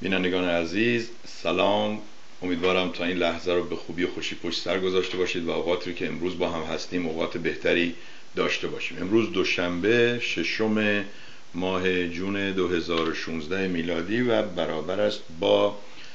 بینندگان عزیز سلام، امیدوارم تا این لحظه رو به خوبی و خوشی پشت سر گذاشته باشید و اوقاتی رو که امروز با هم هستیم اوقات بهتری داشته باشیم. امروز دوشنبه 6 ماه جون 2016 میلادی و برابر است با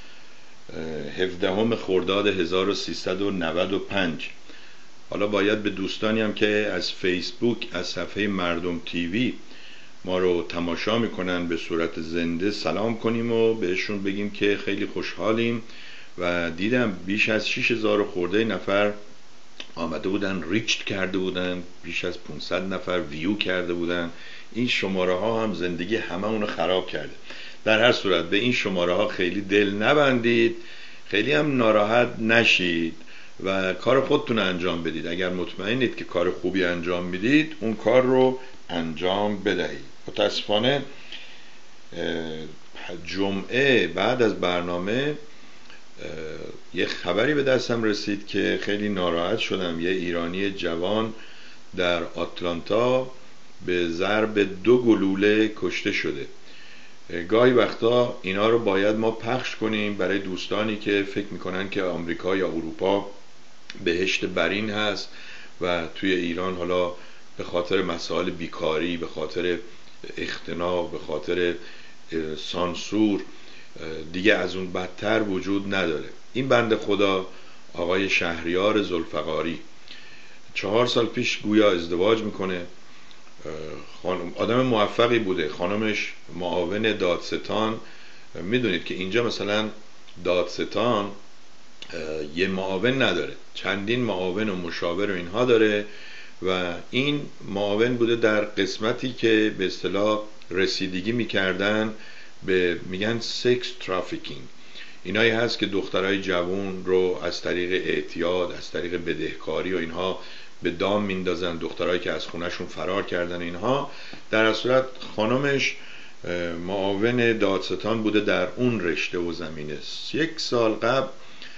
17 خرداد 1395. حالا باید به دوستانی هم که از فیسبوک از صفحه مردم تیوی ما رو تماشا میکنن به صورت زنده سلام کنیم و بهشون بگیم که خیلی خوشحالیم و دیدم بیش از 6000 خورده نفر آمده بودن، ریچت کرده بودن، بیش از 500 نفر ویو کرده بودن. این شماره ها هم زندگی همه اونو خراب کرده. در هر صورت به این شماره ها خیلی دل نبندید، خیلی هم ناراحت نشید و کار خودتون انجام بدید. اگر مطمئنید که کار خوبی انجام میدید اون کار رو انجام بدهید. متاسفانه جمعه بعد از برنامه یه خبری به دستم رسید که خیلی ناراحت شدم. یه ایرانی جوان در آتلانتا به ضرب 2 گلوله کشته شده. گاهی وقتا اینا رو باید ما پخش کنیم برای دوستانی که فکر میکنن که آمریکا یا اروپا بهشت برین هست و توی ایران حالا به خاطر مسائل بیکاری، به خاطر اختناق، به خاطر سانسور دیگه از اون بدتر وجود نداره. این بنده خدا آقای شهریار ذوالفقاری 4 سال پیش گویا ازدواج میکنه. آدم موفقی بوده، خانمش معاون دادستان. میدونید که اینجا مثلا دادستان یه معاون نداره، چندین معاون و مشاور و اینها داره و این معاون بوده در قسمتی که به اصطلاح رسیدگی میکردن به میگن سکس ترافیکینگ. اینایی هست که دخترای جوان رو از طریق اعتیاد، از طریق بدهکاری و اینها به دام میندازن، دخترایی که از خونهشون فرار کردن اینها. در صورت خانمش معاون دادستان بوده در اون رشته و زمینه. 1 سال قبل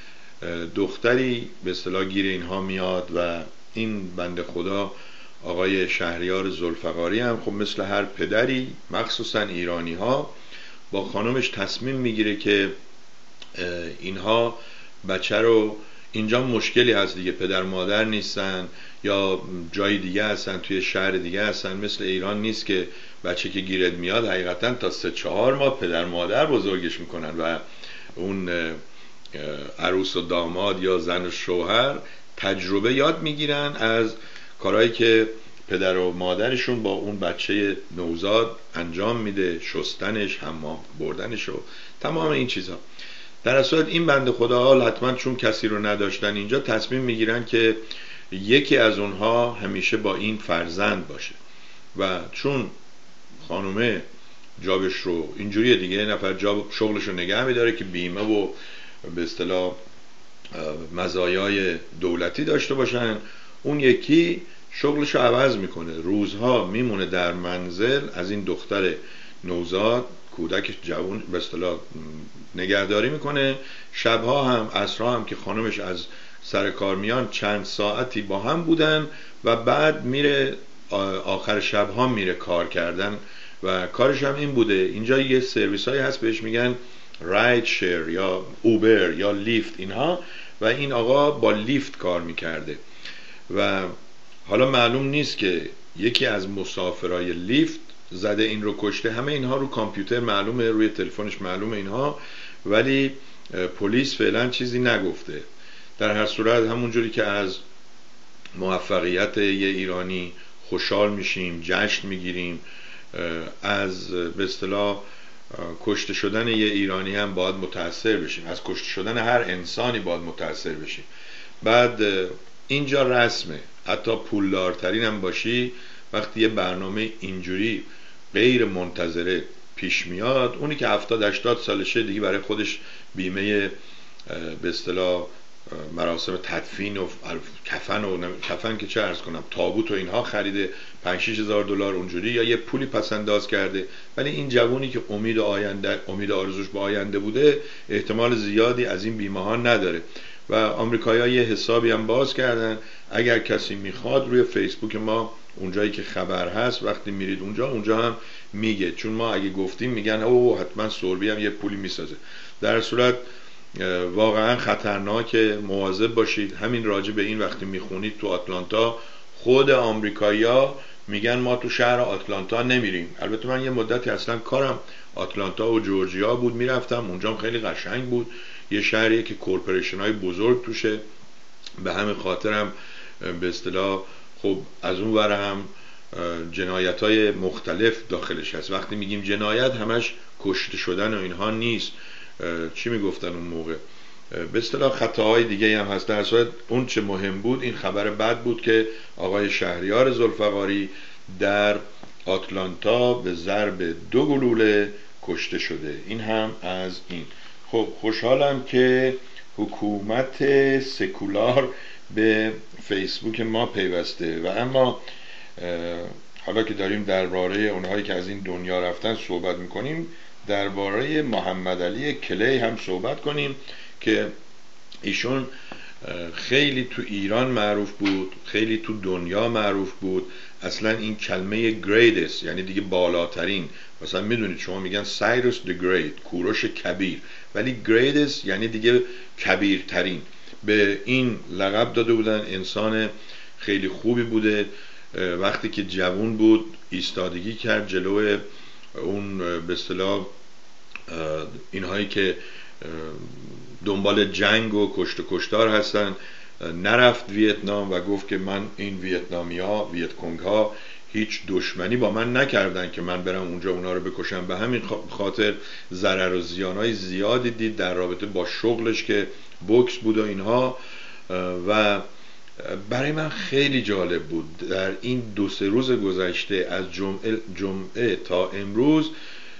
دختری به اصطلاح گیر اینها میاد و این بنده خدا آقای شهریار ذوالفقاری هم خب مثل هر پدری مخصوصا ایرانی ها با خانمش تصمیم میگیره که اینها بچه رو، اینجا مشکلی هست دیگه، پدر مادر نیستن یا جای دیگه هستن، توی شهر دیگه هستن، مثل ایران نیست که بچه که گیرت میاد حقیقتا تا 3-4 ماه پدر مادر بزرگش میکنن و اون عروس و داماد یا زن و شوهر تجربه یاد میگیرن از کارهایی که پدر و مادرشون با اون بچه نوزاد انجام میده، شستنش، حمام بردنش و تمام این چیزها. در اصل این بنده خدا حتما چون کسی رو نداشتن اینجا تصمیم میگیرن که یکی از اونها همیشه با این فرزند باشه و چون خانومه جابش رو اینجوریه دیگه، نفر جاب شغلش رو نگه میداره که بیمه و به اصطلاح مزایای دولتی داشته باشن، اون یکی شغلش رو عوض میکنه، روزها میمونه در منزل از این دختر نوزاد کودک جوان به اصطلاح نگهداری میکنه. شبها هم عصرها هم که خانمش از سر کار میان چند ساعتی با هم بودن و بعد میره آخر شبها میره کار کردن و کارش هم این بوده. اینجا یه سرویس هایی هست بهش میگن راید شیر یا اوبر یا لیفت اینها و این آقا با لیفت کار میکرده و حالا معلوم نیست که یکی از مسافرای لیفت زده این رو کشته. همه اینها رو کامپیوتر معلومه، روی تلفنش معلومه اینها، ولی پلیس فعلا چیزی نگفته. در هر صورت همونجوری که از موفقیت یه ایرانی خوشحال میشیم، جشن میگیریم، از به اصطلاح کشته شدن یه ایرانی هم باید متأثر بشیم، از کشته شدن هر انسانی باید متأثر بشیم. بعد اینجا رسمه، حتی پولدارترین هم باشی وقتی یه برنامه اینجوری غیر منتظره پیش میاد، اونی که 70-80 سالشه دیگه برای خودش بیمه به اصطلاح مراسم تدفین و کفن که چه عرض کنم، تابوت و اینها خریده 5-6 هزار دلار اونجوری یا یه پولی پس انداز کرده. ولی این جوونی که امید آرزوش به آینده بوده احتمال زیادی از این بیمه ها نداره و آمریکایی‌ها یه حسابی هم باز کردن. اگر کسی میخواد روی فیسبوک ما اونجایی که خبر هست وقتی میرید اونجا هم میگه، چون ما اگه گفتیم میگن اوه حتما سوربی هم یه پولی میسازه. در صورت واقعا خطرناکه، مواظب باشید. همین راجع به این وقتی میخونید تو آتلانتا خود آمریکایی‌ها میگن ما تو شهر آتلانتا نمیریم. البته من یه مدتی اصلا کارم آتلانتا و جورجیا بود، میرفتم اونجا، خیلی قشنگ بود، یه شهریه که کورپوریشن های بزرگ توشه، به همین خاطرم به اصطلاح خب از اون ور هم جنایت های مختلف داخلش هست. وقتی میگیم جنایت همش کشته شدن و اینها نیست، چی میگفتن اون موقع، به اصطلاح خطاهای دیگه هم هست. در صورت اون چه مهم بود این خبر بد بود که آقای شهریار ذوالفقاری در آتلانتا به ضرب 2 گلوله کشته شده. این هم از این. خب خوشحالم که حکومت سکولار به فیسبوک ما پیوسته. و اما حالا که داریم درباره اونهایی که از این دنیا رفتن صحبت میکنیم، درباره محمد علی کلی هم صحبت کنیم که ایشون خیلی تو ایران معروف بود، خیلی تو دنیا معروف بود. اصلا این کلمه گریدس یعنی دیگه بالاترین، مثلا میدونید شما میگن سایروس د گریت، کوروش کبیر، ولی گریدس یعنی دیگه کبیرترین. به این لقب داده بودن. انسان خیلی خوبی بوده. وقتی که جوان بود ایستادگی کرد جلوی اون به اصطلاح اینهایی که دنبال جنگ و کشت و کشتار هستن، نرفت ویتنام و گفت که من این ویتنامی ها، ویت کنگ ها هیچ دشمنی با من نکردن که من برم اونجا اونا رو بکشم. به همین خاطر ضرر و زیانهای زیادی دید در رابطه با شغلش که بوکس بود و اینها. و برای من خیلی جالب بود در این 2-3 روز گذشته از جمعه تا امروز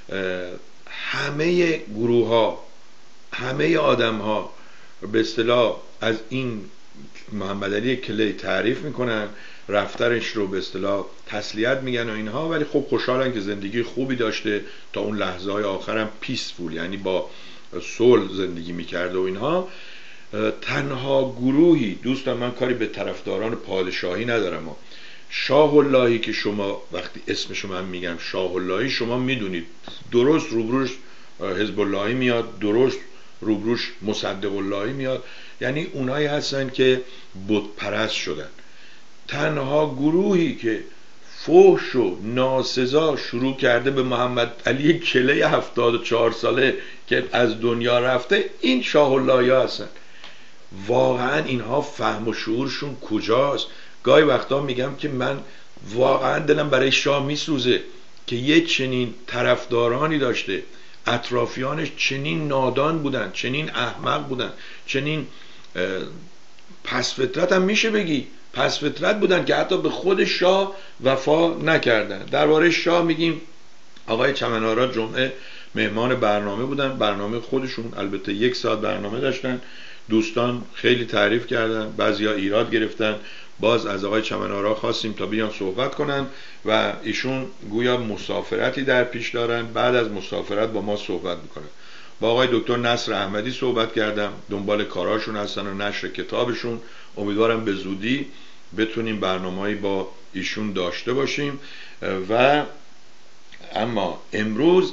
همه گروه ها، همه آدم ها به اصطلاح از این محمد علی کلی تعریف میکنن، رفتارش رو به اصطلاح تسلیت میگن و اینها. ولی خب خوشحالن که زندگی خوبی داشته تا اون لحظه های آخرم پیسفول، یعنی با صلح زندگی میکرده و اینها. تنها گروهی، دوستان من کاری به طرفداران پادشاهی ندارم، شاه اللهی که شما وقتی اسمش من میگم شاه اللهی، شما میدونید درست روبروش حزب اللهی میاد، درست روبروش مصدق اللهی میاد، یعنی اونایی هستن که بت پرست شدن. تنها گروهی که فحش و ناسزا شروع کرده به محمد علی کلی 74 ساله که از دنیا رفته، این شاه اللهی هستن. واقعا اینها فهم و شعورشون کجاست؟ گاهی وقتا میگم که من واقعا دلم برای شاه میسوزه که یه چنین طرفدارانی داشته، اطرافیانش چنین نادان بودن، چنین احمق بودن، چنین پس فطرت هم میشه بگی پس فطرت بودن که حتی به خود شاه وفا نکردن. درباره شاه میگیم آقای چمن‌آرا جمعه مهمان برنامه بودن، برنامه خودشون، البته 1 ساعت برنامه داشتن. دوستان خیلی تعریف کردن، بعضیا ایراد گرفتن. باز از آقای چمن‌آرا خواستیم تا بیان صحبت کنن و ایشون گویا مسافرتی در پیش دارن، بعد از مسافرت با ما صحبت میکنن. با آقای دکتر نصر احمدی صحبت کردم، دنبال کاراشون هستن و نشر کتابشون. امیدوارم به زودی بتونیم برنامه‌ای با ایشون داشته باشیم. و اما امروز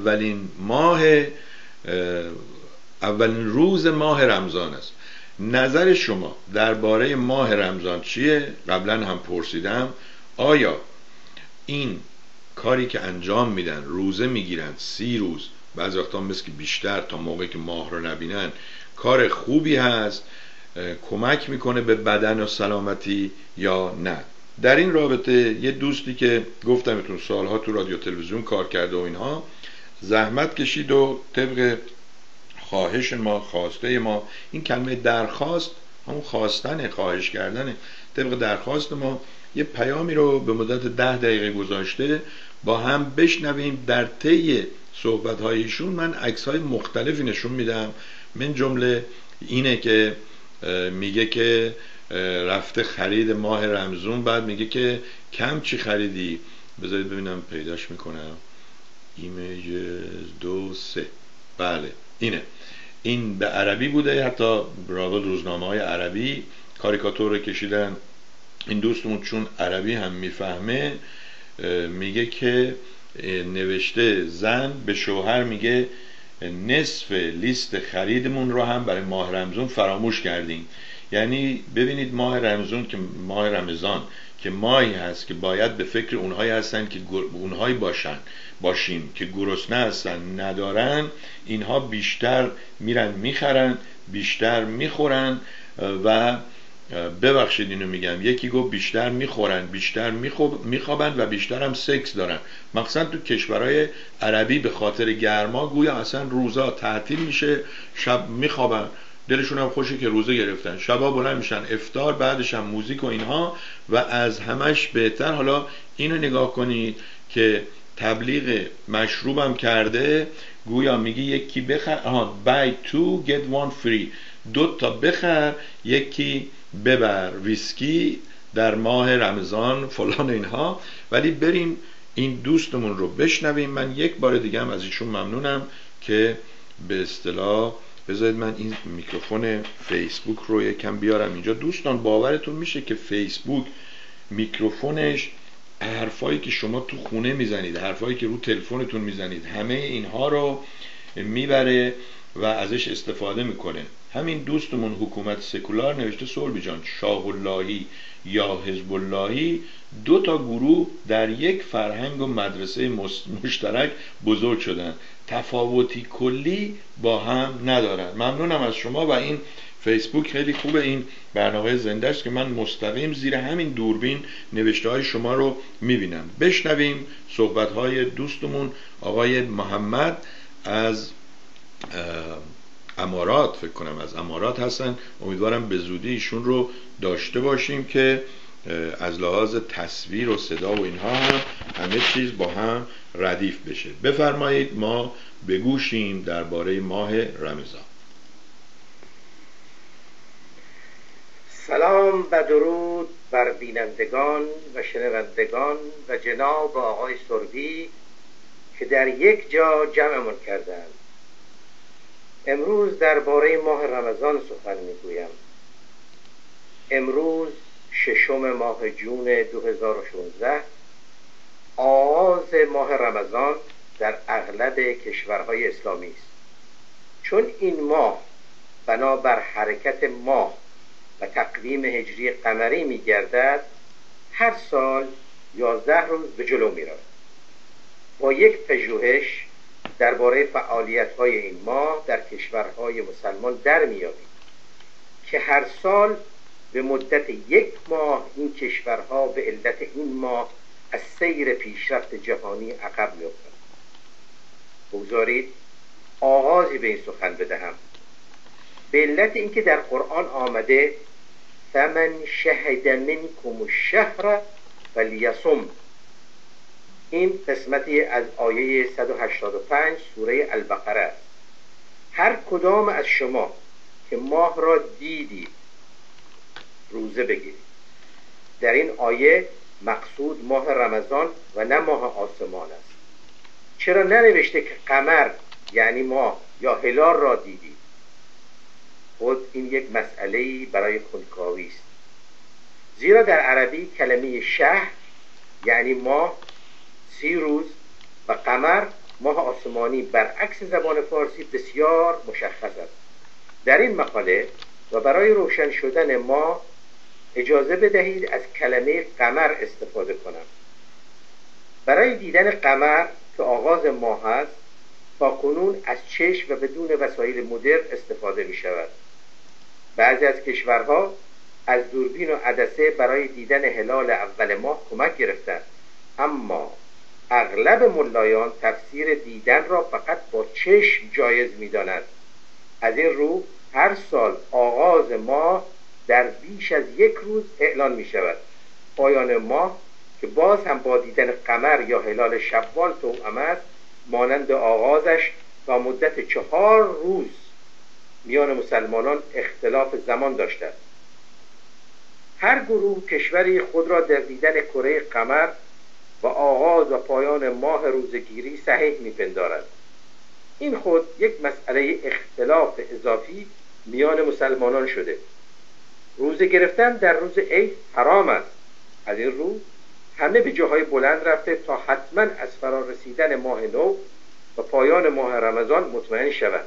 اولین روز ماه رمضان است. نظر شما درباره ماه رمضان چیه؟ قبلا هم پرسیدم آیا این کاری که انجام میدن، روزه میگیرن 30 روز، بعضی وقتا مثل که بیشتر تا موقعی که ماه رو نبینن، کار خوبی هست؟ کمک میکنه به بدن و سلامتی یا نه؟ در این رابطه یه دوستی که گفتمتون سالها تو رادیو تلویزیون کار کرده و اینها، زحمت کشید و طبق خواهش ما، خواسته ما، این کلمه درخواست همون خواستن، خواهش کردنه، طبق درخواست ما یه پیامی رو به مدت 10 دقیقه گذاشته با هم بشنویم. در طی صحبت‌های ایشون من عکس‌های مختلفی نشون میدم، من جمله اینه که میگه که رفته خرید ماه رمضان، بعد میگه که کم چی خریدی؟ بذارید ببینم پیداش میکنم، ایمیج 2 3، بله اینه. این به عربی بوده، حتی برای روزنامه های عربی کاریکاتور رو کشیدن این دوستمون چون عربی هم میفهمه میگه که نوشته زن به شوهر میگه نصف لیست خریدمون رو هم برای ماه رمضان فراموش کردیم. یعنی ببینید ماه رمضان که ماهی هست که باید به فکر اونهایی هستن که اونهایی باشیم که گرسنه هستن ندارن، اینها بیشتر میرن میخرن، بیشتر میخورن و ببخشید اینو میگم، یکی گفت بیشتر میخورن، بیشتر میخوابن و بیشتر هم سکس دارن. مخصوصا تو کشورهای عربی به خاطر گرما گویا اصلا روزا تعطیل میشه، شب میخوابن، دلشون هم خوشه که روزه گرفتن، شبا بلند میشن افطار، بعدش هم موزیک و اینها. و از همش بهتر حالا اینو نگاه کنید که تبلیغ مشروبم کرده، گویا میگه یکی بخر، buy two get one free، 2 تا بخر یکی ببر، ویسکی در ماه رمضان فلان اینها. ولی بریم این دوستمون رو بشنویم. من یک بار دیگه هم از ایشون ممنونم که به اصطلاح، بذارید من این میکروفون فیسبوک رو یکم بیارم اینجا. دوستان باورتون میشه که فیسبوک میکروفونش حرفایی که شما تو خونه میزنید، حرفایی که رو تلفنتون میزنید، همه اینها رو میبره و ازش استفاده میکنه. همین دوستمون حکومت سکولار نوشته سلبی جان، شاه اللهی یا حزب اللهی 2 تا گروه در یک فرهنگ و مدرسه مشترک بزرگ شدن، تفاوتی کلی با هم ندارن. ممنونم از شما. و این فیسبوک خیلی خوبه، این برنامه زنده است که من مستقیم زیر همین دوربین نوشته های شما رو میبینم. بشنویم صحبت های دوستمون آقای محمد از امارات، فکر کنم از امارات هستن. امیدوارم به زودی ایشون رو داشته باشیم که از لحاظ تصویر و صدا و اینها هم همه چیز با هم ردیف بشه. بفرمایید ما بگوشیم درباره ماه رمضان. سلام و درود بر بینندگان و شنوندگان و جناب آقای سربی که در یک جا جمعمون کردند. امروز درباره ماه رمضان سخن میگویم. امروز 6 ماه جون 2016 آغاز ماه رمضان در اغلب کشورهای اسلامی است. چون این ماه بنابر حرکت ماه و تقویم هجری قمری می‌گردد، هر سال 11 روز به جلو می‌رود. با یک پژوهش درباره فعالیت‌های این ماه در کشورهای مسلمان در می‌یابیم که هر سال به مدت 1 ماه این کشورها به علت این ماه از سیر پیشرفت جهانی عقب می‌افتند. بگذارید آغازی به این سخن بدهم. به علت اینکه در قرآن آمده فمن شهد منکم الشهر فلیصم، این قسمتی از آیه 185 سوره البقره است. هر کدام از شما که ماه را دیدید روزه بگیرید. در این آیه مقصود ماه رمضان و نه ماه آسمان است. چرا ننوشته که قمر یعنی ماه یا هلال را دیدید؟ خود این یک مسئله‌ای برای کنجکاوی است. زیرا در عربی کلمه شهر یعنی ماه 30 روز و قمر ماه آسمانی برعکس زبان فارسی بسیار مشخص است. در این مقاله و برای روشن شدن ماه اجازه بدهید از کلمه قمر استفاده کنم. برای دیدن قمر که آغاز ماه است تاکنون از چشم و بدون وسایل مدرن استفاده می شود. بعضی از کشورها از دوربین و عدسه برای دیدن هلال اول ماه کمک گرفتند، اما اغلب ملایان تفسیر دیدن را فقط با چشم جایز می دانند. از این رو هر سال آغاز ماه در بیش از 1 روز اعلان می شود. پایان ماه که باز هم با دیدن قمر یا هلال شوال توأم است، مانند آغازش تا مدت 4 روز میان مسلمانان اختلاف زمان داشته است. هر گروه کشوری خود را در دیدن کره قمر و آغاز و پایان ماه روزگیری صحیح می‌پندارد. این خود یک مسئله اختلاف اضافی میان مسلمانان شده. روزه گرفتن در روز عید حرام است. از این رو همه به جاهای بلند رفته تا حتما از فرا رسیدن ماه نو و پایان ماه رمضان مطمئن شوند.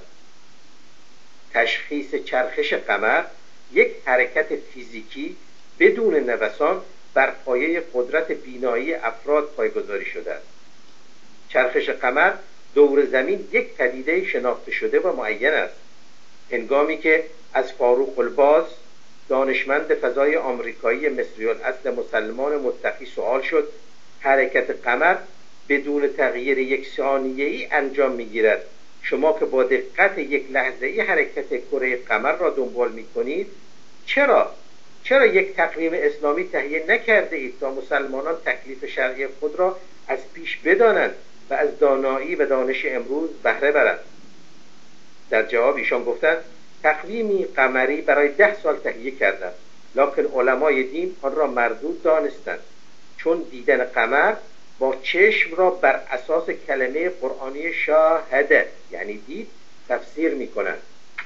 تشخیص چرخش قمر یک حرکت فیزیکی بدون نوسان بر پایه قدرت بینایی افراد پایگذاری شده است. چرخش قمر دور زمین یک پدیده شناخته شده و معین است. هنگامی که از فاروق الباز دانشمند فضای آمریکایی مصری الاصل مسلمان متقی سوال شد حرکت قمر بدون تغییر یک ثانیه‌ای انجام می‌گیرد، شما که با دقت یک لحظه‌ای حرکت کره قمر را دنبال می‌کنید چرا یک تقویم اسلامی تهیه نکرده اید تا مسلمانان تکلیف شرعی خود را از پیش بدانند و از دانایی و دانش امروز بهره برند؟ در جواب ایشان گفتند تقویمی قمری برای 10 سال تهیه کردند، لکن علمای دین آن را مردود دانستند، چون دیدن قمر با چشم را بر اساس کلمه قرآنی شاهده یعنی دید تفسیر می کنند.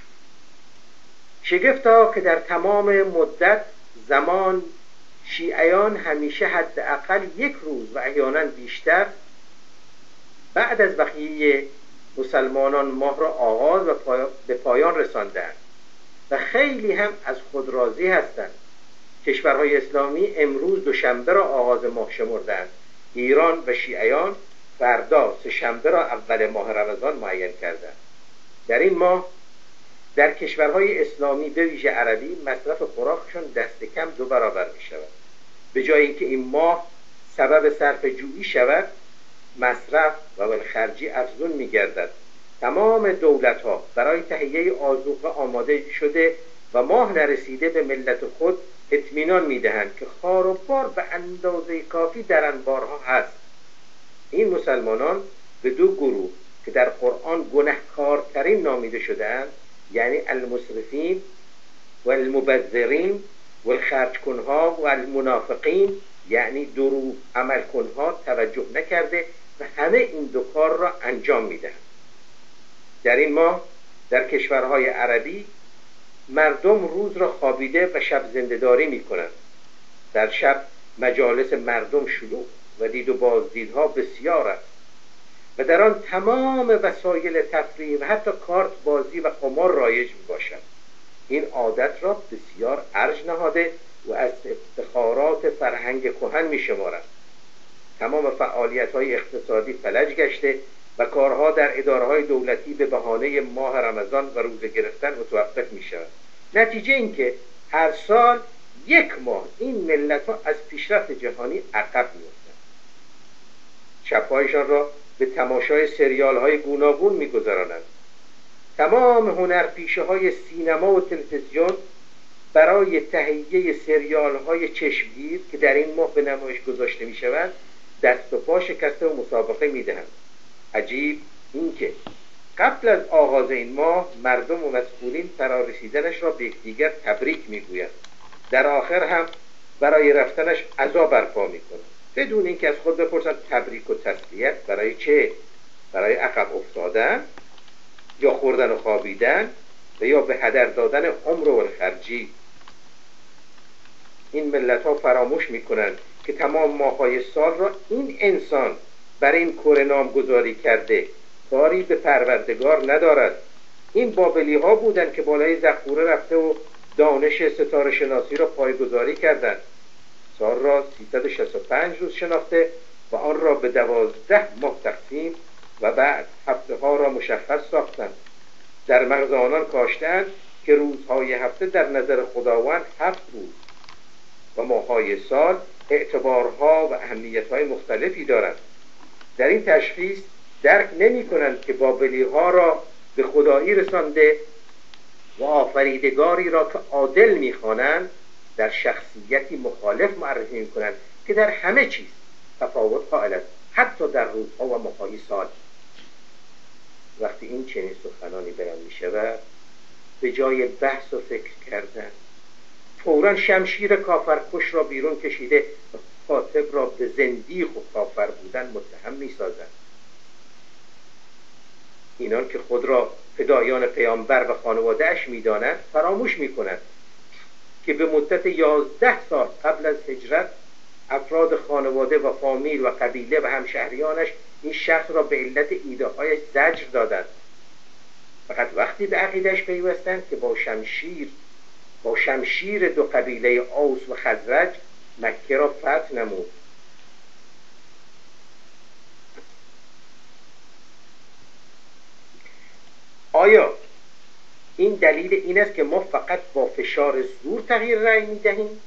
شگفتا که در تمام مدت زمان شیعیان همیشه حداقل 1 روز و احیانا بیشتر بعد از بقیه مسلمانان ماه را آغاز و به پایان رساندند و خیلی هم از خود راضی هستند. کشورهای اسلامی امروز دوشنبه را آغاز ماه شمردند. ایران و شیعیان فردا سه‌شنبه را اول ماه رمضان معین کردند. در این ماه در کشورهای اسلامی به ویژه عربی مصرف خوراکشان دست کم 2 برابر می شود. به جای اینکه این ماه سبب صرف جویی شود، مصرف و ولخرجی افزون می گردد. تمام دولت ها برای تهیه آذوقه آماده شده و ماه نرسیده به ملت خود اطمینان می دهند که خار و بار به اندازه کافی در انبارها هست. این مسلمانان به 2 گروه که در قرآن گنهکارترین نامیده شده‌اند، یعنی المسرفین و المبذرین و الخرجکنها و المنافقین یعنی دروغ عمل کنها توجه نکرده و همه این 2 کار را انجام میدهند. در این ماه در کشورهای عربی مردم روز را خوابیده و شب زنده‌داری میکنند. در شب مجالس مردم شلوغ و دید و بازدیدها بسیار است و در آن تمام وسایل تفریح و حتی کارت بازی و قمار رایج می باشد. این عادت را بسیار ارج نهاده و از افتخارات فرهنگ کهن می شمارد. تمام فعالیت‌های اقتصادی فلج گشته و کارها در اداره‌های دولتی به بهانه ماه رمضان و روزه گرفتن متوقف می شود. نتیجه این که هر سال 1 ماه این ملت‌ها از پیشرفت جهانی عقب می‌افتند. شب‌هایشان را به تماشای سریال‌های گوناگون می‌گذرانند. تمام هنرپیشه‌های سینما و تلویزیون برای تهیه سریال‌های چشمگیر که در این ماه به نمایش گذاشته می‌شوند دست و پا شکسته و مسابقه می‌دهند. عجیب اینکه قبل از آغاز این ماه مردم و مسئولین فرا رسیدنش را به یکدیگر تبریک می‌گویند. در آخر هم برای رفتنش عزا برپا می‌کنند بدون اینکه از خود بپرسند تبریک و تسلیت برای چه؟ برای عقب افتادن یا خوردن و خوابیدن و یا به هدر دادن عمر و خرجی. این ملت‌ها فراموش می‌کنند که تمام ماه‌های سال را این انسان بر این کره نامگذاری کرده، کاری به پروردگار ندارد. این بابلی‌ها بودند که بالای زخوره رفته و دانش ستاره شناسی را پایگذاری کردند. سال را 365 روز شناخته و آن را به 12 ماه تقسیم و بعد هفته ها را مشخص ساختند. در مغز آنان کاشتند که روزهای هفته در نظر خداوند 7 روز و ماه‌های سال اعتبارها و اهمیت‌های مختلفی دارند. در این تشخیص درک نمی‌کنند که بابلی‌ها را به خدایی رسانده و آفریدگاری را که عادل می‌خوانند در شخصیتی مخالف معرفی می‌کنند که در همه چیز تفاوت قائل است، حتی در روزها و ماه‌های سال. وقتی این چنین سخنانی بیان می‌شود، به جای بحث و فکر کردن فوراً شمشیر کافرکش را بیرون کشیده و کاتب را به زندیق و کافر بودن متهم می‌سازند. اینان که خود را فدایان پیامبر و خانواده‌اش می‌دانند فراموش می‌کنند که به مدت 11 سال قبل از هجرت افراد خانواده و فامیل و قبیله و همشهریانش این شخص را به علت ایده هایش زجر دادند. فقط وقتی به عقیدش پیوستند که با شمشیر دو قبیله اوس و خزرج مکه را فتح نمود. آیا این دلیل این است که ما فقط با فشار زور تغییر رأی می‌دهیم؟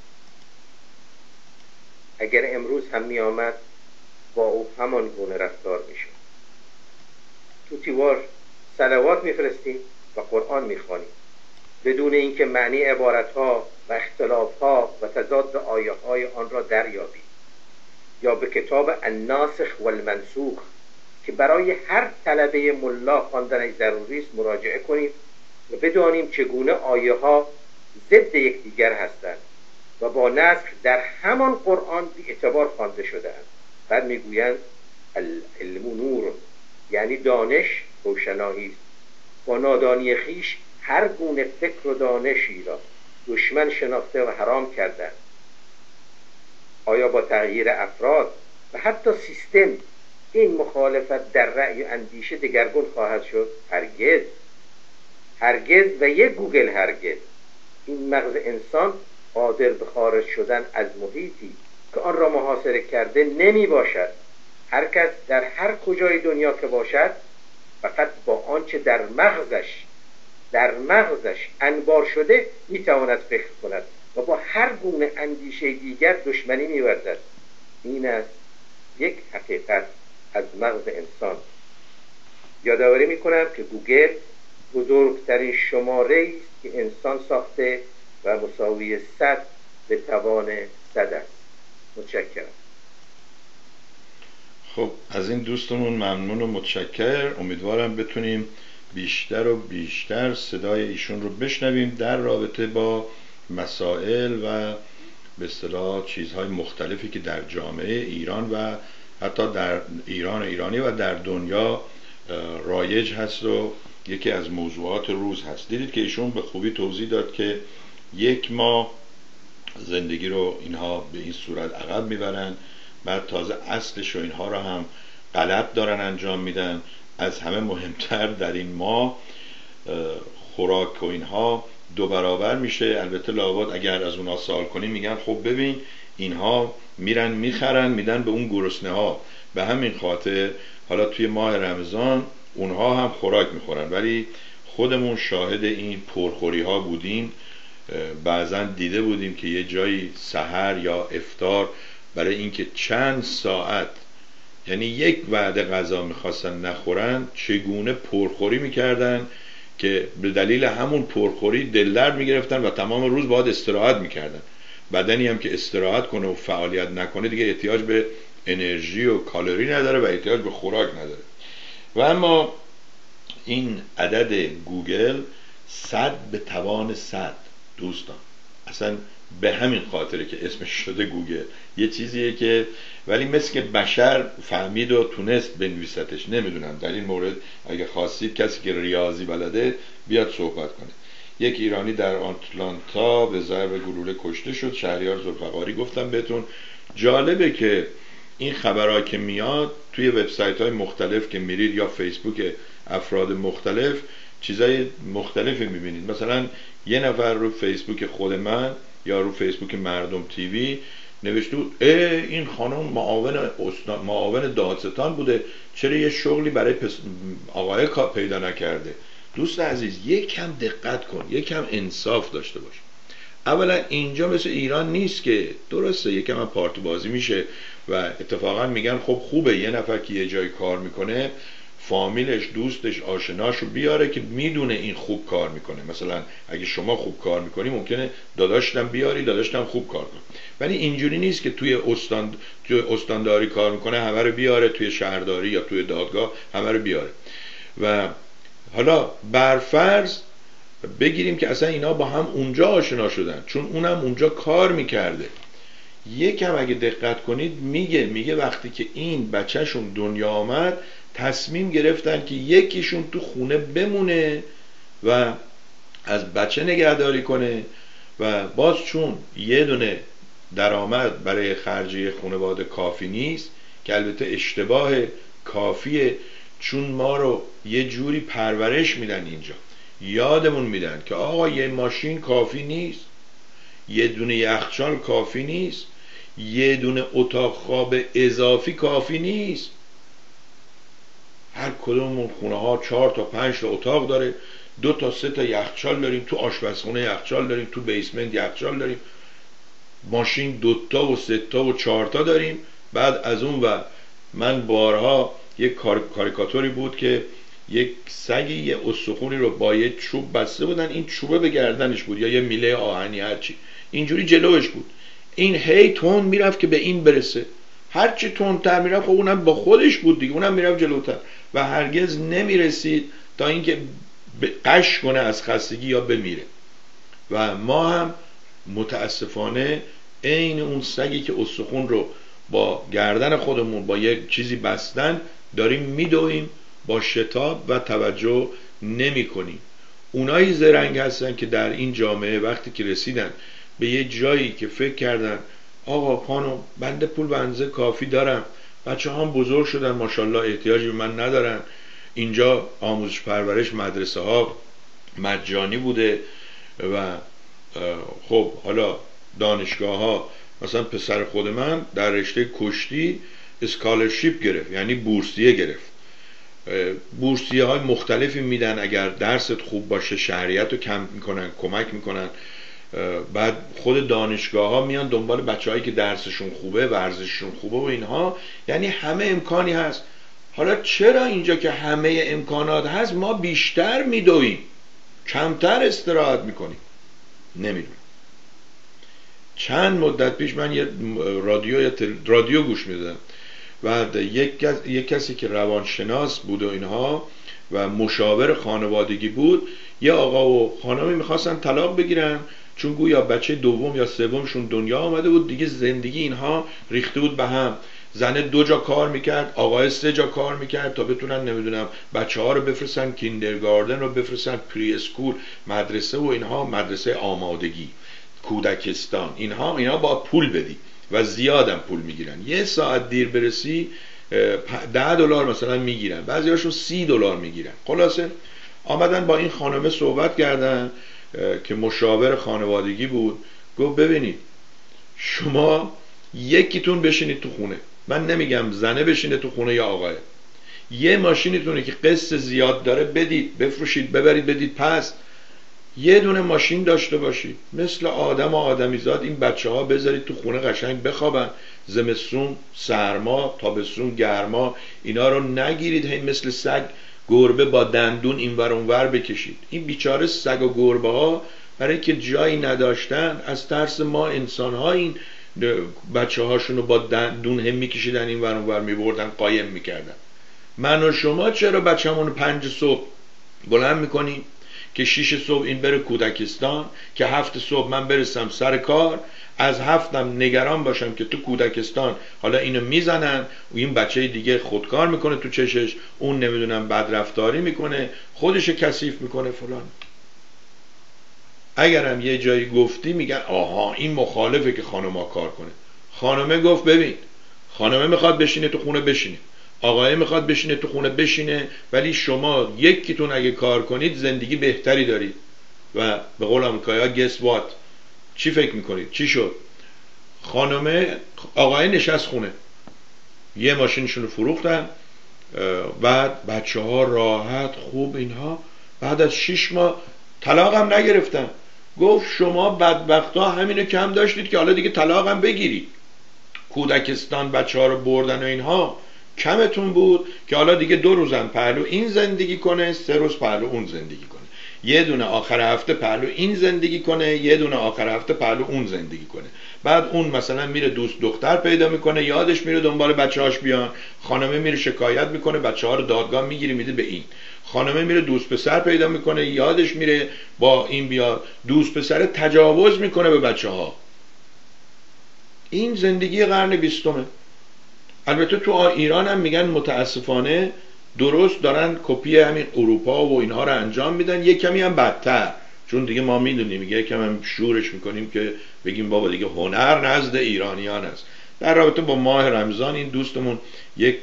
اگر امروز هم می‌آمد با او همان گونه رفتار می‌شد. تو تیوار صلوات می‌فرستیم و قرآن می‌خوانیم بدون اینکه معنی عبارت‌ها و اختلاف‌ها و تضاد آیه‌های آن را دریابیم، یا به کتاب الناسخ والمنسوخ که برای هر طلبه ملا خواندنش ضروری است مراجعه کنیم و بدانیم چگونه آیه‌ها ضد یکدیگر هستند و با نسخ در همان قرآن بی اعتبار خوانده شده‌اند. بعد میگویند العلم نور، یعنی دانش روشنایی است. با نادانی خیش هر گونه فکر و دانشی را دشمن شناخته و حرام کردند. آیا با تغییر افراد و حتی سیستم این مخالفت در رأی و اندیشه دگرگون خواهد شد؟ هرگز و یک گوگل هرگز. این مغز انسان قادر به خارج شدن از محیطی که آن را محاصره کرده نمی باشد. هر کس در هر کجای دنیا که باشد فقط با آنچه در مغزش انبار شده می تواند فکر کند و با هر گونه اندیشه دیگر دشمنی می ورزد. این است یک حقیقت از مغز انسان. یادآوری می کنم که گوگل بزرگترین شماره است که انسان ساخته و مساوی 100 به توان 100 است. متشکرم. خب از این دوستمون ممنون و متشکر. امیدوارم بتونیم بیشتر و بیشتر صدای ایشون رو بشنویم در رابطه با مسائل و به اصطلاح چیزهای مختلفی که در جامعه ایران و حتی در ایران ایرانی و در دنیا رایج هست و یکی از موضوعات روز هست. دیدید که ایشون به خوبی توضیح داد که 1 ماه زندگی رو اینها به این صورت عقب میبرن، بعد تازه اصلش و اینها رو هم غلط دارن انجام میدن. از همه مهمتر در این ماه خوراک و اینها 2 برابر میشه. البته لابد اگر از اونها سوال کنیم میگن خب ببین اینها میرن میخرن میدن به اون گرسنه ها، به همین خاطر حالا توی ماه رمضان اونها هم خوراک میخورن. ولی خودمون شاهد این پرخوری ها بودیم. بعضا دیده بودیم که یه جایی سحر یا افطار برای اینکه چند ساعت یعنی 1 وعده غذا میخواستن نخورن چگونه پرخوری میکردن که به دلیل همون پرخوری دلدرد میگرفتن و تمام روز باید استراحت میکردن. بدنی هم که استراحت کنه و فعالیت نکنه دیگه احتیاج به انرژی و کالری نداره و احتیاج به خوراک نداره. و اما این عدد گوگل 100 به توان 100 دوستان، اصلا به همین خاطره که اسمش شده گوگل. یه چیزیه که ولی مثل که بشر فهمید و تونست بنویستش. نمیدونم در این مورد اگه خواستید کسی که ریاضی بلده بیاد صحبت کنه. یک ایرانی در آتلانتا به ضرب گلوله کشته شد. شهریار ذوالفقاری گفتم بهتون. جالبه که این خبرها که میاد توی وبسایت های مختلف که میرید یا فیسبوک افراد مختلف چیزای مختلفی میبینید. مثلا یه نفر رو فیسبوک خود من یا رو فیسبوک مردم تیوی نوشته این خانم معاون دادستان بوده، چرا یه شغلی برای آقای پیدا نکرده؟ دوست عزیز یکم دقت کن، یکم انصاف داشته باش. اولا اینجا مثل ایران نیست که درسته یکم هم پارتی بازی میشه و اتفاقا میگن خب خوبه یه نفر که یه جای کار میکنه فامیلش دوستش آشناشو بیاره که میدونه این خوب کار میکنه. مثلا اگه شما خوب کار میکنی ممکنه داداشتم بیاری، داداشتم خوب کار کنه. ولی اینجوری نیست که توی استانداری کار میکنه همه رو بیاره، توی شهرداری یا توی دادگاه همه رو بیاره. و حالا برفرض بگیریم که اصلا اینا با هم اونجا آشنا شدن چون اونم اونجا کار میکرده. یکم اگه دقت کنید میگه وقتی که این بچهشون دنیا آمد تصمیم گرفتن که یکیشون تو خونه بمونه و از بچه نگهداری کنه و باز چون یه دونه درآمد برای خرجی خانواده کافی نیست، که البته اشتباه کافیه، چون ما رو یه جوری پرورش میدن اینجا، یادمون میدن که آقا یه ماشین کافی نیست، یه دونه یخچال کافی نیست، یه دونه اتاق خواب اضافی کافی نیست. هر کدومون خونه ها 4 تا 5 تا اتاق داره، 2 تا 3 تا یخچال داریم، تو آشپزخونه یخچال داریم، تو بیسمنت یخچال داریم، ماشین 2 تا و 3 تا و 4 تا داریم. بعد از اون و من بارها یک کاریکاتوری بود که یک سگی یه استخونی رو با یه چوب بسته بودن، این چوبه به گردنش بود یا یه میله آهنی هرچی اینجوری جلوش بود، این هی تون میرفت که به این برسه، هرچی تندتر میرفت خب اونم با خودش بود دیگه، اونم میرفت جلوتر و هرگز نمیرسید تا اینکه قش کنه از خستگی یا بمیره. و ما هم متاسفانه عین اون سگی که استخون رو با گردن خودمون با یک چیزی بستن داریم میدویم، با شتاب و توجه نمی کنیم. اونایی زرنگ هستن که در این جامعه وقتی که رسیدن به یه جایی که فکر کردن آقا خانم بنده پول به اندازه کافی دارم، بچه هم بزرگ شدن ماشاءالله احتیاجی به من ندارن، اینجا آموزش پرورش مدرسه ها مجانی بوده و خب حالا دانشگاه ها، مثلا پسر خود من در رشته کشتی اسکالرشیپ گرفت، یعنی بورسیه گرفت، بورسیه های مختلفی میدن، اگر درست خوب باشه شهریت رو کم میکنن، کمک میکنن. بعد خود دانشگاه ها میان دنبال بچه هایی که درسشون خوبه، ورزششون خوبه و اینها، یعنی همه امکانی هست. حالا چرا اینجا که همه امکانات هست ما بیشتر میدویم کمتر استراحت میکنیم؟ نمیدونم. چند مدت پیش من یه رادیو گوش میدادم و یک کسی که روانشناس بود و اینها و مشاور خانوادگی بود، یه آقا و خانمی میخواستن طلاق بگیرن چون گویا بچه دوم یا سومشون دنیا آمده بود دیگه، زندگی اینها ریخته بود به هم. زنه 2 جا کار میکرد، آقای 3 جا کار میکرد تا بتونن نمیدونم بچه ها رو بفرستن کیندرگاردن رو بفرستن پری اسکول، مدرسه و اینها، مدرسه آمادگی، کودکستان، اینها با پول بدی و زیادم پول میگیرن. 1 ساعت دیر برسی $10 مثلا میگیرن، بعضی هاشون $30 میگیرن. خلاصه آمدن با این خانمه صحبت کردن که مشاور خانوادگی بود، گفت ببینید شما یکیتون بشینید تو خونه، من نمیگم زنه بشینه تو خونه یا آقای، یه ماشینتونه که قسط زیاد داره بدید، بفروشید ببرید بدید پس، یه دونه ماشین داشته باشید مثل آدم و آدمیزاد، این بچه ها بذارید تو خونه قشنگ بخوابن، زمستون سرما، تابستون گرما، اینا رو نگیرید هی مثل سگ گربه با دندون اینور اونور بکشید. این بیچاره سگ و گربه ها برای که جایی نداشتن از ترس ما انسان ها این بچه هاشون رو با دندون هم میکشیدن اینور اونور میبردن قایم میکردن. من و شما چرا بچه‌مون 5 صبح بلند میکنیم که 6 صبح این بره کودکستان، که 7 صبح من برسم سر کار، از 7م نگران باشم که تو کودکستان حالا اینو میزنن و این بچه دیگه خودکار میکنه تو چشش، اون نمیدونم بدرفتاری میکنه، خودش کثیف میکنه فلان. اگرم یه جایی گفتی میگن آها این مخالفه که خانوما کار کنه. خانومه گفت ببین، خانومه میخواد بشینه تو خونه بشینه، آقای میخواد بشینه تو خونه بشینه، ولی شما یکیتون اگه کار کنید زندگی بهتری دارید. و به قول آمریکایی‌ها گس وات، چی فکر میکنید چی شد؟ خانومه آقای نشست خونه، یه ماشینشون رو فروختن، بعد بچه ها راحت خوب اینها، بعد از 6 ماه طلاق هم نگرفتن. گفت شما بدبختا همینو کم داشتید که حالا دیگه طلاق هم بگیرید. کودکستان بچه ها رو بردن و اینها کمتون بود که حالا دیگه 2 روزم پهلو این زندگی کنه، 3 روز پهلو اون زندگی کنه، یه دونه آخر هفته پهلو این زندگی کنه، یه دونه آخر هفته پهلو اون زندگی کنه. بعد اون مثلا میره دوست دختر پیدا میکنه، یادش میره دنبال بچه‌هاش بیان، خانمه میره شکایت میکنه، بچه‌ها رو دادگاه میگیره میده به این، خانمه میره دوست پسر پیدا میکنه، یادش میره با این بیاد، دوست پسر تجاوز میکنه به بچه‌ها. این زندگی قرن 20. البته تو ایران هم میگن متاسفانه درست دارن کپی همین اروپا و اینها رو انجام میدن، یه کمی هم بدتر، چون دیگه ما میدونیم یکم هم شورش میکنیم که بگیم بابا دیگه هنر نزد ایرانیان است. در رابطه با ماه رمضان این دوستمون یک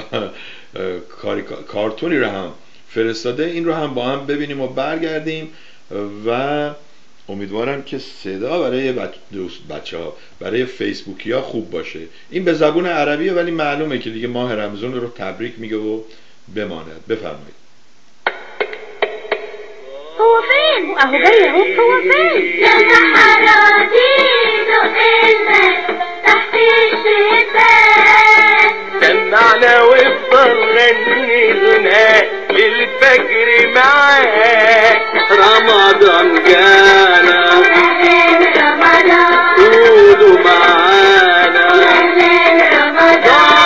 کارتونی رو هم فرستاده، این رو هم با هم ببینیم و برگردیم و امیدوارم که صدا برای بچه ها، برای فیسبوکی ها خوب باشه. این به زبون عربیه ولی معلومه که دیگه ماه رمضان رو تبریک میگه و بماند. بفرمایید. هو فين؟ اهو جاي اهو. هو فين؟ لما حرادين وقلنا تحت الشباك سمعنا وافضل غني هنا للفجر معاك. رمضان جانا رمضان قولوا معانا رمضان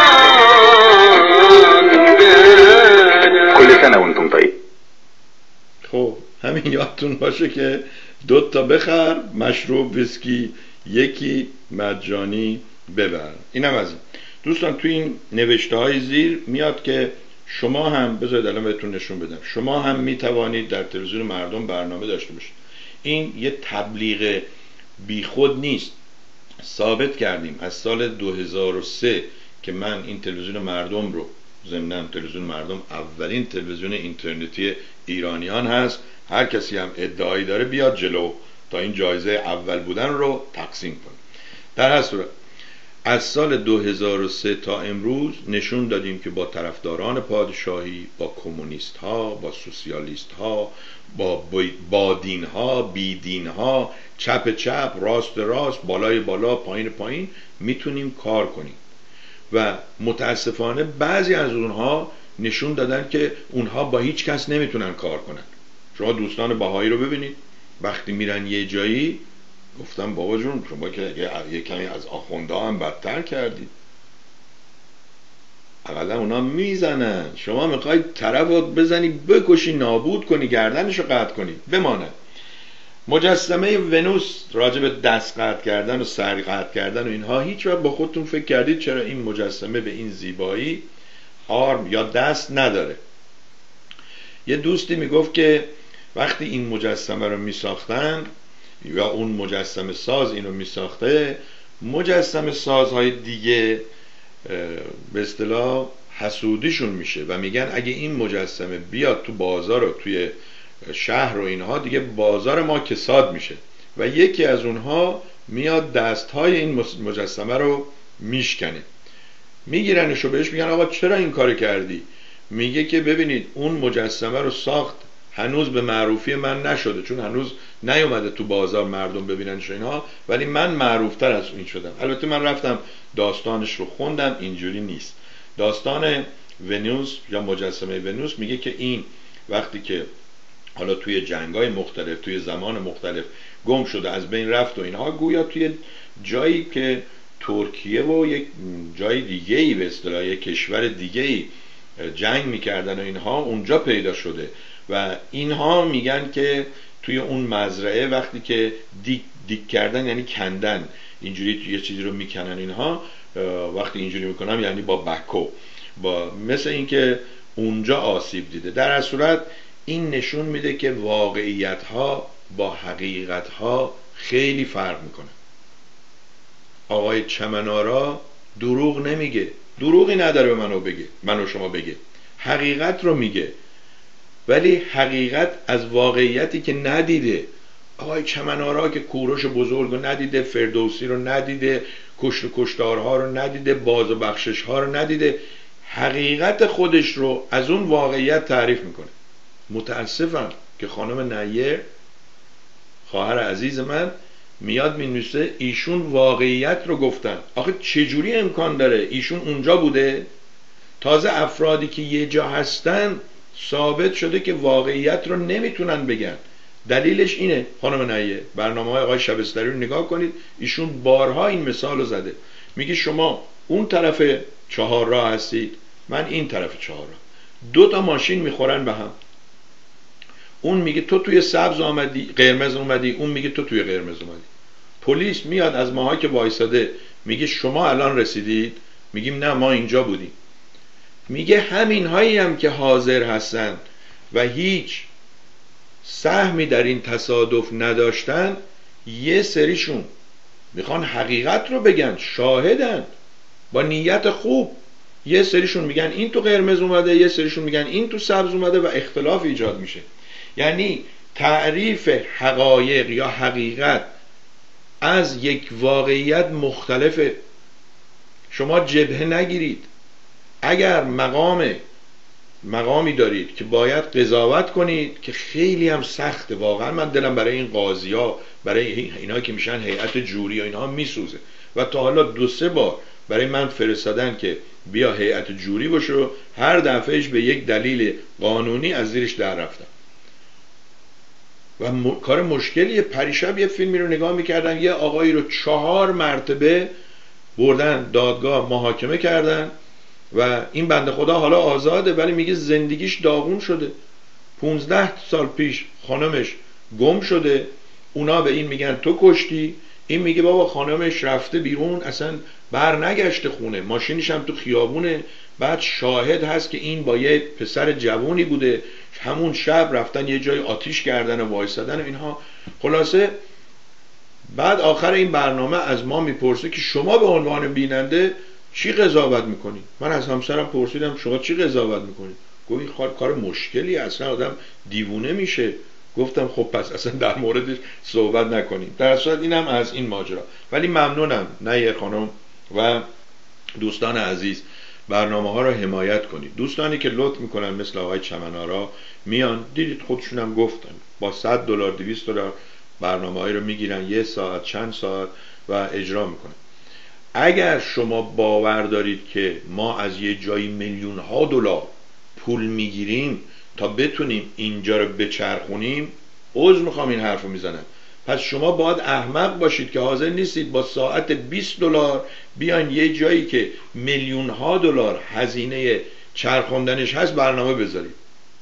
جانا. كل سنة وانتم طيب. خب همین یادتون باشه که 2 تا بخر مشروب ویسکی، 1 مجانی ببر. اینم از این. دوستان توی این نوشته های زیر میاد که شما هم، بذارید الان بهتون نشون بدم، شما هم میتوانید در تلویزیون مردم برنامه داشته باشید. این یه تبلیغ بیخود نیست. ثابت کردیم از سال 2003 که من این تلویزیون مردم رو، ضمناً تلویزیون مردم اولین تلویزیون اینترنتی ایرانیان هست، هر کسی هم ادعایی داره بیاد جلو تا این جایزه اول بودن رو تقسیم کنه. در هر صورت از سال 2003 تا امروز نشون دادیم که با طرفداران پادشاهی، با کمونیست ها، با سوسیالیست ها، با دین ها، بی دین ها، چپ چپ، راست راست، بالای بالا، پایین پایین میتونیم کار کنیم. و متاسفانه بعضی از اونها نشون دادن که اونها با هیچ کس نمیتونن کار کنن. شما دوستان بهایی رو ببینید، وقتی میرن یه جایی، گفتم بابا جون شما که یه کمی از آخونده هم بدتر کردید، اقلا اونا میزنن، شما میخواید طرف رو بزنی بکشی نابود کنی، گردنش رو قطع کنی بمانه. مجسمه ونوس راجع به دست قطع کردن و سر قطع کردن و اینها، هیچ وقت با خودتون فکر کردید چرا این مجسمه به این زیبایی آرم یا دست نداره؟ یه دوستی میگفت که وقتی این مجسمه رو میساختن یا اون مجسمه ساز اینو میساخته، مجسمه سازهای دیگه به اصطلاح حسودیشون میشه و میگن اگه این مجسمه بیاد تو بازار و توی شهر و اینها، دیگه بازار ما کساد میشه. و یکی از اونها میاد دستهای این مجسمه رو میشکنه، میگیرنش و بهش میگن آقا چرا این کار کردی؟ میگه که ببینید اون مجسمه رو ساخت هنوز به معروفی من نشده، چون هنوز نیومده تو بازار مردم ببیننش اینها، ولی من معروفتر از این شدم. البته من رفتم داستانش رو خوندم، اینجوری نیست. داستان ونوس یا مجسمه ونوس میگه که این وقتی که حالا توی جنگ‌های مختلف، توی زمان مختلف گم شده، از بین رفت و اینها، گویا توی جایی که ترکیه و یک جای دیگه‌ای به اصطلاح یک کشور دیگه‌ای جنگ می‌کردن و اینها، اونجا پیدا شده. و اینها میگن که توی اون مزرعه وقتی که دیک کردن یعنی کندن، اینجوری یه چیزی رو میکنن اینها، وقتی اینجوری میکنم یعنی با بکو، با مثل اینکه اونجا آسیب دیده. در هر صورت این نشون میده که واقعیت ها با حقیقت ها خیلی فرق میکنه. آقای چمنارا دروغ نمیگه، دروغی نداره به منو بگه، منو شما بگه، حقیقت رو میگه، ولی حقیقت از واقعیتی که ندیده. آقای چمنارا که کوروش بزرگ رو ندیده، فردوسی رو ندیده، کشت و کشتارها رو ندیده، باز و بخشش ها رو ندیده، حقیقت خودش رو از اون واقعیت تعریف میکنه. متاسفم که خانم نیر، خواهر عزیز من، میاد مینویسه ایشون واقعیت رو گفتن. آخه چجوری امکان داره؟ ایشون اونجا بوده. تازه افرادی که یه جا هستن ثابت شده که واقعیت رو نمیتونن بگن. دلیلش اینه خانم نیر، برنامه‌های آقای شبستری رو نگاه کنید، ایشون بارها این مثال رو زده. میگه شما اون طرف چهارراه هستید، من این طرف چهارراه، 2 تا ماشین میخورن به هم، اون میگه تو توی سبز آمدی، قرمز اومدی، اون میگه تو توی قرمز اومدی. پلیس میاد از ماها که وایساده میگه شما الان رسیدید، میگیم نه ما اینجا بودیم. میگه همین هایی هم که حاضر هستن و هیچ سهمی در این تصادف نداشتن، یه سریشون میخوان حقیقت رو بگن، شاهدن با نیت خوب، یه سریشون میگن این تو قرمز اومده، یه سریشون میگن این تو سبز اومده و اختلاف ایجاد میشه. یعنی تعریف حقایق یا حقیقت از یک واقعیت مختلفه. شما جبهه نگیرید. اگر مقامی دارید که باید قضاوت کنید که خیلی هم سخته، واقعا من دلم برای این قاضیا، برای اینا که میشن هیئت جوری و اینها میسوزه و تا حالا 2-3 بار برای من فرستادن که بیا هیئت جوری باشه، هر دفعهش به یک دلیل قانونی از زیرش در رفتم و کار مشکلیه. پریشب یه فیلمی رو نگاه میکردم، یه آقایی رو 4 مرتبه بردن دادگاه محاکمه کردن و این بنده خدا حالا آزاده، ولی میگه زندگیش داغون شده. 15 سال پیش خانمش گم شده، اونا به این میگن تو کشتی، این میگه بابا خانمش رفته بیرون اصلا بر نگشته خونه، ماشینش هم تو خیابونه، بعد شاهد هست که این با یه پسر جوونی بوده، همون شب رفتن یه جای آتیش کردن و وایسادن و اینها. خلاصه بعد آخر این برنامه از ما میپرسه که شما به عنوان بیننده چی قضاوت میکنی؟ من از همسرم پرسیدم شما چی قضاوت میکنی؟ گفت این کار مشکلی، اصلا آدم دیوونه میشه. گفتم خب پس اصلا در موردش صحبت نکنیم. در اصل اینم از این ماجرا. ولی ممنونم نه خانم و دوستان عزیز، برنامه ها رو حمایت کنید. دوستانی که لطف میکنن مثل آقای چمنارا میان، دیدید خودشونم گفتن با $100 $200 برنامه هایی رو میگیرن، 1 ساعت چند ساعت و اجرا میکنن. اگر شما باور دارید که ما از یه جایی میلیون ها دلار پول میگیریم تا بتونیم اینجا رو بچرخونیم، عذر میخوام این حرف رو میزنم، پس شما باید احمق باشید که حاضر نیستید با ساعت $20 بیان یه جایی که میلیون ها دلار هزینه چرخوندنش هست برنامه بذارید.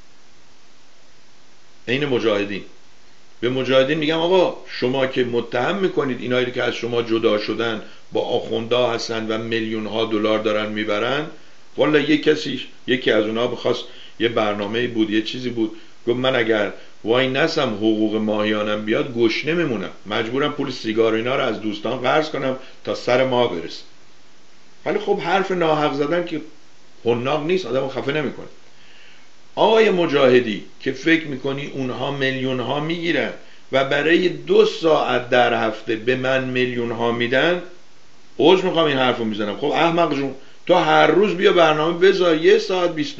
این مجاهدین، به مجاهدین میگم آقا شما که متهم میکنید اینایی که از شما جدا شدن با آخوندا هستن و میلیون ها دلار دارن میبرن، والا یکی از اونها بخواست، یه برنامه بود یه چیزی بود، گفت من اگر وای نسم حقوق ماهیانم بیاد گشنه میمونم، مجبورم پول سیگار اینا رو از دوستان قرض کنم تا سر ماه برسه. ولی خب حرف ناحق زدن که حناق نیست، آدمو خفه نمیکنه. آقای مجاهدی که فکر میکنی اونها میلیون ها میگیرن و برای 2 ساعت در هفته به من میلیون ها میدن، عذر میخوام این حرفو میزنم. خب احمق جون، تو هر روز بیا برنامه بذار 1 ساعت $20.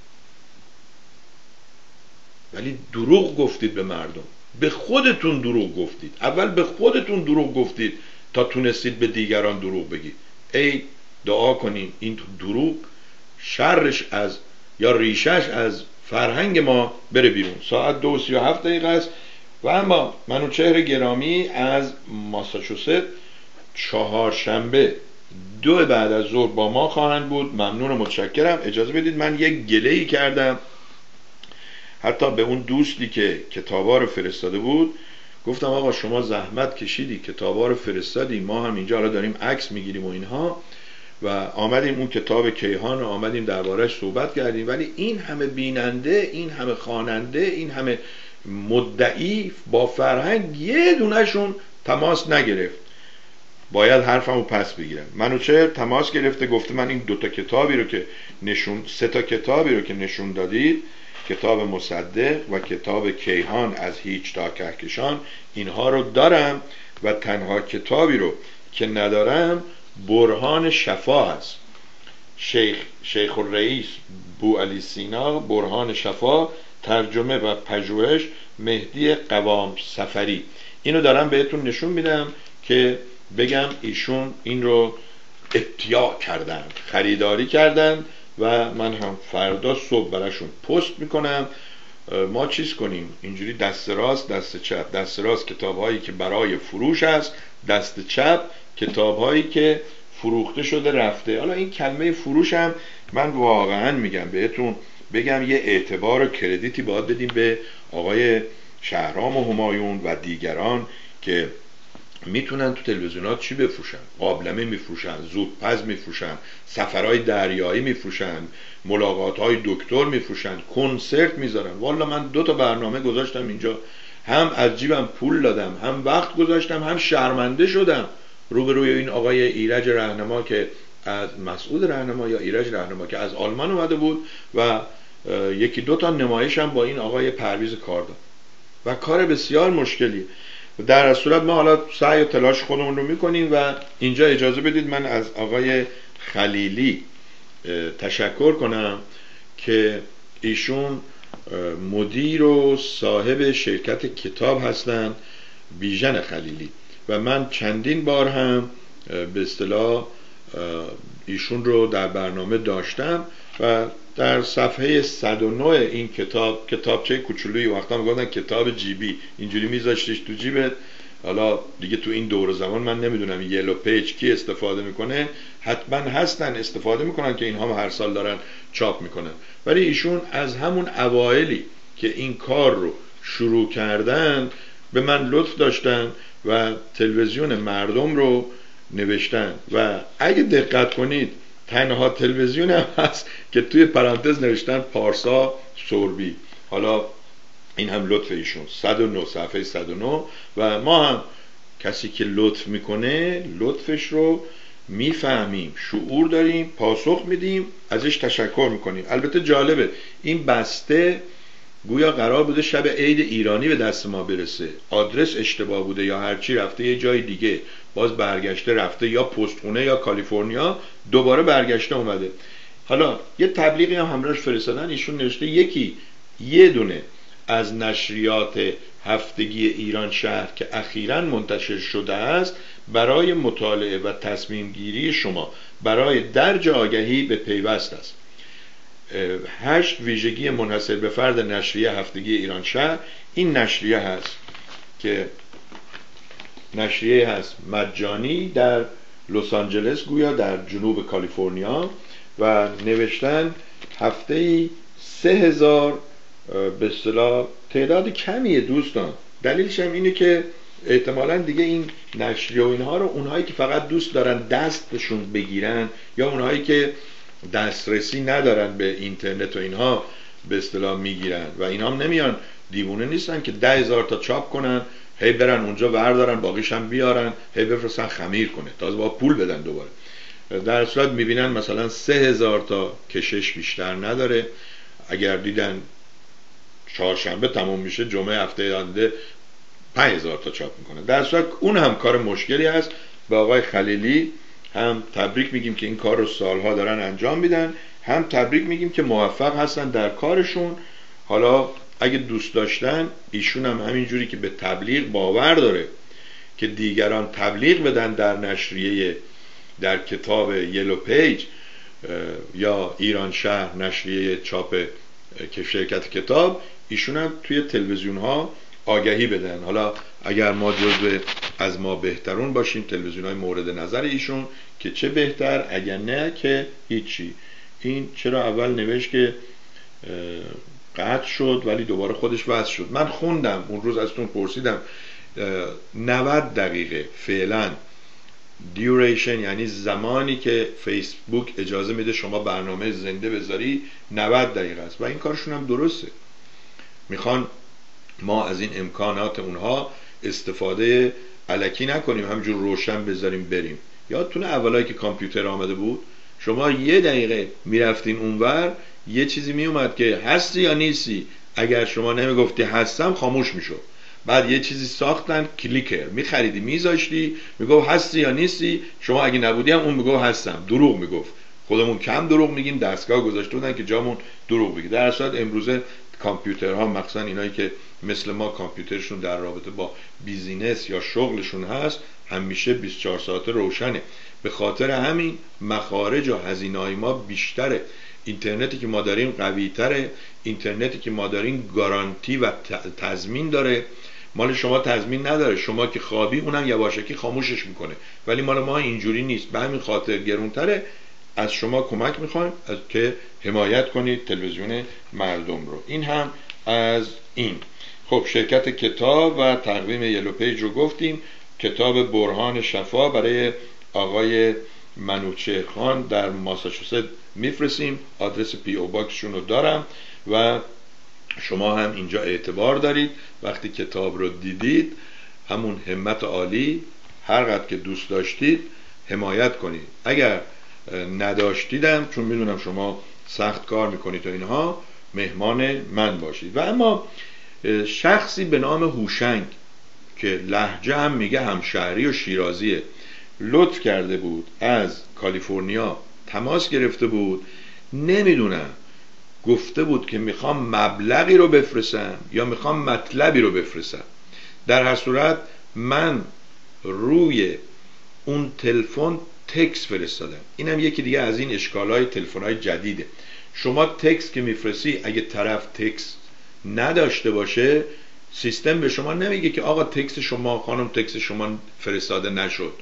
ولی دروغ گفتید به مردم، به خودتون دروغ گفتید. اول به خودتون دروغ گفتید تا تونستید به دیگران دروغ بگید. ای دعا کنیم این دروغ شرش از یا ریشش از فرهنگ ما بره بیرون. ساعت 2:37 است و اما منوچهر گرامی از ماساچوست چهارشنبه 2 بعد از ظهر با ما خواهند بود. ممنون و متشکرم. اجازه بدید من یک گله‌ای کردم حتی به اون دوستی که کتابا رو فرستاده بود، گفتم آقا شما زحمت کشیدی کتابا رو فرستادی، ما هم اینجا حالا داریم عکس میگیریم و اینها و آمدیم اون کتاب کیهان رو آمدیم درباره‌اش صحبت کردیم، ولی این همه بیننده، این همه خواننده، این همه مدعی با فرهنگ یه دونهشون تماس نگرفت. باید حرفمو پس بگیرم. منوچهر تماس گرفته، گفته من این 2 کتابی رو که 3 کتابی رو که نشون دادید، کتاب مصدق و کتاب کیهان از هیچ تا کهکشان، اینها رو دارم و تنها کتابی رو که ندارم برهان شفا هست. شیخ الرئیس بوعلی سینا، برهان شفا، ترجمه و پژوهش مهدی قوام سفری. اینو دارم بهتون نشون میدم که بگم ایشون این رو ابتیاع کردن، خریداری کردن و من هم فردا صبح براشون پست میکنم. ما چیز کنیم اینجوری دست راست دست چپ، دست راست کتاب هایی که برای فروش است، دست چپ کتاب هایی که فروخته شده رفته. حالا این کلمه فروش هم من واقعا میگم بهتون بگم یه اعتبار و کردیتی باید بدیم به آقای شهرام و همایون و دیگران که میتونن تو تلویزیونات چی بفروشن؟ قابلمه میفروشن، زودپز میفروشن، سفرهای دریایی میفروشن، ملاقاتهای دکتر میفروشن، کنسرت میذارن. والا من 2 تا برنامه گذاشتم اینجا، هم از جیبم پول دادم، هم وقت گذاشتم، هم شرمنده شدم روبروی این آقای ایرج رهنما که از مسعود رهنما یا ایرج رهنما که از آلمان اومده بود و 1-2 تا نمایش هم با این آقای پرویز کاردان و کار بسیار مشکلی. در از صورت ما حالا سعی و تلاش خودمون رو میکنیم و اینجا اجازه بدید من از آقای خلیلی تشکر کنم که ایشون مدیر و صاحب شرکت کتاب هستند، بیژن خلیلی، و من چندین بار هم به اصطلاح ایشون رو در برنامه داشتم و در صفحه 109 این کتابچه کوچولویی، وقتا میگفتن کتاب جیبی، اینجوری میذاشتیش تو جیبت. حالا دیگه تو این دور زمان من نمیدونم یلو پیج کی استفاده میکنه، حتما هستن استفاده میکنن که اینها هر سال دارن چاپ میکنن، ولی ایشون از همون اوایلی که این کار رو شروع کردن به من لطف داشتن و تلویزیون مردم رو نوشتن و اگه دقت کنید تنها تلویزیون هم هست که توی پرانتز نوشتن پارسا سوربی. حالا این هم لطف ایشون، 109 صفحه 109. و ما هم کسی که لطف میکنه لطفش رو میفهمیم، شعور داریم، پاسخ میدیم، ازش تشکر میکنیم. البته جالبه این بسته گویا قرار بوده شب عید ایرانی به دست ما برسه، آدرس اشتباه بوده یا هرچی، رفته یه جای دیگه، باز برگشته رفته یا پستخونه یا کالیفرنیا، دوباره برگشته اومده. حالا یه تبلیغی هم همراهش فرستادن، ایشون نوشته یه دونه از نشریات هفتگی ایران شهر که اخیراً منتشر شده است برای مطالعه و تصمیم گیری شما برای درج آگهی به پیوست است. 8 ویژگی منحصر به فرد نشریه هفتگی ایران شهر. این نشریه هست که نشریه هست مجانی در لس آنجلس، گویا در جنوب کالیفرنیا، و نوشتن هفته‌ای 3000 به اصطلاح تعداد کمیه دوستان. دلیلش هم اینه که احتمالاً دیگه این نشریه و اینها رو اونهایی که فقط دوست دارن دستشون بگیرن یا اونهایی که دسترسی ندارن به اینترنت و اینها به اصطلاح میگیرن و اینا هم نمیان، دیوونه نیستن که 10,000 تا چاپ کنن، هی برن اونجا وردارن باقیش هم بیارن، هی بفرستن خمیر کنه، تازه با پول بدن دوباره. در صورت میبینن مثلا 3,000 تا کشش بیشتر نداره. اگر دیدن چهارشنبه تموم میشه، جمعه هفته آینده 5,000 تا چاپ میکنه. در صورت اون هم کار مشکلی هست. به آقای خلیلی هم تبریک میگیم که این کار رو سالها دارن انجام میدن، هم تبریک میگیم که موفق هستن در کارشون. حالا اگه دوست داشتن ایشون هم همینجوری که به تبلیغ باور داره که دیگران تبلیغ بدن در نشریه، در کتاب یلو پیج یا ایران شهر نشریه چاپ که شرکت کتاب، ایشون هم توی تلویزیون ها آگهی بدن. حالا اگر ما جزو از ما بهترون باشیم، تلویزیون های مورد نظر ایشون، که چه بهتر، اگر نه که هیچی. این چرا اول نوشت که قطع شد ولی دوباره خودش وصل شد. من خوندم اون روز، ازتون پرسیدم 90 دقیقه فعلا دیوریشن، یعنی زمانی که فیسبوک اجازه میده شما برنامه زنده بذاری 90 دقیقه است و این کارشون هم درسته. میخوان ما از این امکانات اونها استفاده الکی نکنیم، همجور روشن بذاریم بریم. یادتونه اولایی که کامپیوتر آمده بود شما 1 دقیقه میرفتین اونور، یه چیزی میومد که هستی یا نیستی، اگر شما نمیگفتی هستم خاموش میشد. بعد یه چیزی ساختن کلیکر، میخریدی میذاشتی، میگفت هستی یا نیستی، شما اگه نبودی هم اون میگفت هستم، دروغ میگفت. خودمون کم دروغ میگیم، دستگاه گذاشته بودن که جامون دروغ بگی. در اصل امروزه کامپیوترها، مخصوصا اینایی که مثل ما کامپیوترشون در رابطه با بیزینس یا شغلشون هست، همیشه 24 ساعته روشنه. به خاطر همین مخارج و هزینه‌های ما بیشتره. اینترنتی که ما داریم قوی تره، اینترنتی که ما داریم گارانتی و تضمین داره. مال شما تضمین نداره، شما که خوابی اونم یواشکی خاموشش میکنه، ولی مال ما اینجوری نیست. به همین خاطر گرونتره. از شما کمک میخوایم که حمایت کنید تلویزیون مردم رو. این هم از این. خب شرکت کتاب و تقویم یلو پیج رو گفتیم. کتاب برهان شفا برای آقای منوچهر خان در ماساچوست میفرستیم. آدرس پی او باکسشون رو دارم و شما هم اینجا اعتبار دارید. وقتی کتاب رو دیدید همون همت عالی هر قدر که دوست داشتید حمایت کنید. اگر نداشتیدم چون میدونم شما سخت کار میکنید و اینها، مهمان من باشید. و اما شخصی به نام هوشنگ که لهجه هم میگه همشهری و شیرازیه، لطف کرده بود از کالیفرنیا تماس گرفته بود. نمیدونم گفته بود که میخوام مبلغی رو بفرستم یا میخوام مطلبی رو بفرستم. در هر صورت من روی اون تلفن تکست فرستادم. اینم یکی دیگه از این اشکالای تلفن‌های جدیده. شما تکست که میفرستی اگه طرف تکست نداشته باشه، سیستم به شما نمیگه که آقا تکست شما، خانم تکست شما فرستاده نشد.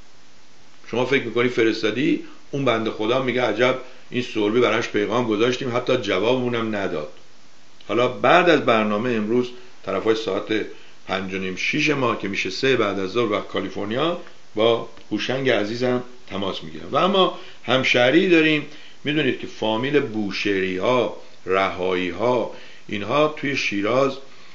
شما فکر میکنی فرستادی، اون بنده خدا میگه عجب این سربی براش پیغام گذاشتیم حتی جوابمونم نداد. حالا بعد از برنامه امروز طرفای ساعت 5:30 ما که میشه 3 بعد از ظهر وقت کالیفرنیا با هوشنگ عزیزم تماس میگیرم. و اما همشهری داریم. میدونید که فامیل بوشهری ها، رهایی ها، اینها توی شیراز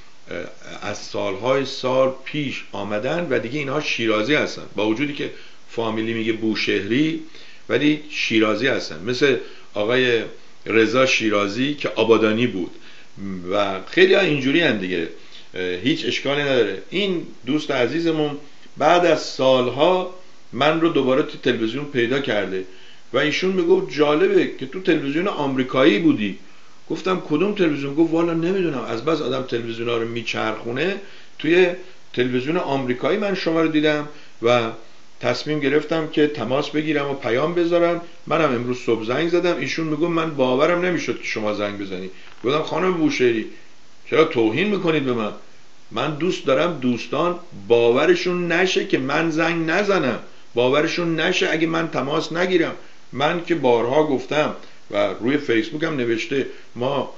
از سالهای سال پیش آمدن و دیگه اینها شیرازی هستن، با وجودی که فامیلی میگه بوشهری ولی شیرازی هستن. مثل آقای رضا شیرازی که آبادانی بود و خیلی ها اینجوری هن دیگه، هیچ اشکالی نداره. این دوست عزیزمون بعد از سالها من رو دوباره تو تلویزیون پیدا کرده و ایشون میگفت جالبه که تو تلویزیون آمریکایی بودی. گفتم کدوم تلویزیون؟ گفت والا نمیدونم، از بس آدم تلویزیون ها رو میچرخونه توی تلویزیون آمریکایی من شما رو دیدم و تصمیم گرفتم که تماس بگیرم و پیام بذارم. منم امروز صبح زنگ زدم، ایشون میگه من باورم نمیشد که شما زنگ بزنی. گفتم خانم بوشهری چرا توهین میکنید به من؟ من دوست دارم دوستان باورشون نشه که من زنگ نزنم، باورشون نشه اگه من تماس نگیرم. من که بارها گفتم و روی فیسبوک هم نوشته، ما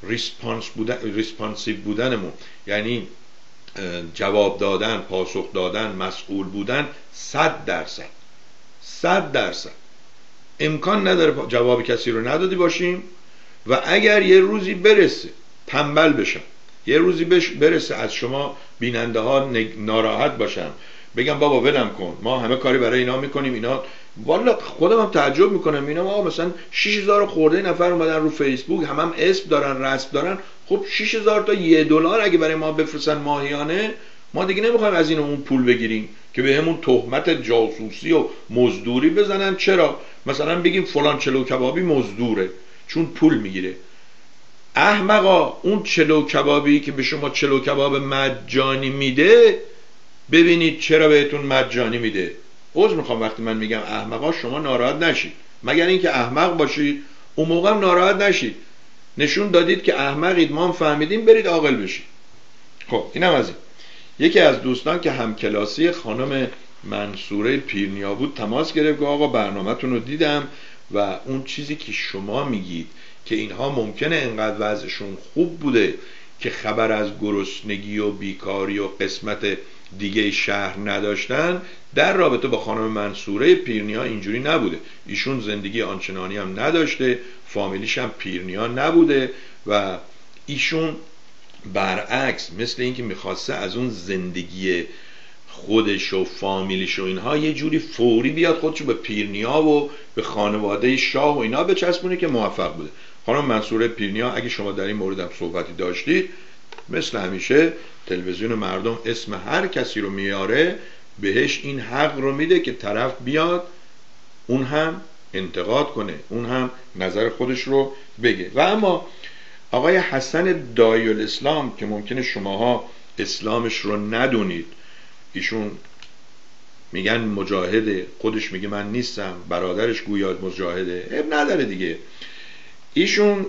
ریسپانسیو بودنمون یعنی جواب دادن، پاسخ دادن، مسئول بودن 100% امکان نداره جواب کسی رو ندادی باشیم. و اگر یه روزی برسه تنبل بشم، یه روزی برسه از شما بیننده ها ناراحت باشم، بگم بابا ولم کن، ما همه کاری برای اینا میکنیم، اینا والا خودم هم تعجب میکنم، اینا ما مثلا 6000 خورده نفر اومدن رو فیسبوک، هم اسم دارن رسم دارن. خب 6000 تا $1 اگه برای ما بفرستن ماهیانه، ما دیگه نمیخوایم از این اون پول بگیریم که به همون تهمت جاسوسی و مزدوری بزنن. چرا؟ مثلا بگیم فلان چلو کبابی مزدوره چون پول میگیره. احمقا، اون چلو کبابی که به شما چلو کباب مجانی میده، ببینید چرا بهتون مجانی میده. عذر میخوام وقتی من میگم احمقا شما ناراحت نشید، مگر اینکه احمق باشید اون موقع هم ناراحت نشید. نشون دادید که احمقید، ما هم فهمیدیم، برید عاقل بشید. خب اینم از این. یکی از دوستان که همکلاسی خانم منصوره پیرنیا بود تماس گرفت که آقا برنامه‌تون رو دیدم و اون چیزی که شما میگید که اینها ممکنه انقدر وضعشون خوب بوده که خبر از گرسنگی و بیکاری و قسمت دیگه شهر نداشتن، در رابطه با خانم منصوره پیرنیا اینجوری نبوده. ایشون زندگی آنچنانی هم نداشته، فامیلیش هم پیرنیا نبوده و ایشون برعکس مثل اینکه میخواسته از اون زندگی خودش و فامیلیش و اینها یه جوری فوری بیاد خودشو به پیرنیا و به خانواده شاه و اینا بچسبونه که موفق بوده. خانم منصوره پیرنیا اگه شما در این مورد هم صحبتی داشتید، مثل همیشه تلویزیون مردم اسم هر کسی رو میاره، بهش این حق رو میده که طرف بیاد اون هم انتقاد کنه، اون هم نظر خودش رو بگه. و اما آقای حسن دایالاسلام که ممکنه شماها اسلامش رو ندونید، ایشون میگن مجاهده، خودش میگه من نیستم، برادرش گویا مجاهده، اب نداره دیگه. ایشون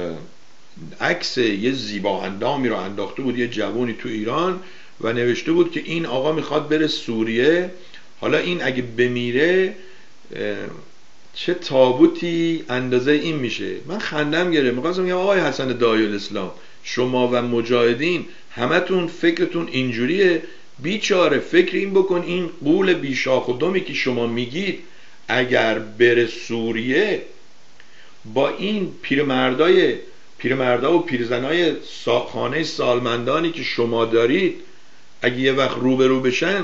عکس یه زیبا اندامی رو انداخته بود یه جوانی تو ایران و نوشته بود که این آقا میخواد بره سوریه، حالا این اگه بمیره چه تابوتی اندازه این میشه. من خندم گرفت، میخواستم بگم آقای حسن دایالاسلام، شما و مجاهدین همتون فکرتون اینجوریه، بیچاره فکر این بکن این غول بیشاخ و دمی که شما میگید اگر بره سوریه با این پیرمردا و پیرزنای خانه سالمندانی که شما دارید اگه یه وقت روبرو بشن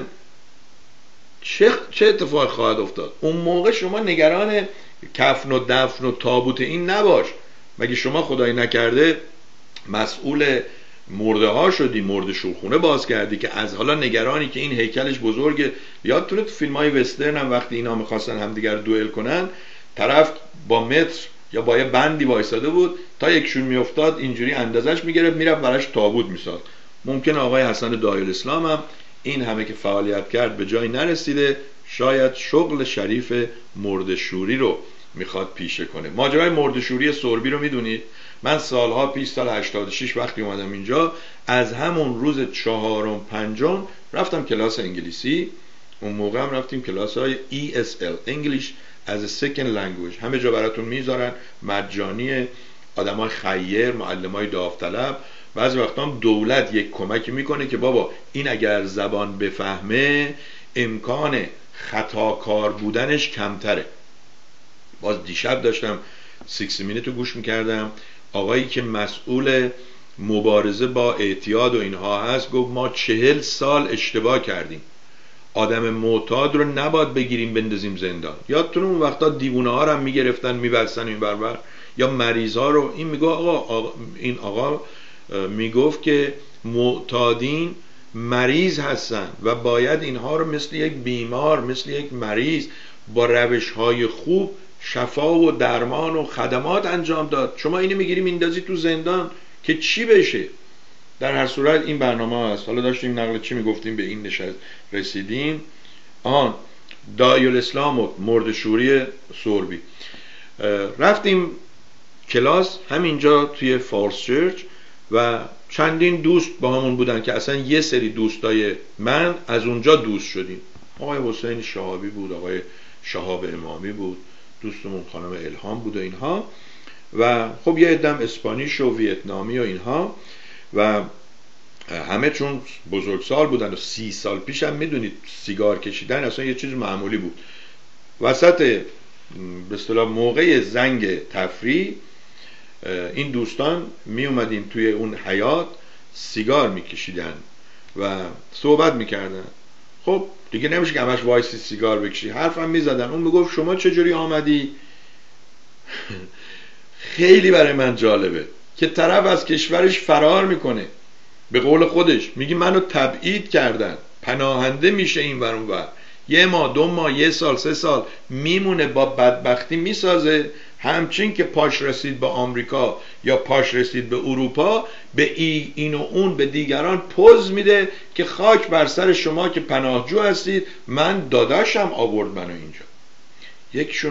چه اتفاقی خواهد افتاد؟ اون موقع شما نگران کفن و دفن و تابوت این نباش. مگه شما خدای نکرده مسئول مرده ها شدی، مرده شورخونه باز کردی که از حالا نگرانی که این هیکلش بزرگه. یادتونه تو فیلم های وسترن هم وقتی اینا میخواستن همدیگر دوئل کنن طرف با متر یا با یه بندی وایساده بود تا یکشون میافتاد اینجوری اندازش میگرفت میرفت براش تابوت میساخت. ممکن آقای حسن دایالاسلام هم این همه که فعالیت کرد به جای نرسیده، شاید شغل شریف مرده‌شوری رو میخواد پیشه کنه. ماجرای مرده‌شوری سوربی رو میدونید؟ من سالها پیش سال 86 وقتی اومدم اینجا از همون روز 4 و 5 رفتم کلاس انگلیسی. اون موقع هم رفتیم کلاس های ESL English as a Second Language، همه جا براتون میذارن، مجانی، آدمای خیر، معلمای داوطلب. بعضی وقتا هم دولت یک کمکی میکنه که بابا این اگر زبان بفهمه امکان خطاکار بودنش کمتره. باز دیشب داشتم 6 مینیت رو گوش میکردم، آقایی که مسئول مبارزه با اعتیاد و اینها هست گفت ما 40 سال اشتباه کردیم، آدم معتاد رو نباید بگیریم بندازیم زندان. یادتونه اون وقتا دیوونه ها رو هم میگرفتن میبستن این بربر، یا مریض ها رو. این میگه این آقا میگفت که معتادین مریض هستن و باید اینها رو مثل یک بیمار، مثل یک مریض با روش های خوب شفا و درمان و خدمات انجام داد. شما اینو میگیری میندازی تو زندان که چی بشه؟ در هر صورت این برنامه هست. حالا داشتیم نقل چی میگفتیم به این نشست رسیدیم. دایالاسلام و مرده‌شوری سوربی. رفتیم کلاس همینجا توی فارس چرچ و چندین دوست با همون بودن که اصلا یه سری دوستای من از اونجا دوست شدیم. آقای حسین شهابی بود، آقای شهاب امامی بود، دوستمون خانم الهام بود و اینها، و خب یه عدم اسپانیش و ویتنامی و اینها، و همه چون بزرگسال بودن و 30 سال پیش هم میدونید سیگار کشیدن اصلا یه چیز معمولی بود. وسط به اصطلاح موقع زنگ تفریح این دوستان می اومدیم توی اون حیاط سیگار میکشیدن و صحبت میکردن. خب دیگه نمیشه که همش وایسی سیگار بکشی، حرفم میزدن. اون میگفت شما چجوری آمدی؟ خیلی برای من جالبه که طرف از کشورش فرار میکنه، به قول خودش میگه منو تبعید کردن، پناهنده میشه این ور اون ور، 1 ماه 2 ماه 1 سال 3 سال میمونه، با بدبختی میسازه. همچین که پاش رسید به آمریکا یا پاش رسید به اروپا، به این و اون به دیگران پوز میده که خاک بر سر شما که پناهجو هستید، من داداشم آورد منو اینجا. یکیشون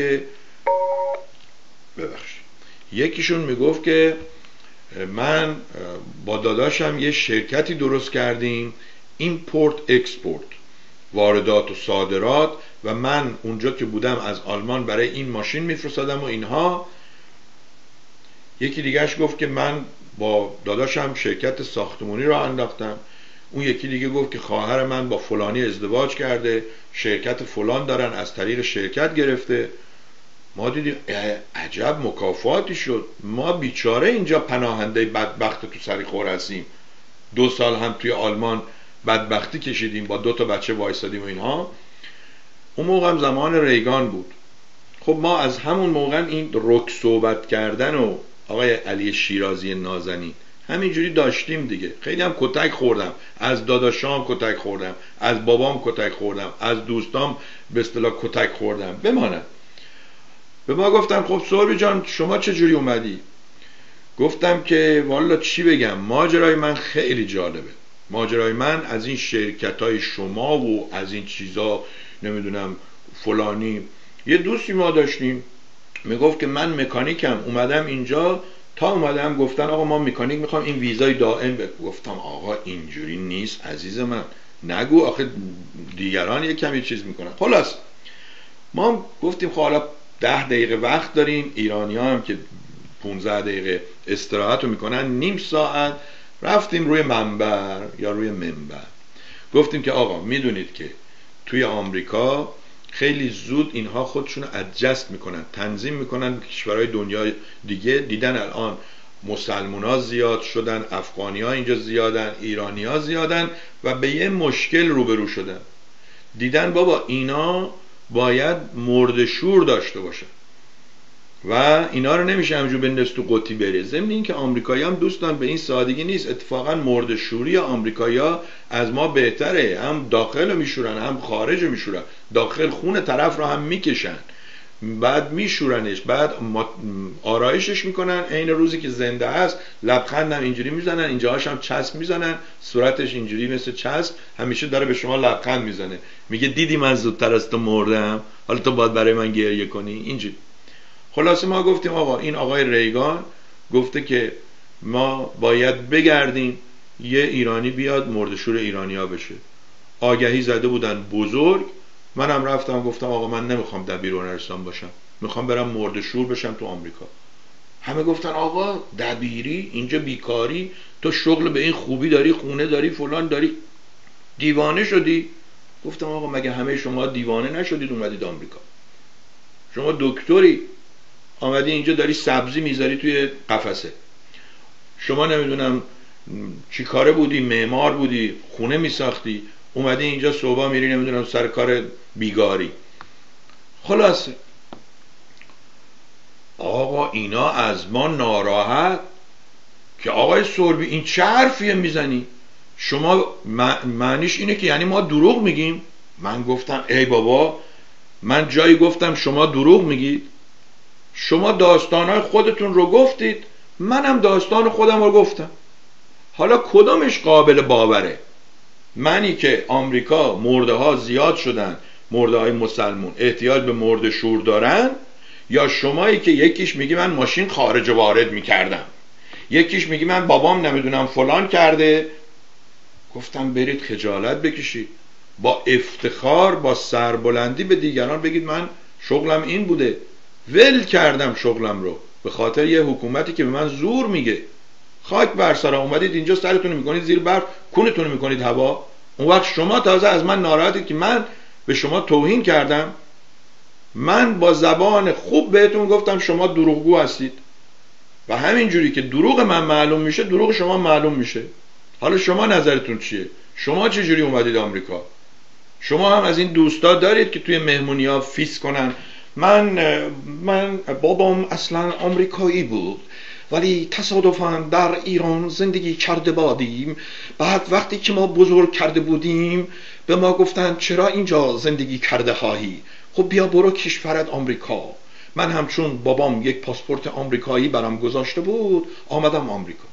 میگفت که من با داداشم یه شرکتی درست کردیم، ایمپورت اکسپورت، واردات و صادرات، و من اونجا که بودم از آلمان برای این ماشین میفرستادم و اینها. یکی دیگهش گفت که من با داداشم شرکت ساختمانی را انداختم. اون یکی دیگه گفت که خواهر من با فلانی ازدواج کرده، شرکت فلان دارن، از طریق شرکت گرفته. ما دیدیم عجب مکافاتی شد، ما بیچاره اینجا پناهنده بدبخت تو سری خور هستیم. 2 سال هم توی آلمان بدبختی کشیدیم، با 2 تا بچه وایسادیم و اینها. اون موقع هم زمان ریگان بود. خب ما از همون موقع این رک صحبت کردن و آقای علی شیرازی نازنین همینجوری داشتیم دیگه. خیلی هم کتک خوردم، از داداشام کتک خوردم، از بابام کتک خوردم، از دوستام به اصطلاح کتک خوردم. بماند به ما گفتن خب سوربی جان شما چجوری اومدی؟ گفتم که والا چی بگم، ماجرای من خیلی جالبه. ماجرای من از این شرکت‌های شما و از این چیزا نمیدونم فلانی. یه دوستی ما داشتیم میگفت که من مکانیکم، اومدم اینجا، تا اومدم گفتن آقا ما مکانیک میخوام، این ویزای دائم گفتم آقا اینجوری نیست عزیز من، نگو آخه دیگران یه کمی چیز میکنن. خلاص ما گفتیم خب حالا 10 دقیقه وقت داریم، ایرانی ها هم که 15 دقیقه استراحت رو میکنن، نیم ساعت. رفتیم روی منبر یا روی منبر، گفتیم که آقا میدونید که توی آمریکا خیلی زود اینها خودشون ادجست میکنن، تنظیم میکنن به کشورهای دنیا دیگه. دیدن الان مسلمان ها زیاد شدن، افغانی ها اینجا زیادن، ایرانی ها زیادن و به یه مشکل روبرو شدن. دیدن بابا اینا باید مرد شور داشته باشن و اینا رو نمیشه همجور بندست تو قطی بره. ضمن این که آمریکایی هم دوستان به این سادگی نیست. اتفاقا مرد شوری آمریکایی ها از ما بهتره، هم داخل رو میشورن هم خارج رو میشورن. داخل خون طرف رو هم میکشن، بعد میشورنش، بعد آرایشش میکنن، عین روزی که زنده است لبخند هم اینجوری میزنن، اینجاهاش هم چسب میزنن، صورتش اینجوری مثل چسب همیشه داره به شما لبخند میزنه، میگه دیدی من زودتر از تو مردم، حالا تو باید برای من گریه کنی. اینجوری. خلاصه ما گفتیم آقا این آقای ریگان گفته که ما باید بگردیم یه ایرانی بیاد مردشور ایرانیا بشه. آگهی زده بودن بزرگ. منم رفتم گفتم آقا من نمیخوام دبیر هنرستان باشم، میخوام برم مردشور بشم تو آمریکا. همه گفتن آقا دبیری اینجا بیکاری، تو شغل به این خوبی داری، خونه داری، فلان داری، دیوانه شدی؟ گفتم آقا مگه همه شما دیوانه نشدید اومدید آمریکا؟ شما دکتری آمدی اینجا داری سبزی میذاری توی قفسه، شما نمیدونم چی کاره بودی، معمار بودی، خونه میساختی، اومدی اینجا صبح میری نمیدونم سر کار بیگاری. خلاصه آقا اینا از ما ناراحت که آقای سربی این چه حرفیه میزنی؟ شما معنیش اینه که یعنی ما دروغ میگیم؟ من گفتم ای بابا، من جایی گفتم شما دروغ میگید؟ شما داستانهای خودتون رو گفتید، منم داستان خودم رو گفتم. حالا کدومش قابل باوره؟ منی که آمریکا مرده ها زیاد شدن، مرده های مسلمون احتیاج به مرد شور دارن، یا شمایی که یکیش میگی من ماشین خارج وارد میکردم، یکیش میگی من بابام نمیدونم فلان کرده. گفتم برید خجالت بکشید، با افتخار با سربلندی به دیگران بگید من شغلم این بوده، ول کردم شغلم رو به خاطر یه حکومتی که به من زور میگه. خاک بر سر اومدید اینجا سرتون میکنید زیر برف، کونتون میکنید هوا. اون وقت شما تازه از من ناراحتید که من به شما توهین کردم. من با زبان خوب بهتون گفتم شما دروغگو هستید و همین جوری که دروغ من معلوم میشه دروغ شما معلوم میشه. حالا شما نظرتون چیه؟ شما چه جوری اومدید آمریکا؟ شما هم از این دوستا دارید که توی مهمونی‌ها فیس کنن من بابام اصلا آمریکایی بود ولی تصادفاً در ایران زندگی کرده بودیم، بعد وقتی که ما بزرگ کرده بودیم به ما گفتن چرا اینجا زندگی کرده خواهی؟ خب بیا برو کشورت آمریکا. من هم چون بابام یک پاسپورت آمریکایی برام گذاشته بود آمدم آمریکا.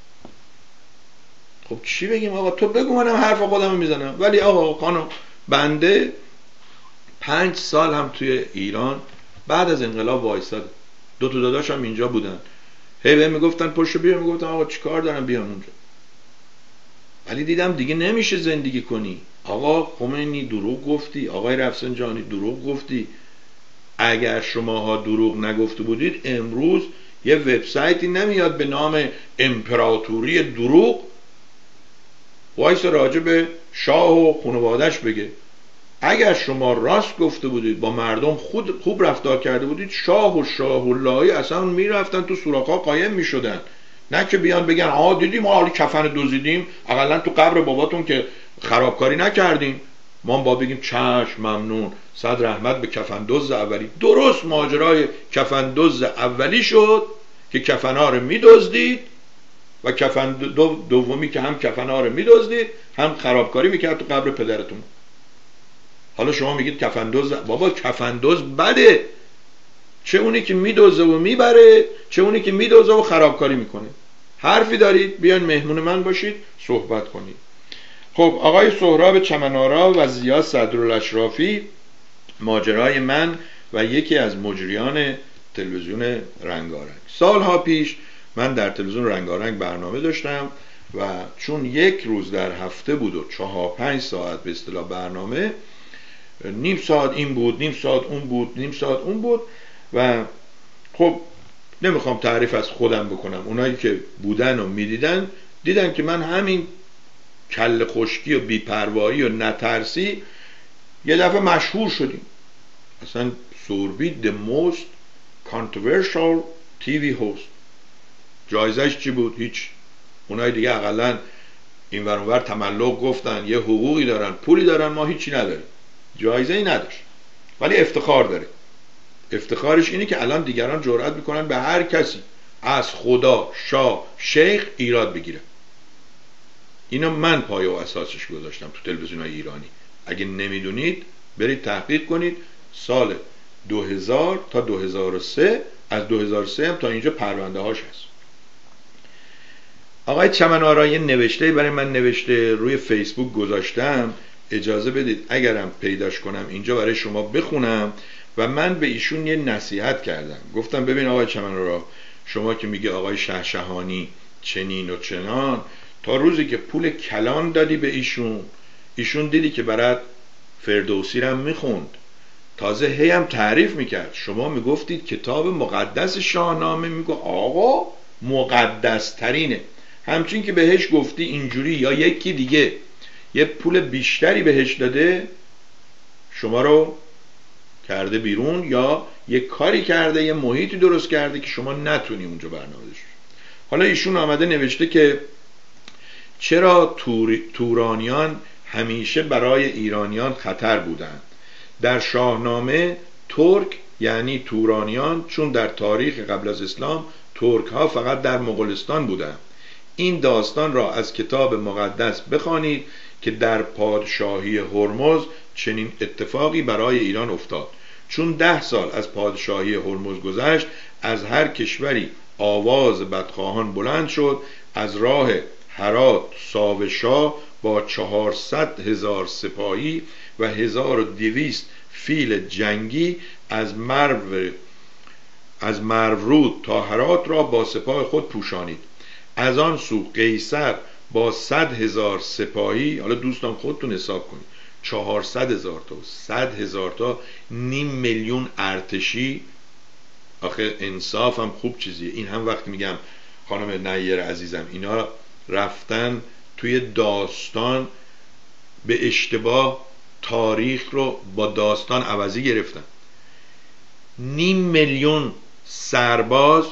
خب چی بگیم آقا؟ تو بگو منم حرف خودم میزنم. ولی آقا خانم بنده 5 سال هم توی ایران بعد از انقلاب وایساد، دو تا داداشم اینجا بودن، هی بهم میگفتن پشت بیا، میگفتم آقا چیکار دارم بیام اونجا. ولی دیدم دیگه نمیشه زندگی کنی. آقا خمینی دروغ گفتی، آقای رفسنجانی دروغ گفتی. اگر شماها دروغ نگفته بودید امروز یه وبسایتی نمیاد به نام امپراتوری دروغ وایس راجع به شاه و خانواده‌اش بگه. اگر شما راست گفته بودید، با مردم خوب رفتار کرده بودید، شاه و شاه اللهی اصلا میرفتن تو سوراخ‌ها قایم میشدن. نه که بیان بگن دیدی ما حالی کفن دزدیدیم، اقلا تو قبر باباتون که خرابکاری نکردیم. ما با بگیم چشم ممنون، صد رحمت به کفن دزد اولی. درست ماجرای کفن دزد اولی شد که کفن‌ها رو میدزدید و کفن دومی که هم کفن‌ها رو میدزدید هم خرابکاری میکرد تو قبر پدرتون. حالا شما میگید کفن دزد. بابا کفن دزد بده، چه اونی که میدزده و میبره، چه اونی که میدزده و خرابکاری میکنه. حرفی دارید بیان مهمون من باشید صحبت کنید. خب آقای سهراب چمن‌آرا و زیا صدرالاشرافی، ماجرای من و یکی از مجریان تلویزیون رنگارنگ. سالها پیش من در تلویزیون رنگارنگ برنامه داشتم و چون یک روز در هفته بود و 4-5 ساعت به اصطلاح برنامه، نیم ساعت این بود، نیم ساعت اون بود، نیم ساعت اون بود و خب نمیخوام تعریف از خودم بکنم. اونایی که بودن و میدیدن دیدن که من همین کل خشکی و بی‌پروایی و نترسی یه دفعه مشهور شدیم. اصلا سوربی the most controversial TV host. جایزش چی بود؟ هیچ. اونای دیگه اقلا این ور اونور تملق گفتن یه حقوقی دارن، پولی دارن، ما هیچی نداریم. جایزه ای نداشت، ولی افتخار داره. افتخارش اینه که الان دیگران جرأت میکنن به هر کسی از خدا، شاه، شیخ ایراد بگیره. اینا من پایه و اساسش گذاشتم تو تلویزیون‌های ایرانی. اگه نمیدونید برید تحقیق کنید. سال 2000 تا 2003، از 2003 هم تا اینجا پرونده هاش هست. آقای چمن آرایی نوشته برای من نوشته، روی فیسبوک گذاشتم، اجازه بدید اگرم پیداش کنم اینجا برای شما بخونم. و من به ایشون یه نصیحت کردم، گفتم ببین آقای چمن آرا، شما که میگه آقای شهشهانی چنین و چنان، تا روزی که پول کلان دادی به ایشون دیدی که برات فردوسی رو هم میخوند، تازه هی هم تعریف میکرد. شما میگفتید کتاب مقدس شاهنامه، میگو آقا مقدس ترینه، همچین که بهش گفتی اینجوری یا یکی دیگه یه پول بیشتری بهش داده، شما رو کرده بیرون یا یه کاری کرده، یه محیطی درست کرده که شما نتونی اونجا برنامه داشت. حالا ایشون آمده نوشته که چرا تورانیان همیشه برای ایرانیان خطر بودند. در شاهنامه ترک یعنی تورانیان، چون در تاریخ قبل از اسلام ترک ها فقط در مغولستان بودند. این داستان را از کتاب مقدس بخوانید که در پادشاهی هرمز چنین اتفاقی برای ایران افتاد. چون 10 سال از پادشاهی هرمز گذشت، از هر کشوری آواز بدخواهان بلند شد. از راه هرات ساوشاه با 400,000 سپاهی و 1200 فیل جنگی از مرورود تا هرات را با سپاه خود پوشانید. از آن سو قیصر با 100,000 سپاهی، حالا دوستان خودتون حساب کنید، 400,000 تا 100,000 تا 500,000 ارتشی. آخه انصاف هم خوب چیزیه. این هم وقتی میگم خانم نیر عزیزم، اینا رفتن توی داستان به اشتباه تاریخ رو با داستان عوضی گرفتن. 500,000 سرباز،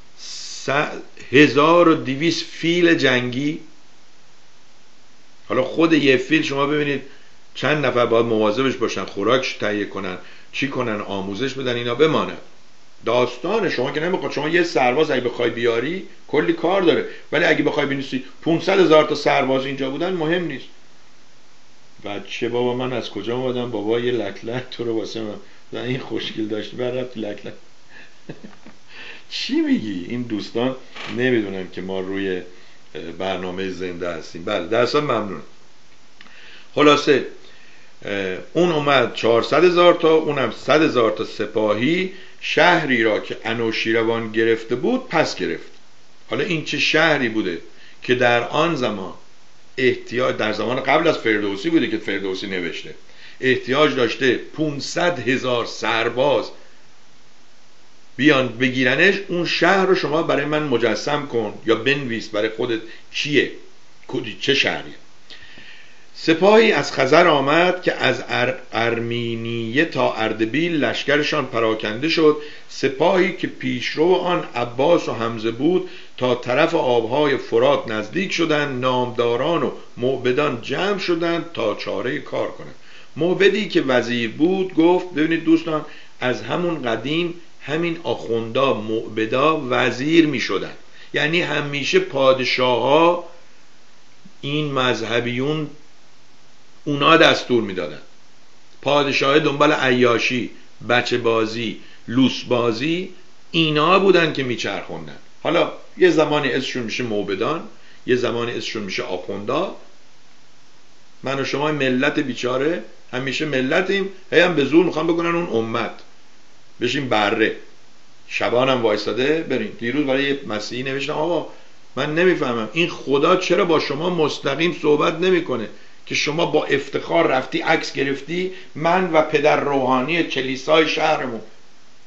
1200 فیل جنگی. حالا خود یه فیل شما ببینید چند نفر باید مواظبش باشن، خوراکش تهیه کنن، چی کنن، آموزش بدن اینا بمانه. داستان شما که نمیخواد، شما یه سرباز اگه بخوای بیاری کلی کار داره، ولی اگه بخوای بنویسی 500,000 تا سرباز اینجا بودن مهم نیست. بچه بابا من از کجا اومدم؟ بابا یه لک تو رو واسه من این خوشگل داشتی برات لک چی میگی؟ این دوستان نمیدونن که ما روی برنامه زنده هستیم. بله درسا ممنون. خلاصه اون اومد 400,000 تا، اونم 100,000 تا سپاهی شهری را که انوشیروان گرفته بود پس گرفت. حالا این چه شهری بوده که در آن زمان احتیاج، در زمان قبل از فردوسی بوده که فردوسی نوشته، احتیاج داشته 500,000 سرباز بیان بگیرنش. اون شهر رو شما برای من مجسم کن یا بنویس برای خودت چیه، چه شهریه. سپاهی از خزر آمد که از ارمینیه تا اردبیل لشکرشان پراکنده شد. سپاهی که پیشرو آن عباس و حمزه بود تا طرف آبهای فرات نزدیک شدند. نامداران و موبدان جمع شدند تا چاره کار کنند. موبدی که وزیر بود گفت، ببینید دوستان، از همون قدیم همین آخوندا موبدا وزیر می شدن، یعنی همیشه پادشاه ها این مذهبیون اونا دستور می دادن. پادشاه دنبال عیاشی، بچه بازی، لوس بازی اینا بودن که می چرخوندن. حالا یه زمانی اسمشون میشه موبدان، یه زمانی اسمشون میشه آخوندا. من و شما ملت بیچاره همیشه ملتیم، هی هم به زور میخوان بکنن اون امت بشیم بره. شبانم وایستاده بریم. دیروز برای یه مسیحی نوشتم آقا من نمیفهمم این خدا چرا با شما مستقیم صحبت نمیکنه که شما با افتخار رفتی عکس گرفتی من و پدر روحانی کلیسای شهرمون،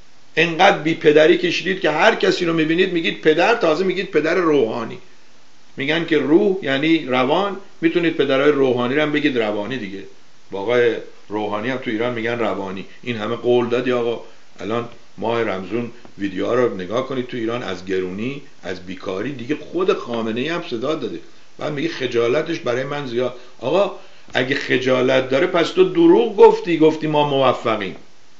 انقدر بی پدری کشیدید که هر کسی رو میبینید میگید پدر، تازه میگید پدر روحانی. میگن که روح یعنی روان، میتونید پدرای روحانی رو هم بگید روانی دیگه. با آقای روحانی هم تو ایران میگن روانی. این همه قول دادی آقا. الان ماه رمضان ویدیوها رو نگاه کنید تو ایران، از گرونی، از بیکاری، دیگه خود خامنه‌ای هم صدا داده. بعد میگه خجالتش برای من زیاد. آقا اگه خجالت داره پس تو دروغ گفتی ما موفقیم.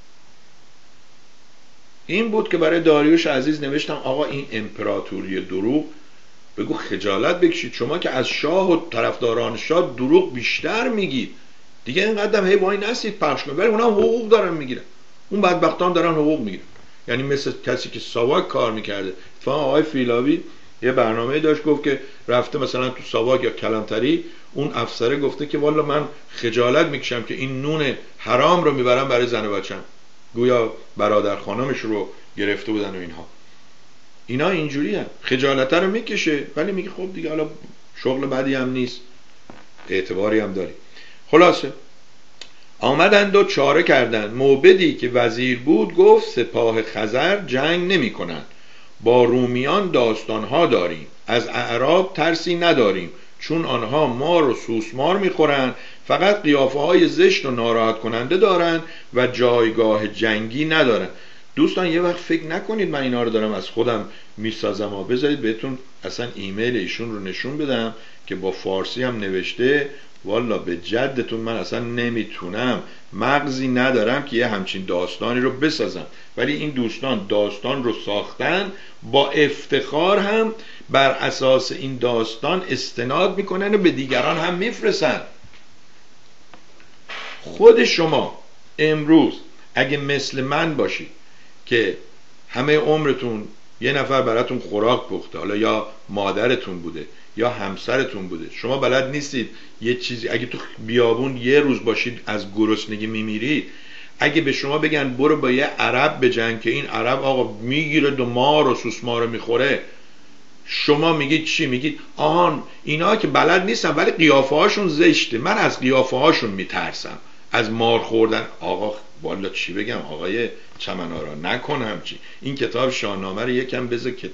این بود که برای داریوش عزیز نوشتم آقا این امپراتوری دروغ، بگو خجالت بکشید شما که از شاه و طرفداران شاه دروغ بیشتر میگید دیگه. اینقدر هی وای نسید پخش کنید، ولی اونا حقوق دارن میگیرن، اون بدبختان دارن حقوق میگیرن. یعنی مثل کسی که ساواک کار میکرده. اتفاقا آقای فیلاوی یه برنامه داشت، گفت که رفته مثلا تو ساواک یا کلانتری، اون افسره گفته که والا من خجالت میکشم که این نون حرام رو میبرم برای زن و بچم، گویا برادر خانمش رو گرفته بودن و اینها. اینا اینجوری هم خجالت رو میکشه، ولی میگه خب دیگه حالا شغل بدی هم نیست، اعتباری هم داری. خلاصه آمدند و چاره کردند. موبدی که وزیر بود گفت سپاه خزر جنگ نمی کنند، با رومیان داستانها داریم، از اعراب ترسی نداریم، چون آنها مار و سوسمار میخورند، فقط قیافه های زشت و ناراحت کننده دارند و جایگاه جنگی ندارند. دوستان یه وقت فکر نکنید من اینا رو دارم از خودم میسازم ها. بذارید بهتون اصلا ایمیل ایشون رو نشون بدم که با فارسی هم نوشته. والا به جدتون من اصلا نمیتونم، مغزی ندارم که یه همچین داستانی رو بسازم، ولی این دوستان داستان رو ساختن، با افتخار هم بر اساس این داستان استناد میکنن و به دیگران هم میفرستن. خود شما امروز اگه مثل من باشید که همه عمرتون یه نفر براتون خوراک پخته، حالا یا مادرتون بوده یا همسرتون بوده، شما بلد نیستید یه چیزی، اگه تو بیابون یه روز باشید از گرسنگی میمیرید، اگه به شما بگن برو با یه عرب بجنگ که این عرب آقا میگیره دو مار و سوسمار رو میخوره، شما میگید چی؟ میگید آهان اینا که بلد نیستن ولی قیافه هاشون زشته، من از قیافه هاشون میترسم، از مار خوردن. آقا والا چی بگم آقای چمنارا، نکنم چی. این کتاب شاهنامه رو یکم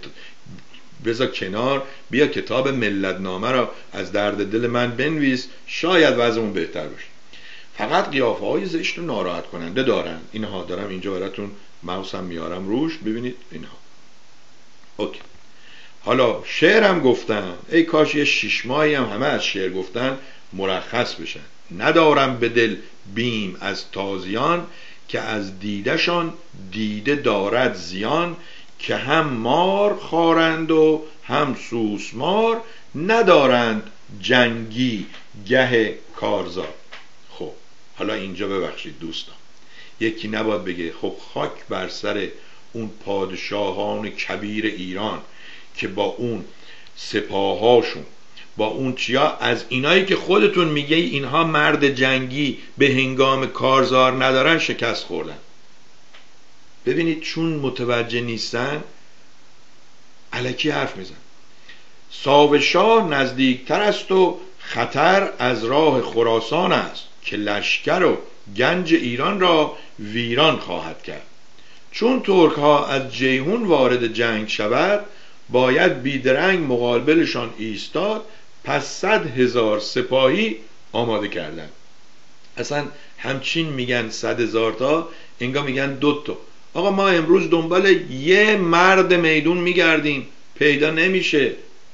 بذار کنار، بیا کتاب ملتنامه رو از درد دل من بنویس، شاید وضعمون بهتر بشه. فقط قیافه های زشت و ناراحت کننده دارن. اینها دارم اینجا براتون موسم میارم روش، ببینید اینها. اوکی. حالا شعرم گفتم، ای کاش یه 6 ماهی هم همه از شعر گفتن مرخص بشن. ندارم به دل بیم از تازیان، که از دیدشان دیده دارد زیان، که هم مار خارند و هم سوسمار، ندارند جنگی گه کارزار. خب حالا اینجا ببخشید دوستان، یکی نباید بگه خب خاک بر سر اون پادشاهان کبیر ایران که با اون سپاهاشون، با اون چیا، از اینایی که خودتون میگه اینها مرد جنگی به هنگام کارزار ندارن شکست خوردن. ببینید چون متوجه نیستن الکی حرف میزن. ساو شاه نزدیکتر است و خطر از راه خراسان است، که لشکر و گنج ایران را ویران خواهد کرد. چون ترک ها از جیهون وارد جنگ شود، باید بیدرنگ مقابلشان ایستاد، پس 100,000 سپاهی آماده کردن. اصلا همچین میگن 100,000 تا، انگار میگن 2 تا. آقا ما امروز دنبال یه مرد میدون میگردیم، پیدا نمیشه.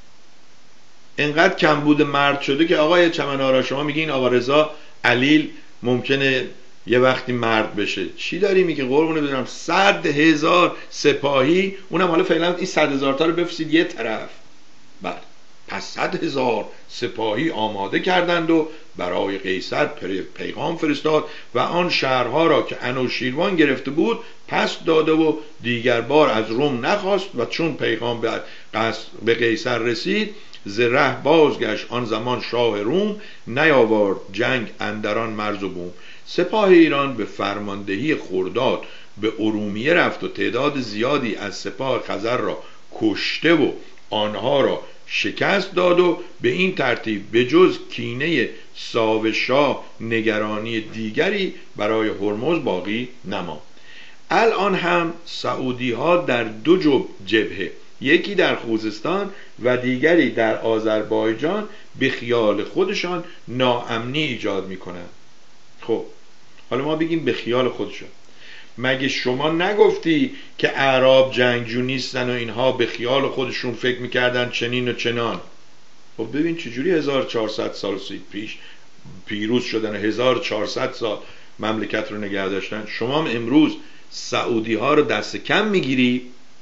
انقدر کمبود مرد شده که آقای چمنارا شما میگین آقا رضا علیل ممکنه یه وقتی مرد بشه. چی داری میگه قربونه بدونم؟ 100,000 سپاهی، اونم حالا فعلا این 100,000 تا رو بفرستید یه طرف. بعد پس 100,000 سپاهی آماده کردند و برای قیصر پیغام فرستاد و آن شهرها را که انوشیروان گرفته بود پس داده و دیگر بار از روم نخواست. و چون پیغام به قیصر رسید، ز ره بازگشت آن زمان شاه روم، نیاورد جنگ اندران مرز و بوم. سپاه ایران به فرماندهی خرداد به ارومیه رفت و تعداد زیادی از سپاه خزر را کشته و آنها را شکست داد و به این ترتیب به جز کینه ساو شاه نگرانی دیگری برای هرمز باقی نماند. الان هم سعودی ها در 2 جبهه، یکی در خوزستان و دیگری در آذربایجان به خیال خودشان ناامنی ایجاد میکنن. خب حالا ما بگیم به خیال خودشان، مگه شما نگفتی که اعراب جنگجو نیستن و اینها به خیال خودشون فکر میکردن چنین و چنان؟ خب ببین چجوری 1400 سال پیش پیروز شدن، 1400 سال مملکت رو نگه داشتن. شما هم امروز سعودی ها رو دست کم میگیری،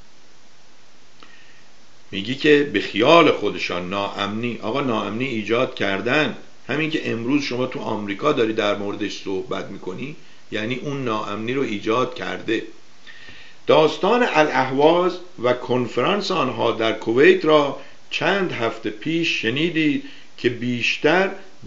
میگی که به خیال خودشان ناامنی. آقا ناامنی ایجاد کردن. همین که امروز شما تو آمریکا داری در موردش صحبت میکنی یعنی اون ناامنی رو ایجاد کرده. داستان الاهواز و کنفرانس آنها در کویت را چند هفته پیش شنیدید که بیشتر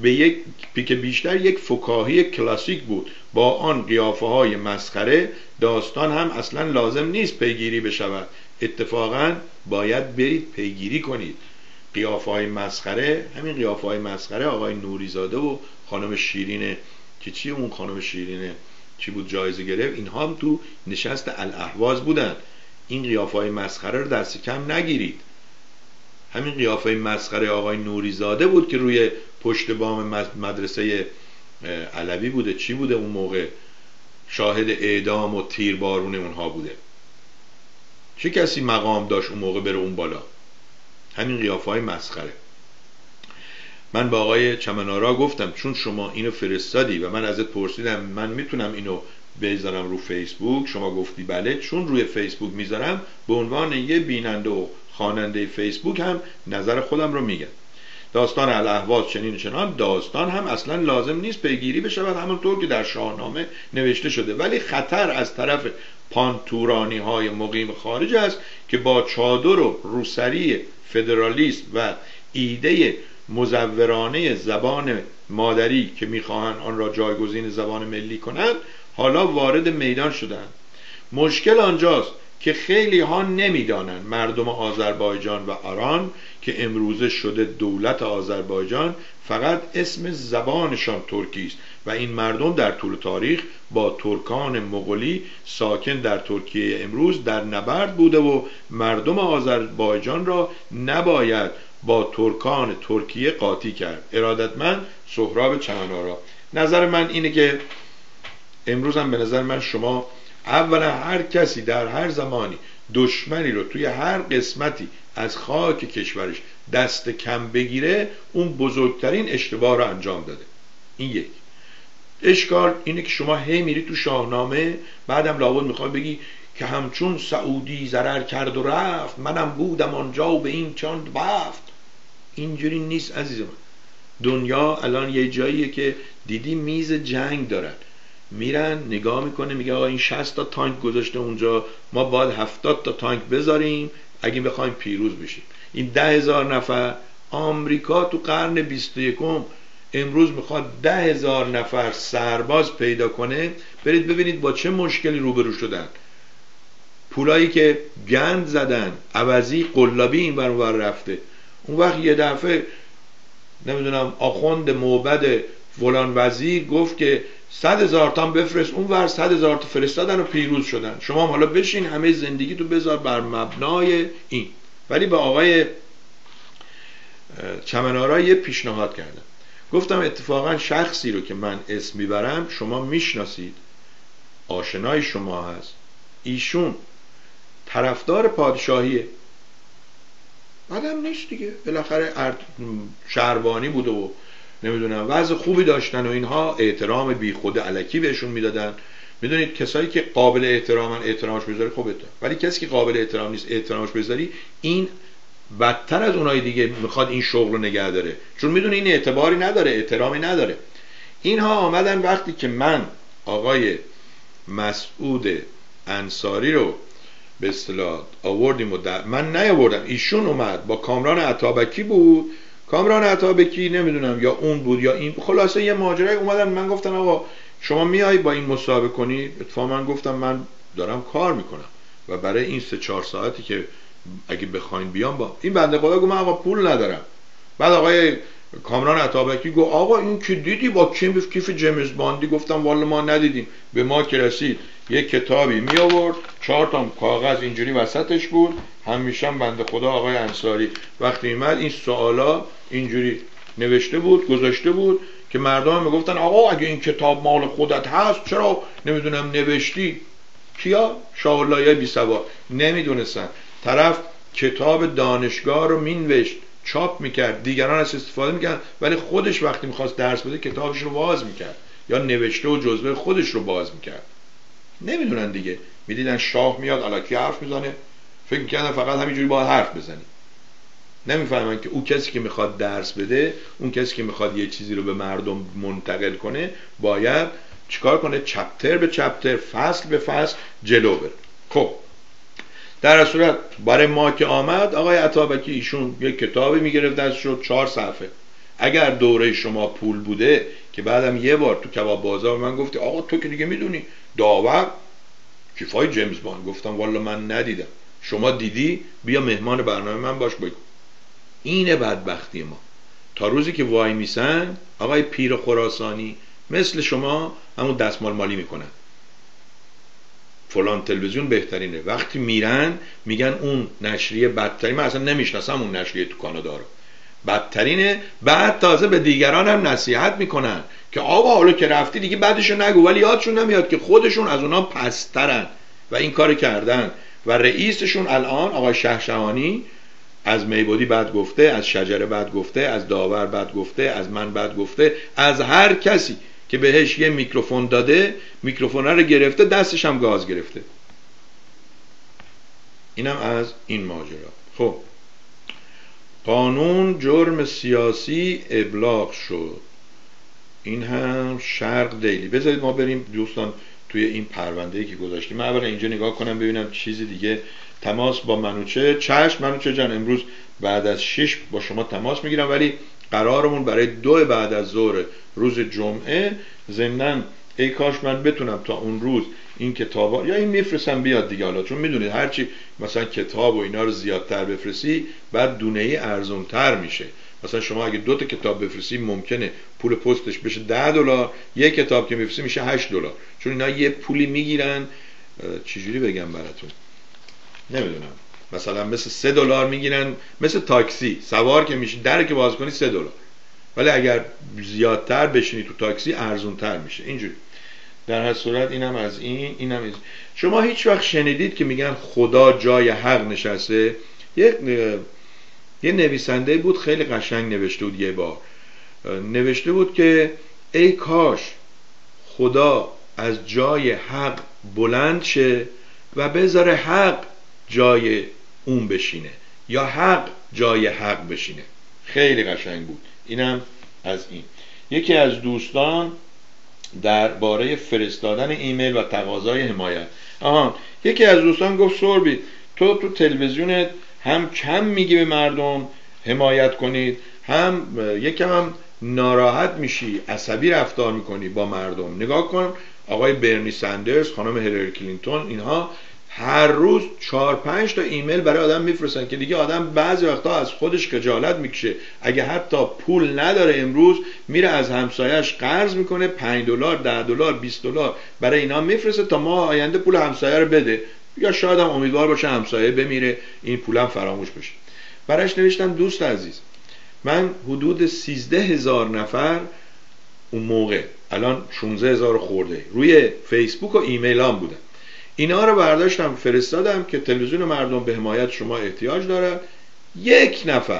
یک فکاهی کلاسیک بود با آن قیافه های مسخره. داستان هم اصلا لازم نیست پیگیری بشود، اتفاقا باید برید پیگیری کنید. قیافه های مسخره، همین قیافه های مسخره آقای نوریزاده و خانم شیرین که چی اون خانم شیرین چی بود جایزه گرفت، اینها هم تو نشست الاهواز بودن. این قیافه های مسخره رو دست کم نگیرید. همین قیافه مسخره آقای نوریزاده بود که روی پشت بام مدرسه علوی بوده، چی بوده اون موقع، شاهد اعدام و تیربارون اونها بوده. چه کسی مقام داشت اون موقع بره اون بالا؟ همین قیافه های مسخره. من با آقای چمنارا گفتم چون شما اینو فرستادی و من ازت پرسیدم من میتونم اینو بذارم رو فیسبوک، شما گفتی بله، چون روی فیسبوک میذارم به عنوان یه بیننده و خواننده فیسبوک هم نظر خودم رو میگم. داستان الاهواز چنین چنان، داستان هم اصلا لازم نیست پیگیری بشود، همونطور که در شاهنامه نوشته شده، ولی خطر از طرف پانتورانی های مقیم خارج است که با چادر و روسری فدرالیسم و ایده مزورانه زبان مادری که میخواهند آن را جایگزین زبان ملی کنند حالا وارد میدان شدند. مشکل آنجاست که خیلی ها نمیدانند مردم آذربایجان و آران که امروزه شده دولت آذربایجان فقط اسم زبانشان ترکی است و این مردم در طول تاریخ با ترکان مغولی ساکن در ترکیه امروز در نبرد بوده و مردم آذربایجان را نباید با ترکان ترکیه قاطی کرد. ارادتمند سهراب چمنارا. نظر من اینه که امروز هم به نظر من شما اولا هر کسی در هر زمانی دشمنی رو توی هر قسمتی از خاک کشورش دست کم بگیره اون بزرگترین اشتباه رو انجام داده. این یک. اشکال اینه که شما هی میری تو شاهنامه بعدم لابد میخوای بگی که همچون سعودی ضرر کرد و رفت منم بودم آنجا و به این چند بفت. اینجوری نیست عزیز من. دنیا الان یه جاییه که دیدی میز جنگ دارن، میرن نگاه میکنه میگه آقا این 60 تا تانک گذاشته اونجا، ما باید 70 تا تانک بذاریم اگه بخوایم پیروز بشیم. این 10,000 نفر آمریکا تو قرن 21 امروز میخواد 10,000 نفر سرباز پیدا کنه. برید ببینید با چه مشکلی روبرو شدن. پولایی که گند زدن عوضی قلابی این ور اونور رفته. اون وقت یه دفعه نمیدونم آخوند موبد فلان وزیر گفت که 100,000 تا بفرست، اون ور 100,000 تا فرستادن و پیروز شدن. شما هم حالا بشین همه زندگی تو بذار بر مبنای این. ولی به آقای چمنارا یه پیشنهاد کردم، گفتم اتفاقا شخصی رو که من اسم میبرم شما میشناسید، آشنای شما هست، ایشون طرفدار پادشاهیه، آدم نیست دیگه، بالاخره شهربانی بوده و نمیدونم وضع خوبی داشتن و اینها احترام بی خود الکی بهشون میدادن. میدونید کسایی که قابل احترامن احترامش بذاری خوبه، ولی کسی که قابل احترام نیست احترامش بذاری این بدتر از اونای دیگه میخواد این شغل رو نگه داره، چون میدونه این اعتباری نداره، احترامی نداره. اینها آمدن وقتی که من آقای مسعود انصاری رو به اصطلاح آوردیم و من نیاوردم، ایشون اومد با کامران عطابکی بود، کامران عطابکی نمیدونم یا اون بود یا این، خلاصه یه ماجرای اومدن. من گفتم آقا شما میای با این مصاحبه کنی؟ اتفاقا من گفتم من دارم کار میکنم و برای این 3-4 ساعتی که اگه بخواین بیام با این بنده خدا گفت من آقا پول ندارم. بعد آقای کامران عطابکی گفت آقا این که دیدی با کیف جیمز باندی؟ گفتم والا ما ندیدیم. به ما که رسید یک کتابی می آورد 4 تا کاغذ اینجوری وسطش بود، همیشه بنده خدا آقای انصاری وقتی میمد این سوالا اینجوری نوشته بود گذاشته بود که مردم میگفتن آقا اگه این کتاب مال خودت هست چرا نمیدونم نوشتی؟ کیا؟ شاه الله بی سواد نمیدونستن. طرف کتاب دانشگاه رو مینوشت چاپ میکرد، دیگران از استفاده میکرد، ولی خودش وقتی میخواست درس بده کتابش رو باز میکرد یا نوشته و جزوه خودش رو باز میکرد. نمیدونن دیگه، میدیدن شاه میاد الکی حرف میزنه، فکر میکردن فقط همینجوری باید حرف بزنی. نمیفهمن که اون کسی که میخواد درس بده، اون کسی که میخواد یه چیزی رو به مردم منتقل کنه، باید چیکار کنه؟ چپتر به چپتر، فصل به فصل جلو بره. خب در صورت برای ما که آمد آقای عطابکی ایشون یک کتابی میگرفت دستش 4 صفحه. اگر دوره شما پول بوده که بعدم یه بار تو کباب بازار من گفتی آقا تو که دیگه میدونی داور کیفای جیمز باند، گفتم والا من ندیدم، شما دیدی بیا مهمان برنامه من باش بگو. اینه بدبختی ما. تا روزی که وای میسن آقای پیر خراسانی مثل شما همون دستمال مالی میکنن، فلان تلویزیون بهترینه، وقتی میرن میگن اون نشریه بدترین، من اصلا نمیشناسم اون نشریه تو کانادا رو، بدترینه. بعد تازه به دیگران هم نصیحت میکنن که آقا حالا که رفتی دیگه بعدشو نگو، ولی یادشون نمیاد که خودشون از اونا پسترن و این کار کردن. و رئیسشون الان آقای شهشوانی از میبودی بد گفته، از شجره بد گفته، از داور بد گفته، از من بد گفته، از هر کسی که بهش یه میکروفون داده میکروفون رو گرفته، دستش هم گاز گرفته. اینم از این ماجرا. خب قانون جرم سیاسی ابلاغ شد، این هم شرق دیلی. بذارید ما بریم دوستان توی این پرونده‌ای که گذاشتیم، من اولا اینجا نگاه کنم ببینم چیزی دیگه. تماس با منوچه. چشم منوچه جان، امروز بعد از 6 با شما تماس میگیرم، ولی قرارمون برای 2 بعد از ظهر روز جمعه. ضمناً ای کاش من بتونم تا اون روز این کتابا یا این میفرستم بیاد دیگه، حالا چون میدونید هرچی مثلا کتاب و اینا رو زیادتر بفرستی بعد دونه ای ارزونتر میشه. مثلا شما اگه 2 تا کتاب بفرستی ممکنه پول پستش بشه $10، یک کتاب که میفرستی میشه $8، چون اینا یه پولی میگیرن. چجوری بگم براتون، نمیدونم، مثلا مثل $3 میگیرن، مثل تاکسی سوار که میشی در که باز کنی $3، ولی اگر زیادتر بشینی تو تاکسی ارزونتر میشه. اینجوری. در هر صورت اینم از این، اینم از. شما هیچ وقت شنیدید که میگن خدا جای حق نشسته؟ یه نویسنده بود خیلی قشنگ نوشته بود، یه بار نوشته بود که ای کاش خدا از جای حق بلند شه و بذاره حق جای اون بشینه یا حق جای حق بشینه. خیلی قشنگ بود. اینم از این. یکی از دوستان درباره فرستادن ایمیل و تقاضای حمایت. یکی از دوستان گفت سوربی تو تلویزیونت هم کم میگی به مردم حمایت کنید، هم یکم هم ناراحت میشی، عصبی رفتار میکنی با مردم. نگاه کن آقای برنی سندرز، خانم هیلاری کلینتون، اینها هر روز 4-5 تا ایمیل برای آدم میفرستن که دیگه آدم بعضی وقتا از خودش خجالت میکشه. اگه حتی پول نداره امروز میره از همسایه‌اش قرض میکنه، $5 $10 $20 برای اینا میفرسته تا ماه آینده پول همسایه رو بده، یا شاید هم امیدوار باشه همسایه بمیره این پولم فراموش بشه. براش نوشتم دوست عزیز من حدود 13,000 نفر اون موقع، الان 16,000 خورده، روی فیسبوک و ایمیل هم بودن. اینا رو برداشتم فرستادم که تلویزیون مردم به حمایت شما احتیاج داره. یک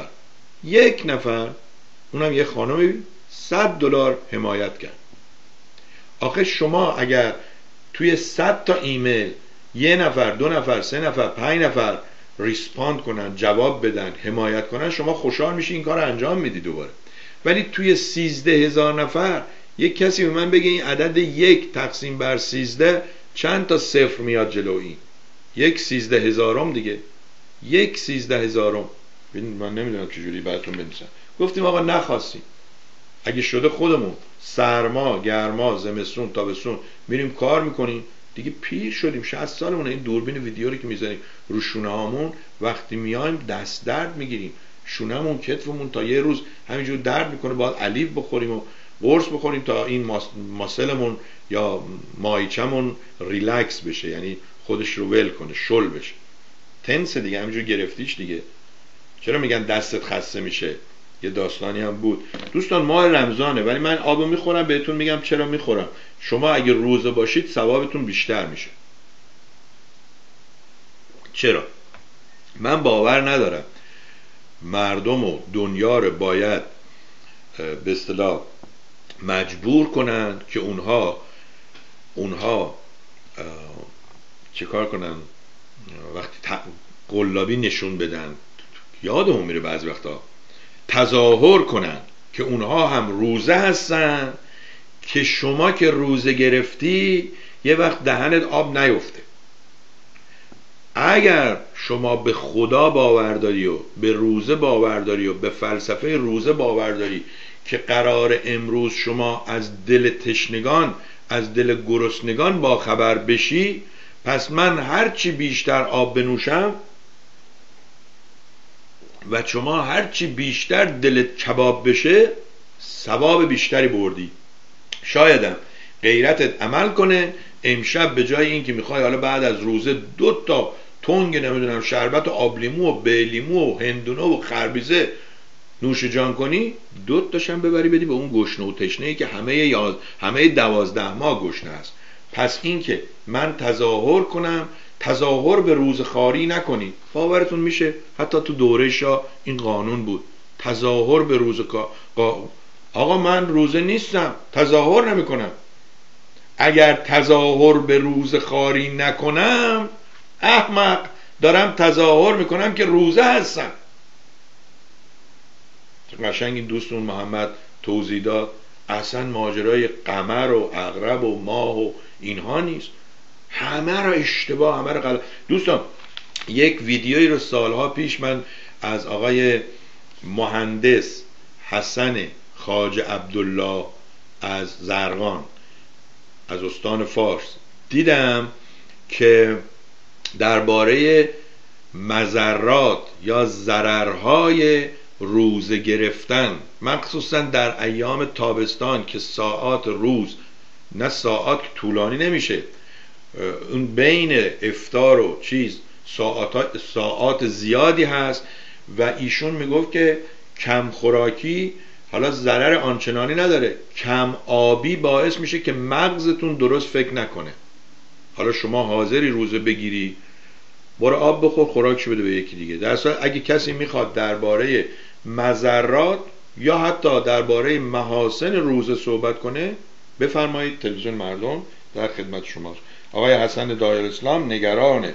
نفر اونم یه خانمی $100 حمایت کرد. آخه شما اگر توی 100 تا ایمیل 1 نفر 2 نفر 3 نفر 5 نفر ریسپاند کنن، جواب بدن، حمایت کنن، شما خوشحال میشی این کار انجام میدی دوباره. ولی توی 13,000 نفر یک کسی به من بگه این عدد 1 تقسیم بر 13 چند تا صفر میاد جلو این؟ 1/13,000 دیگه، 1/13,000. من نمیدونم چجوری براتون بنویسم. گفتیم آقا نخواستیم، اگه شده خودمون سرما گرما زمستون تابستون میریم کار میکنیم دیگه، پیر شدیم 60 سالمونه. این دوربین ویدیو رو که میذاریم رو شونه هامون وقتی میایم دست درد میگیریم. شونمون کتفمون تا یه روز همینجور درد میکنه، باید الیف بخوریم و قرص بخوریم تا این ماسلمون یا مایچمون ریلکس بشه، یعنی خودش رو ول کنه، شل بشه. تنس دیگه، همینجور گرفتیش دیگه. چرا میگن دستت خسته میشه؟ یه داستانی هم بود. دوستان ماه رمضانه ولی من آبو میخورم، بهتون میگم چرا میخورم. شما اگه روزه باشید ثوابتون بیشتر میشه. چرا؟ من باور ندارم مردم و دنیا رو باید به اصطلاح مجبور کنن که اونها چه کار کنن؟ وقتی قلابی نشون بدن، یادمون میره بعضی وقتا تظاهر کنن که اونها هم روزه هستن، که شما که روزه گرفتی یه وقت دهنت آب نیفته. اگر شما به خدا باور داری و به روزه باور داری و به فلسفه روزه باور داری که قرار امروز شما از دل تشنگان، از دل گرسنگان با خبر بشی، پس من هرچی بیشتر آب بنوشم و شما هرچی بیشتر دلت کباب بشه ثواب بیشتری بردی. شایدم غیرتت عمل کنه، امشب به جای این که میخوای حالا بعد از روزه 2 تا تنگ نمیدونم شربت و آب لیمو و بیلیمو و هندونه و خربیزه نوش جان کنی، 2 تاشم ببری بدی به اون گشنه و تشنه‌ای که همه 12 ماه گشنه است. پس این که من تظاهر کنم، تظاهر به روزخواری نکنی. باورتون میشه حتی تو دوره شاه این قانون بود، تظاهر به آقا من روزه نیستم، تظاهر نمی کنم. اگر تظاهر به روزخواری نکنم، احمق، دارم تظاهر میکنم که روزه هستم. قشنگ این دوستون محمد توضیح داد، اصلا ماجرای قمر و عقرب و ماه و اینها نیست، همه را اشتباه، همه را غلط. دوستان یک ویدیویی رو سالها پیش من از آقای مهندس حسن خواجه عبدالله از زرقان از استان فارس دیدم که درباره مضرات یا ضررهای روزه گرفتن، مخصوصا در ایام تابستان که ساعات روز نه ساعات طولانی نمیشه، اون بین افطار و چیز ساعات زیادی هست و ایشون میگفت که کم خوراکی حالا ضرر آنچنانی نداره، کم آبی باعث میشه که مغزتون درست فکر نکنه. حالا شما حاضری روزه بگیری، برو آب بخور، خوراکشو بده به یکی دیگه. در اصل اگه کسی میخواد درباره مضرات یا حتی درباره محاسن روزه صحبت کنه، بفرمایید، تلویزیون مردم در خدمت شماست. آقای حسن دایرالاسلام، نگران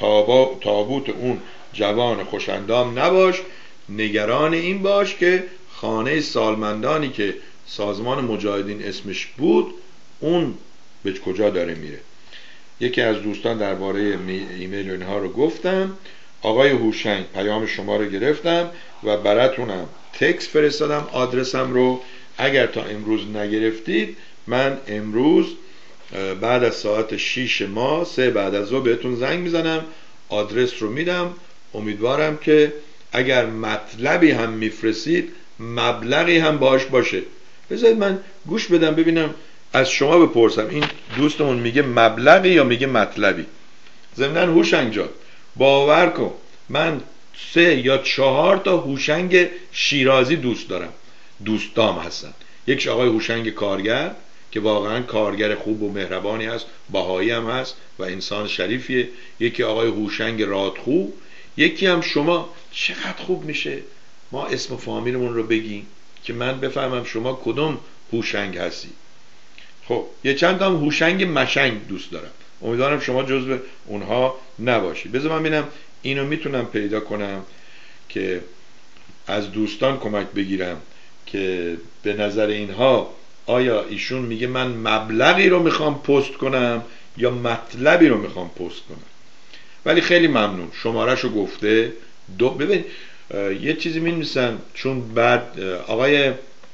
تابوت اون جوان خوشندام نباش، نگران این باش که خانه سالمندانی که سازمان مجاهدین اسمش بود اون به کجا داره میره. یکی از دوستان درباره ایمیل اینها رو گفتم. آقای هوشنگ پیام شما رو گرفتم و براتونم تکست فرستادم آدرسم رو. اگر تا امروز نگرفتید، من امروز بعد از ساعت 6 ما 3 بعد از ظهر بهتون زنگ میزنم، آدرس رو میدم. امیدوارم که اگر مطلبی هم میفرستید مبلغی هم باشه. بذارید من گوش بدم ببینم، از شما بپرسم این دوستمون میگه مبلغی یا میگه مطلبی. ضمناً هوشنگ جان باور کن من 3 یا 4 تا هوشنگ شیرازی دوست دارم، دوستام هستن. یکیش آقای هوشنگ کارگر که واقعا کارگر خوب و مهربانی هست، بهایی هم هست و انسان شریفیه. یکی آقای هوشنگ رادخو، یکی هم شما. چقدر خوب میشه ما اسم و فامیلمون رو بگیم که من بفهمم شما کدوم هوشنگ هستی. خب یه چند تا هم هوشنگ مشنگ دوست دارم، امیدوارم شما جزو اونها نباشید. بذار من ببینم اینو میتونم پیدا کنم که از دوستان کمک بگیرم که به نظر اینها آیا ایشون میگه من مبلغی رو میخوام پست کنم یا مطلبی رو میخوام پست کنم. ولی خیلی ممنون، شمارش رو گفته. ببین یه چیزی می‌نویسن، چون بعد آقای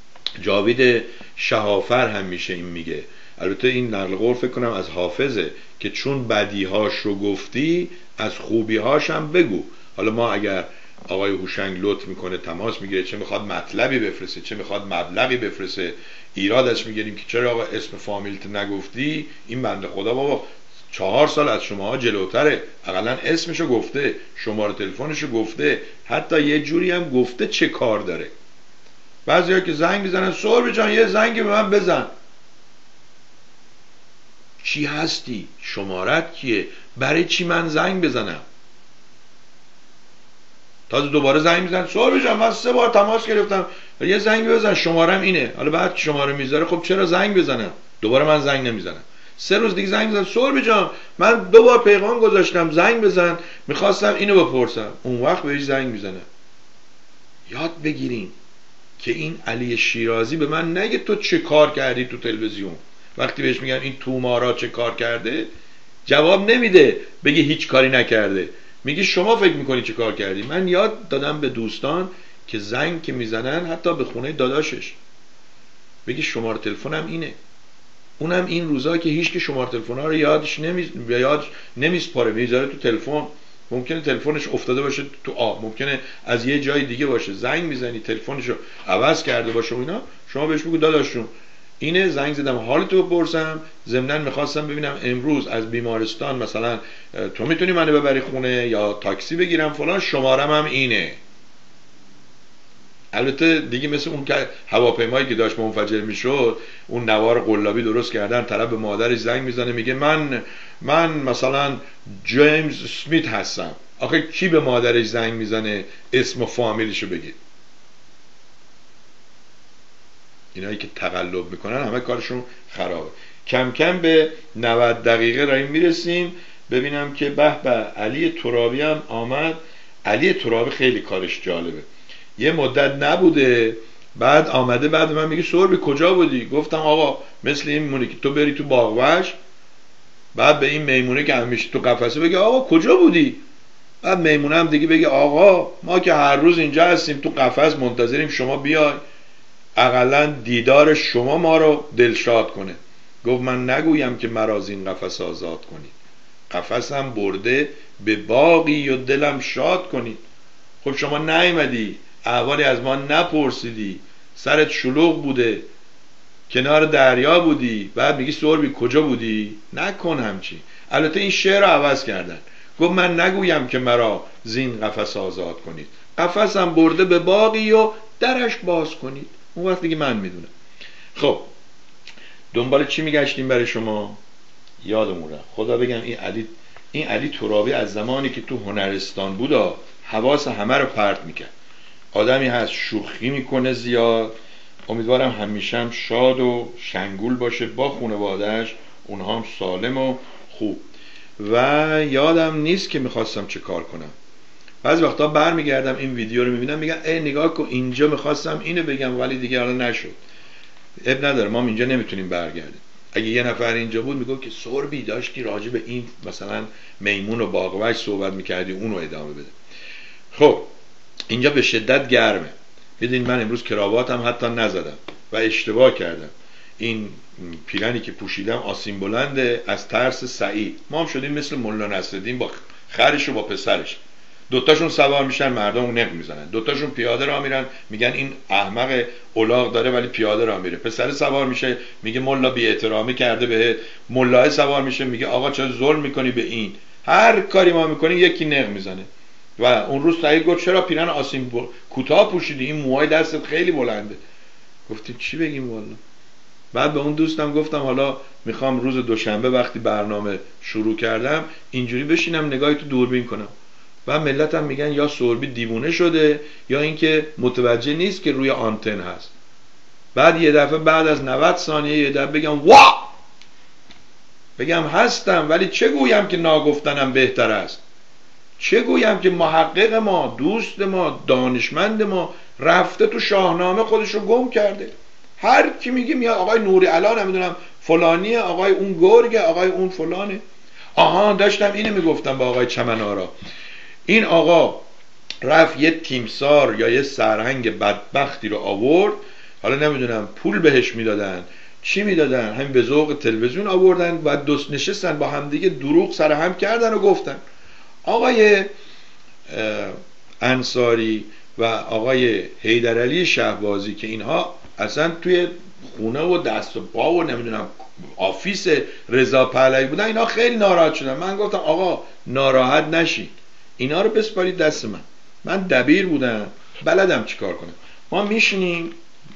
جاوید شهافر هم میشه این میگه، البته این نقل قول فکر کنم از حافظه، که چون بدیهاش رو گفتی از خوبیهاش هم بگو. حالا ما اگر آقای هوشنگ لطف میکنه تماس میگیره، چه میخواد مطلبی بفرسته، چه میخواد مبلغی بفرسته، ایرادش میگیریم که چرا آقا اسم فامیلت نگفتی. این بنده خدا بابا 4 سال از شماها جلوتره، اقلا اسمشو گفته، شماره تلفنشو گفته، حتی یه جوری هم گفته چه کار داره. بعضیا که زنگ میزنن سهراب جان یه زنگی به من بزن. چی هستی؟ شمارت کیه؟ برای چی من زنگ بزنم؟ تازه دوباره زنگ میزنن سهراب جان من 3 بار تماس گرفتم، یه زنگ بزن شمارم اینه. حالا بعد شماره میذاره، خب چرا زنگ بزنم؟ دوباره من زنگ نمیزنم. 3 روز دیگه زنگ بزن سهراب جان من 2 بار پیغام گذاشتم زنگ بزن، میخواستم اینو بپرسم. اون وقت بهش زنگ میزنه. یاد بگیریم که این علی شیرازی به من نگه تو چه کار کردی تو تلویزیون. وقتی بهش میگم این تومارا چه کار کرده، جواب نمیده بگی هیچ کاری نکرده، میگی شما فکر میکنی چه کار کردی. من یاد دادم به دوستان که زنگ که میزنن حتی به خونه داداشش بگی شماره تلفنم اینه. اونم این روزا که هیچ که شماره تلفن‌ها رو یادش نمیسپاره، میذاره تو تلفن. ممکنه تلفنش افتاده باشه تو آب، ممکنه از یه جای دیگه باشه، زنگ میزنی تلفنشو عوض کرده باشه و اینا، شما بهش بگو داداشون اینه، زنگ زدم حالتو بپرسم، ضمناً میخواستم ببینم امروز از بیمارستان مثلا تو میتونی منو ببری خونه یا تاکسی بگیرم فلان، شمارم هم اینه. البته دیگه مثل اون که هواپیمایی که داشت منفجر میشد، اون نوار قلابی درست کردن، طرف به مادرش زنگ میزنه میگه من مثلا جیمز اسمیت هستم. آخه کی به مادرش زنگ میزنه اسم و فامیلشو بگه؟ اینایی که تقلب میکنن همه کارشون خرابه. کم کم به 90 دقیقه راییم میرسیم. ببینم که به به علی ترابی هم آمد. علی ترابی خیلی کارش جالبه، یه مدت نبوده بعد آمده، بعد من میگه سهراب کجا بودی؟ گفتم آقا مثل این میمونه که تو بری تو باغوش، بعد به این میمونه که همیشه تو قفسه بگه آقا کجا بودی، بعد میمونه هم دیگه بگه آقا ما که هر روز اینجا هستیم تو قفس منتظریم شما بیای، اقلا دیدار شما ما رو دلشاد کنه. گفت من نگویم که مرا از این قفس آزاد کنید، قفسم برده به باغی و دلم شاد کنید. خب شما نیامدی، احوالی از ما نپرسیدی، سرت شلوغ بوده، کنار دریا بودی، بعد میگی سهراب کجا بودی؟ نکن همچی. البته این شعر رو عوض کردن، گفت من نگویم که مرا زین قفس آزاد کنید، قفسم برده به باغی و درش باز کنید. اون وقت دیگه من میدونم. خب دنبال چی میگشتیم برای شما؟ یادمون رفت. خدا بگم این علی ترابی از زمانی که تو هنرستان بود حواس همه رو پرت میکرد. آدمی هست شوخی میکنه زیاد. امیدوارم همیشه هم شاد و شنگول باشه با خانواده‌اش، اونها هم سالم و خوب. و یادم نیست که میخواستم چه کار کنم. بعضی وقتا برمیگردم این ویدیو رو میبینم میگم ای نگاه کن اینجا میخواستم اینو بگم ولی دیگه حالا نشد. اب نداره، ما اینجا نمیتونیم برگردیم. اگه یه نفر اینجا بود میگه که سهرابی داشتی راجع به این مثلا میمون و باغوش صحبت میکردی، اونو ادامه بده. خب اینجا به شدت گرمه. بدین من امروز کراواتم حتی نزدم و اشتباه کردم. این پیرنی که پوشیدم آسین بلنده از ترس سعید. ما هم شدیم مثل مولا نصرالدین با خرش و با پسرش، دوتاشون سوار میشن مردم اون نق میزنن، دوتاشون پیاده راه میرن میگن این احمق الاغ داره ولی پیاده راه میره. پسر سوار میشه میگه مولا بی احترامی کرده بهت، مولا سوار میشه میگه آقا چرا ظلم میکنی به این. هر کاری ما میکنیم یکی نق میزنه. و اون روز سعید گفت چرا پیرن آسین کوتاه پوشیدی، این موهای دستت خیلی بلنده. گفتیم چی بگیم والا. بعد به اون دوستم گفتم حالا میخوام روز دوشنبه وقتی برنامه شروع کردم اینجوری بشینم نگاهی تو دوربین کنم. و ملت هم میگن یا سهرابی دیوونه شده یا اینکه متوجه نیست که روی آنتن هست. بعد یه دفعه بعد از 90 ثانیه یه دفعه بگم وا، بگم هستم ولی چه گویم که ناگفتنم بهتر است، چه گویم که محقق ما، دوست ما، دانشمند ما رفته تو شاهنامه خودشو گم کرده. هر کی میگه میاد آقای نوری علا نمیدونم فلانیه، آقای اون گرگه، آقای اون فلانه. آها داشتم اینو میگفتم با آقای چمنارا. این آقا رفت یه تیمسار یا یه سرهنگ بدبختی رو آورد، حالا نمیدونم پول بهش میدادن چی میدادن، همین به ذوق تلویزیون آوردن و دوست نشستن با همدیگه دروغ سر هم کردن و گفتن. آقای انصاری و آقای حیدرعلی شهبازی که اینها اصلا توی خونه و دست و پا و نمیدونم آفیس رضا پهلوی بودن، اینا خیلی ناراحت شدن. من گفتم آقا ناراحت نشید، اینا رو بسپارید دست من دبیر بودم، بلدم چیکار کنم. ما میشینیم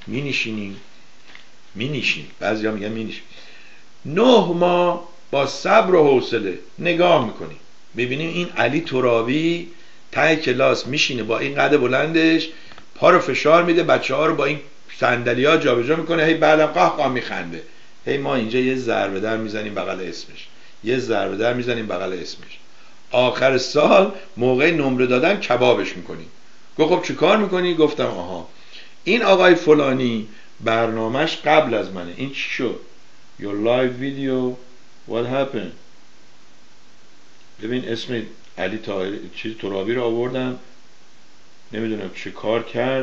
بعضی ها میگن مینیشیم 9 ماه با صبر و حوصله نگاه میکنیم، ببینیم این علی ترابی ته کلاس میشینه با این قد بلندش، پا رو فشار میده، بچه ها رو با این صندلی ها جابجا میکنه، هی بعدم قهقه میخنده. هی ما اینجا یه ضربه در میزنیم بغل اسمش، یه ضربه در میزنیم بغل اسمش. آخر سال موقع نمره دادن کبابش میکنیم. گفت خب چی کار میکنی؟ گفتم آها این آقای فلانی برنامهش قبل از منه. این چی شد؟ Your live video what happened؟ ببین اسم علی ترابی رو آوردم، نمیدونم چه کار کرد.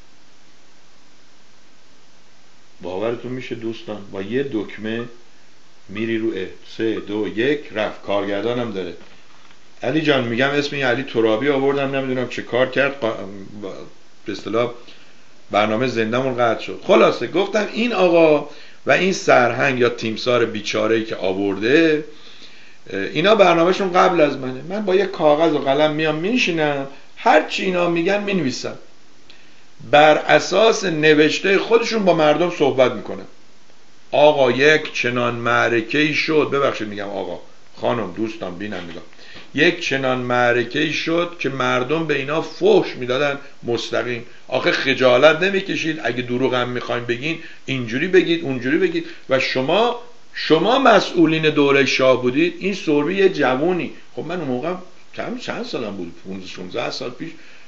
باورتون میشه دوستان با یه دکمه میری رو 3 2 1 رفت. کارگردانم داره. علی جان میگم اسم این علی ترابی آوردم، نمیدونم چه کار کرد، به اصطلاح برنامه زندمون قطع شد. خلاصه گفتم این آقا و این سرهنگ یا تیمسار بیچاره‌ای که آورده اینا برنامهشون قبل از منه. من با یه کاغذ و قلم میام میشینم، هر چی اینا میگن مینویسم، بر اساس نوشته خودشون با مردم صحبت میکنم. آقا یک چنان معرکه‌ای شد، ببخشید میگم آقا، خانم، دوستان، بینندگان، یک چنان معرکه‌ای شد که مردم به اینا فحش میدادن مستقیم. آخه خجالت نمیکشید اگه دروغ هم میخواین بگین اینجوری بگید اونجوری بگید. و شما مسئولین دوره شاه بودید. این سربی یه جوونی، خب من اون موقع چند سالم بود، 15 سال پیش،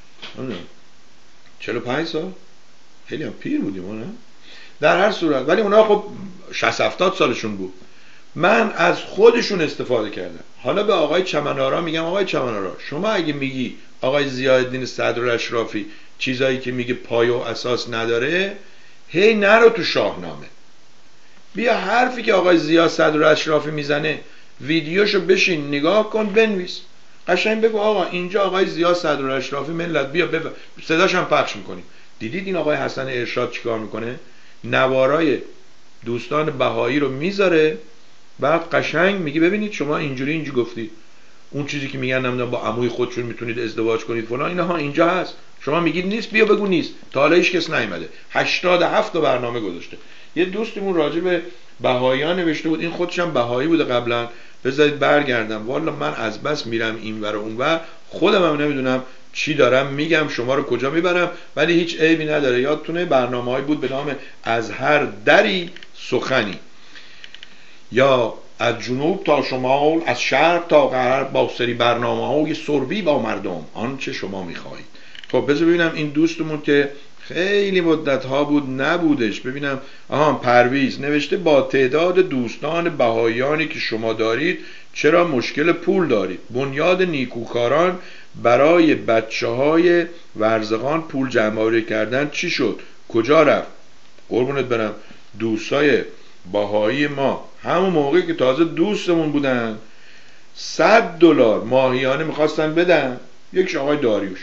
45 سال، خیلی هم پیر بودیم نه؟ در هر صورت، ولی اونا خب 60-70 سالشون بود. من از خودشون استفاده کردم. حالا به آقای چمنارا میگم آقای چمنارا، شما اگه میگی آقای ضیاءالدین صدرالاشرافی چیزایی که میگه پایه و اساس نداره، هی نرو تو شاهنامه، بیا حرفی که آقای ضیاء صدرالاشرافی میزنه ویدیوشو بشین نگاه کن، بنویس، قشنگ بگو آقا اینجا آقای ضیاء صدرالاشرافی ملت بیا صداش هم پخش میکنیم. دیدید این آقای حسن ارشاد چیکار میکنه؟ نوارای دوستان بهایی رو میذاره، بعد قشنگ میگه ببینید شما اینجوری گفتید، اون چیزی که میگن نمیدونم با عموی خودشون میتونید ازدواج کنید فلان، اینها اینجا هست، شما میگید نیست، بیا بگو نیست. تا حالا هیچ کس نیومده. 87 تا برنامه گذاشته. یه دوستمون راجع به بهاییان نوشته بود، این خودش هم بهایی بوده قبلا، بذارید برگردم. والا من از بس میرم اینور و اونور خودم هم نمیدونم چی دارم میگم، شما رو کجا میبرم، ولی هیچ عیبی نداره. یادتونه برنامه‌ای بود به نام از هر دری سخنی، یا از جنوب تا شمال، از شرق تا غرب، با سری برنامه‌های سربی با مردم آنچه شما میخواهید. خب بذار ببینم این دوستمون که خیلی مدت‌ها بود نبودش، ببینم. پرویز نوشته با تعداد دوستان بهاییانی که شما دارید چرا مشکل پول دارید؟ بنیاد نیکوکاران برای بچه‌های ورزقان پول جمع‌آوری کردن چی شد؟ کجا رفت؟ قربونت برم، دوستای بهایی ما همون موقعی که تازه دوستمون بودن $100 ماهیانه میخواستن بدن. یکیش آقای داریوش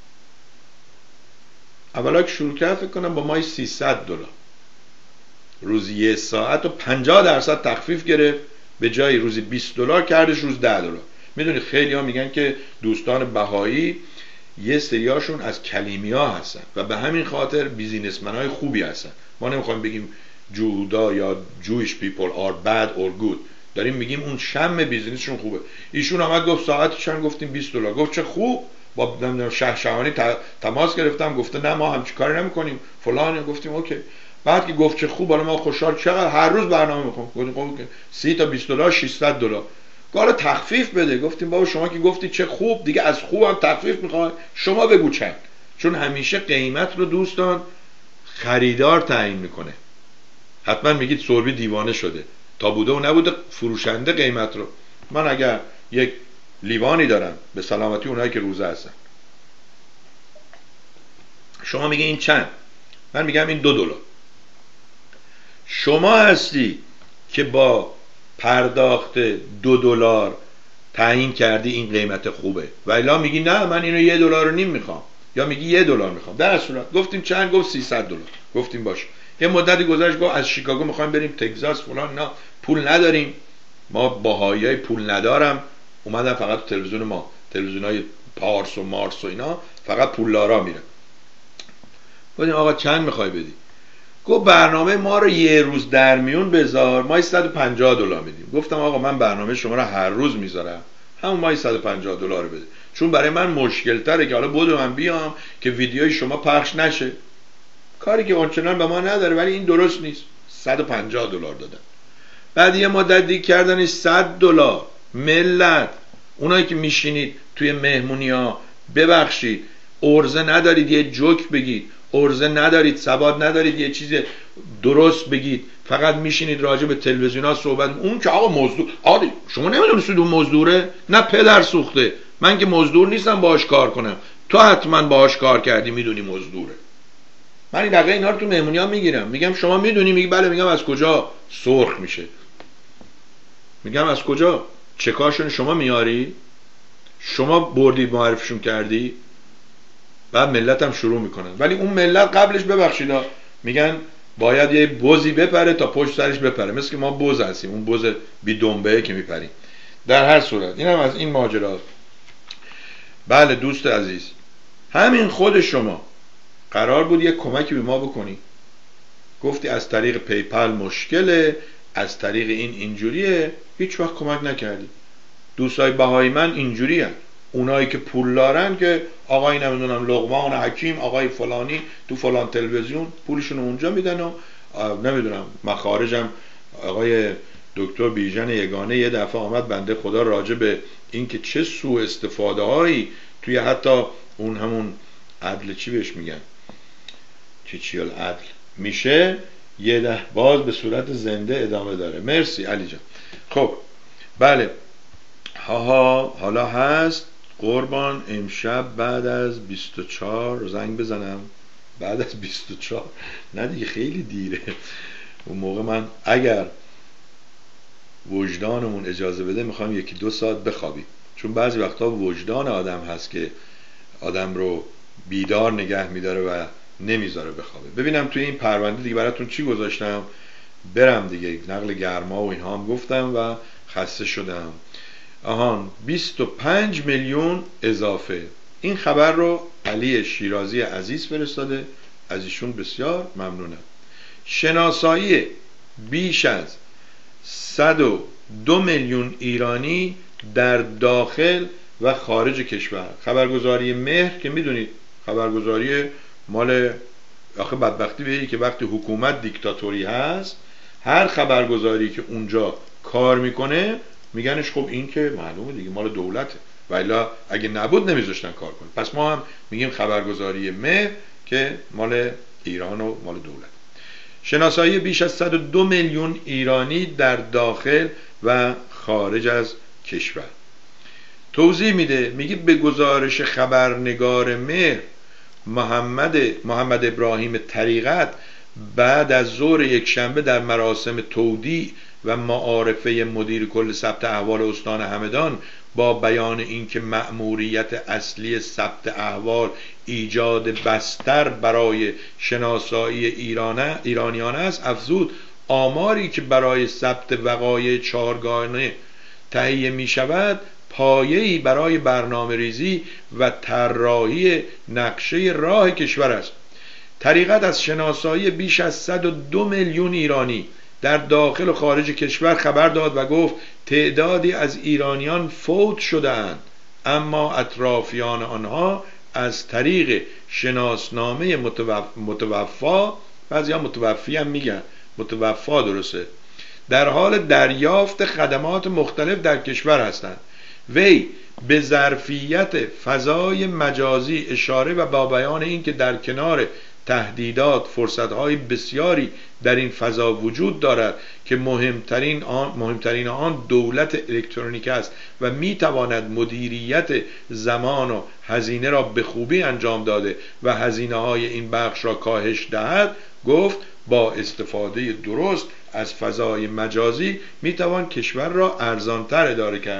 اولا که شروع کرد فکر کنم با مای $300 روزی 1 ساعت و 50% تخفیف گرفت، به جای روزی $20 کردش روز $10. میدونی خیلی ها میگن که دوستان بهایی یه سریاشون از کلیمیا هستن و به همین خاطر بیزینسمن های خوبی هستن. ما نمیخوایم بگیم جودا یا Jewish people are bad or good، داریم میگیم اون شم بیزینسشون خوبه. ایشون آمد گفت ساعتی چند؟ گفتیم $20. گفت چه خوب، با شهرشهانی تماس گرفتم، گفته نه ما همچین کاری نمیکنیم فلان. گفتیم اوکی. بعد که گفت چه خوب، حالا ما خوشحال، چقدر هر روز برنامه میخوام. گفتیم اوکی 30 تا $20 $600. حالا تخفیف بده. گفتیم بابا شما که گفتی چه خوب، دیگه از خوب هم تخفیف میخوای، شما بگو چند. چون همیشه قیمت رو دوستان خریدار تعیین میکنه. حتما میگید سربی دیوانه شده، تا بوده و نبوده فروشنده قیمت رو. من اگر یک لیوانی دارم، به سلامتی اونایی که روزه هستن، شما میگه این چند، من میگم این $2. شما هستی که با پرداخت $2 تعیین کردی این قیمت خوبه، و الا میگی نه من اینو $1.5 میخوام، یا میگی $1 میخوام. در صورت گفتیم چند؟ گفت $300. گفتیم باشه. یه مدتی گذشت گفت از شیکاگو میخوایم بریم تگزاس فلان، نه پول نداریم، ما باهاییای پول ندارم اومدن فقط تو تلویزیون ما، تلویزیونای پارس و مارس و اینا فقط پولدارا میره. گفتیم آقا چند میخوای بدی؟ گفت برنامه ما رو یه روز در میون بذار، ما $150 میدیم. گفتم آقا من برنامه شما رو هر روز میذارم، همون ما $150 بده، چون برای من مشکل تره که حالا بودو من بیام که ویدیوی شما پخش نشه، کاری که اونچنان به ما نداره، ولی این درست نیست. $150 دادن. بعد یه مدت دیگه کردنش $100. ملت اونایی که میشینید توی مهمونی ها، ببخشید ارزه ندارید یه جوک بگید، ارزه ندارید، ثبات ندارید یه چیز درست بگید، فقط میشینید راجع به تلویزیون ها صحبت. اون که آقا مزدور، آره شما نمیدونید اون مزدوره؟ نه پدر سوخته، من که مزدور نیستم باهاش کار کنم، تو حتما باهاش کار کردی میدونی مزدوره. من این دقیقه اینا رو تو مهمونی ها میگیرم، میگم شما میدونی؟ میگه بله. میگم از کجا؟ سرخ میشه. میگم از کجا؟ چکاشون شما میاری؟ شما بردی معرفشون کردی؟ بعد ملت هم شروع میکنن، ولی اون ملت قبلش ببخشید میگن باید یه بزی بپره تا پشت سرش بپره، مثل که ما بز هستیم، اون بز بی دنبه که میپریم. در هر صورت این هم از این ماجرا. بله دوست عزیز، همین خود شما قرار بود یک کمکی به ما بکنی، گفتی از طریق پیپل مشکله، از طریق این اینجوریه، هیچ وقت کمک نکردی. دوستای بهایی من اینجوری هست، اونایی که پول دارن که آقای نمیدونم لقمان حکیم، آقای فلانی تو فلان تلویزیون پولشون اونجا میدن و نمیدونم مخارجم. آقای دکتر بیژن یگانه یه دفعه آمد بنده خدا راجع به این که چه سوء استفاده هایی توی حتی اون همون عدل چی بهش میگن، چیال عدل میشه، یه ده باز به صورت زنده ادامه داره. مرسی علی جان. خب بله حالا هست قربان امشب بعد از 24 زنگ بزنم؟ بعد از 24 نه دیگه خیلی دیره. اون موقع من اگر وجدانمون اجازه بده میخوام 1-2 ساعت بخوابیم، چون بعضی وقتا وجدان آدم هست که آدم رو بیدار نگه میداره و نمیذاره بخوابه. ببینم توی این پرونده دیگه براتون چی گذاشتم، برم دیگه. نقل گرما و اینها هم گفتم و خسته شدم. 25 میلیون اضافه. این خبر رو علی شیرازی عزیز فرستاده، از ایشون بسیار ممنونم. شناسایی بیش از 102 میلیون ایرانی در داخل و خارج کشور. خبرگزاری مهر که میدونید خبرگزاری مال، آخه بدبختی بهی که وقتی حکومت دیکتاتوری هست هر خبرگزاری که اونجا کار میکنه میگنش خب این که معلومه دیگه مال دولته، ولی اگه نبود نمیذاشتن کار کنه. پس ما هم میگیم خبرگزاری مهر که مال ایران و مال دولت. شناسایی بیش از 102 میلیون ایرانی در داخل و خارج از کشور. توضیح میده، میگه به گزارش خبرنگار مهر محمد ابراهیم طریقت بعد از ظهر یکشنبه در مراسم تودیع و معارفه مدیر کل ثبت احوال استان همدان با بیان اینکه مأموریت اصلی ثبت احوال ایجاد بستر برای شناسایی ایرانیان است، افزود آماری که برای ثبت وقایع چهارگانه تهیه می شود پایه‌ای برای برنامه ریزی و طراحی نقشه راه کشور است. طریقت از شناسایی بیش از 102 میلیون ایرانی در داخل و خارج کشور خبر داد و گفت تعدادی از ایرانیان فوت شده‌اند، اما اطرافیان آنها از طریق شناسنامه متوفا، بعضیا متوفی هم میگن، متوفا درسته، در حال دریافت خدمات مختلف در کشور هستند. وی به ظرفیت فضای مجازی اشاره و با بیان اینکه در کنار تهدیدات فرصت‌های بسیاری در این فضا وجود دارد که مهمترین آن دولت الکترونیک است و میتواند مدیریت زمان و هزینه را به خوبی انجام داده و هزینه‌های این بخش را کاهش دهد، گفت با استفاده درست از فضای مجازی میتوان کشور را ارزانتر اداره کرد.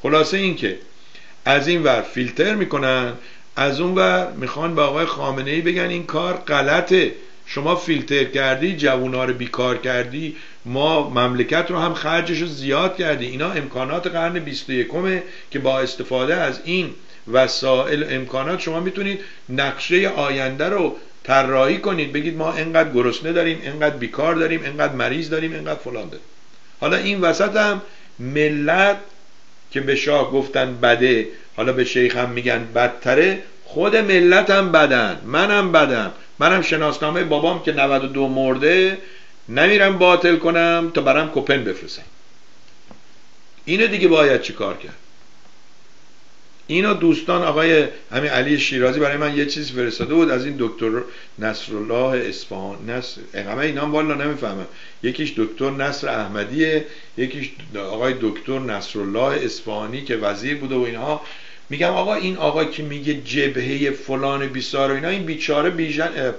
خلاصه این که از این ور فیلتر میکنن، از اون ور میخوان به آقای خامنه‌ای بگن این کار غلطه، شما فیلتر کردی، جوونا رو بیکار کردی، ما مملکت رو هم خرجش رو زیاد کردی. اینا امکانات قرن 21 که با استفاده از این وسایل امکانات شما میتونید نقشه آینده رو طراحی کنید، بگید ما اینقدر گرسنه داریم، اینقدر بیکار داریم، اینقدر مریض داریم، اینقدر فلان داریم. حالا این وسط هم ملت که به شاه گفتن بده، حالا به شیخ هم میگن بدتره، خود ملت هم بدن، منم بدم. منم شناسنامه بابام که 92 مرده نمیرم باطل کنم تا برم کپن بفرستم. اینو دیگه باید چی کار کرد؟ اینو دوستان، آقای همین علی شیرازی برای من یه چیز فرستاده بود از این دکتر نصرالله اصفهانی، همه اینا هم والا نمیفهمم، یکیش دکتر نصر احمدیه، یکیش آقای دکتر نصرالله اصفهانی که وزیر بوده و اینها. میگم آقا این آقا که میگه جبهه فلان بیسار و اینا، این بیچاره بیژن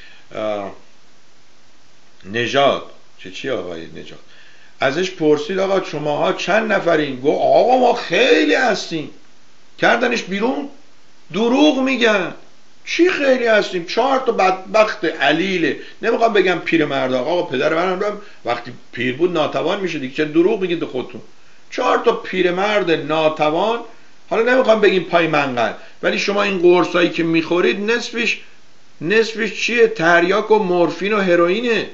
نژاد چی آقای نژاد ازش پرسید آقا شماها چند نفرین؟ گفت آقا ما خیلی هستیم. کردنش بیرون، دروغ میگن. چی خیلی هستیم؟ 4 تا بدبخت علیله، نمیخوام بگم پیرمرد، آقا پدر منم وقتی پیر بود ناتوان میشه دیگه، چه دروغ میگید خودتون؟ 4 تا پیرمرد ناتوان، حالا نمیخوام بگیم پای منقل، ولی شما این قرصایی که میخورید نصفش چیه؟ تریاک و مورفین و هروئینه.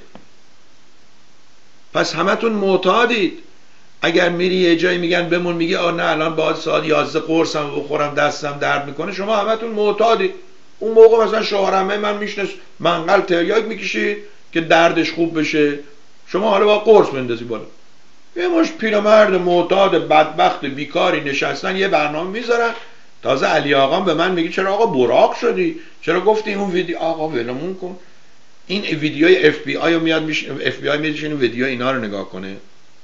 پس همتون معتادید. اگر میری یه جایی میگن بمون، میگی نه الان باید ساعت 11 قرصم بخورم دستم درد میکنه، شما همتون معتادید. اون موقع مثلا شوهرمه من میشنست منقل تریاک میکشید که دردش خوب بشه، شما حالا با قرص بندازی بالا. یه مش پیرمرد معتاد بدبخت بیکاری نشستن یه برنامه میذارن. تازه علی آقام به من میگه چرا آقا براق شدی؟ چرا گفتی اون ویدیو؟ آقا ولمون کن. این ویدیوی اف بی آی میاد اف بی آی میاد این ویدیو اینا رو نگاه کنه.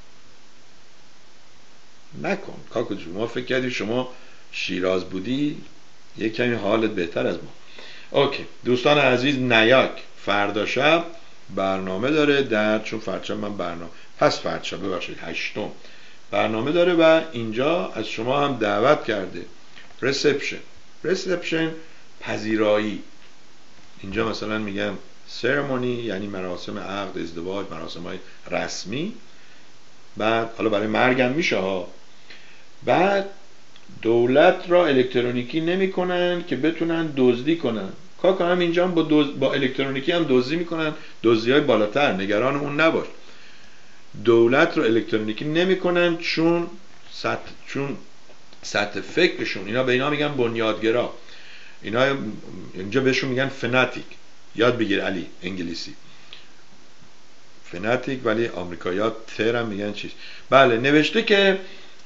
نکن کاکو جون، ما فکر کردیم شما شیراز بودی یه کمی حالت بهتر از ما. اوکی دوستان عزیز، نیاک فردا شب برنامه داره چون فردا من برنامه پس فردا شب ببخشید 8 برنامه داره و اینجا از شما هم دعوت کرده. ریسپشن پذیرایی. اینجا مثلا میگم سرمونی یعنی مراسم عقد، ازدواج، مراسم‌های رسمی. بعد حالا برای مرگم میشه ها. بعد دولت را الکترونیکی نمیکنن که بتونن دزدی کنن. کاکا هم اینجا هم با الکترونیکی هم دزدی میکنن، دزدی‌های بالاتر، نگران اون نباش. دولت رو الکترونیکی نمیکنن چون سطح فکرشون، اینا به اینا میگن بنیادگرا، اینا اینجا بهشون میگن فناتیک. یاد بگیر علی انگلیسی فناتیک، ولی آمریکایی‌ها ترم میگن چیز. بله نوشته که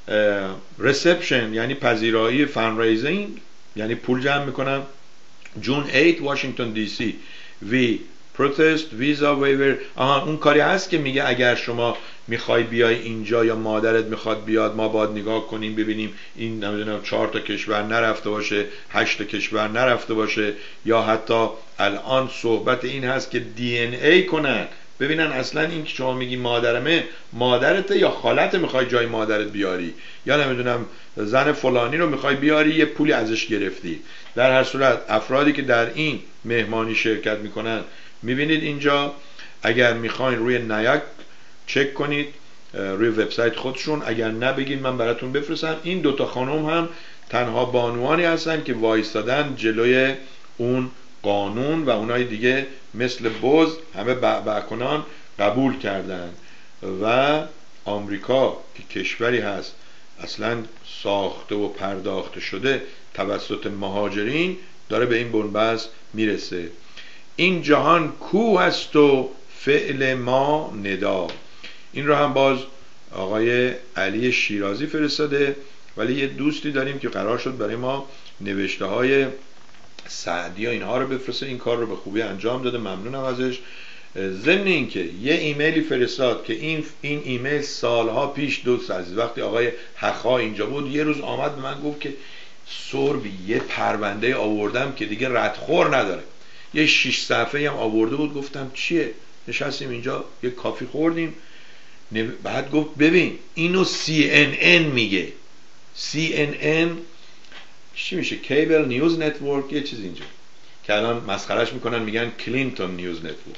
ریسپشن یعنی پذیرایی، فنرایزینگ یعنی پول جمع میکنن. جون 8 واشنگتن دی سی وی پروتست ویزا ویور. اون کاری هست که میگه اگر شما میخوای بیای اینجا یا مادرت میخواد بیاد، ما باید نگاه کنیم ببینیم این نمیدونم 4 تا کشور نرفته باشه، 8 تا کشور نرفته باشه، یا حتی الان صحبت این هست که دی ان ای کنن ببینن اصلا این که شما میگی مادرمه مادرته یا خالت میخوای جای مادرت بیاری، یا نمیدونم زن فلانی رو میخوای بیاری یه پولی ازش گرفتی. در هر صورت افرادی که در این مهمانی شرکت میکنن میبینید اینجا. اگر میخواین روی نیاک چک کنید روی وبسایت خودشون، اگر نبگید من براتون بفرستم. این دوتا خانم هم تنها بانوانی هستن که وایستادن جلوی اون قانون و اونای دیگه مثل بوز همه بکنان قبول کردن. و آمریکا که کشوری هست اصلا ساخته و پرداخته شده توسط مهاجرین داره به این بنبست میرسه. این جهان کوه است و فعل ما ندا. این رو هم باز آقای علی شیرازی فرستاده، ولی یه دوستی داریم که قرار شد برای ما نوشته های سعدی و اینها رو بفرسته. این کار رو به خوبی انجام داده، ممنونم ازش. ضمن این که یه ایمیلی فرستاد که این ایمیل سالها پیش دوست عزیز وقتی آقای حقا اینجا بود یه روز آمد به من گفت که سربی یه پرونده آوردم که دیگه ردخور نداره. یه 6 صفحه هم آورده بود. گفتم چیه؟ نشستیم اینجا یه کافی خوردیم، بعد گفت ببین اینو CNN میگه. CNN چی میشه؟ کیبل نیوز نتورک، یه چیز اینجا که الان مسخرش میکنن میگن کلینتون نیوز نتورک.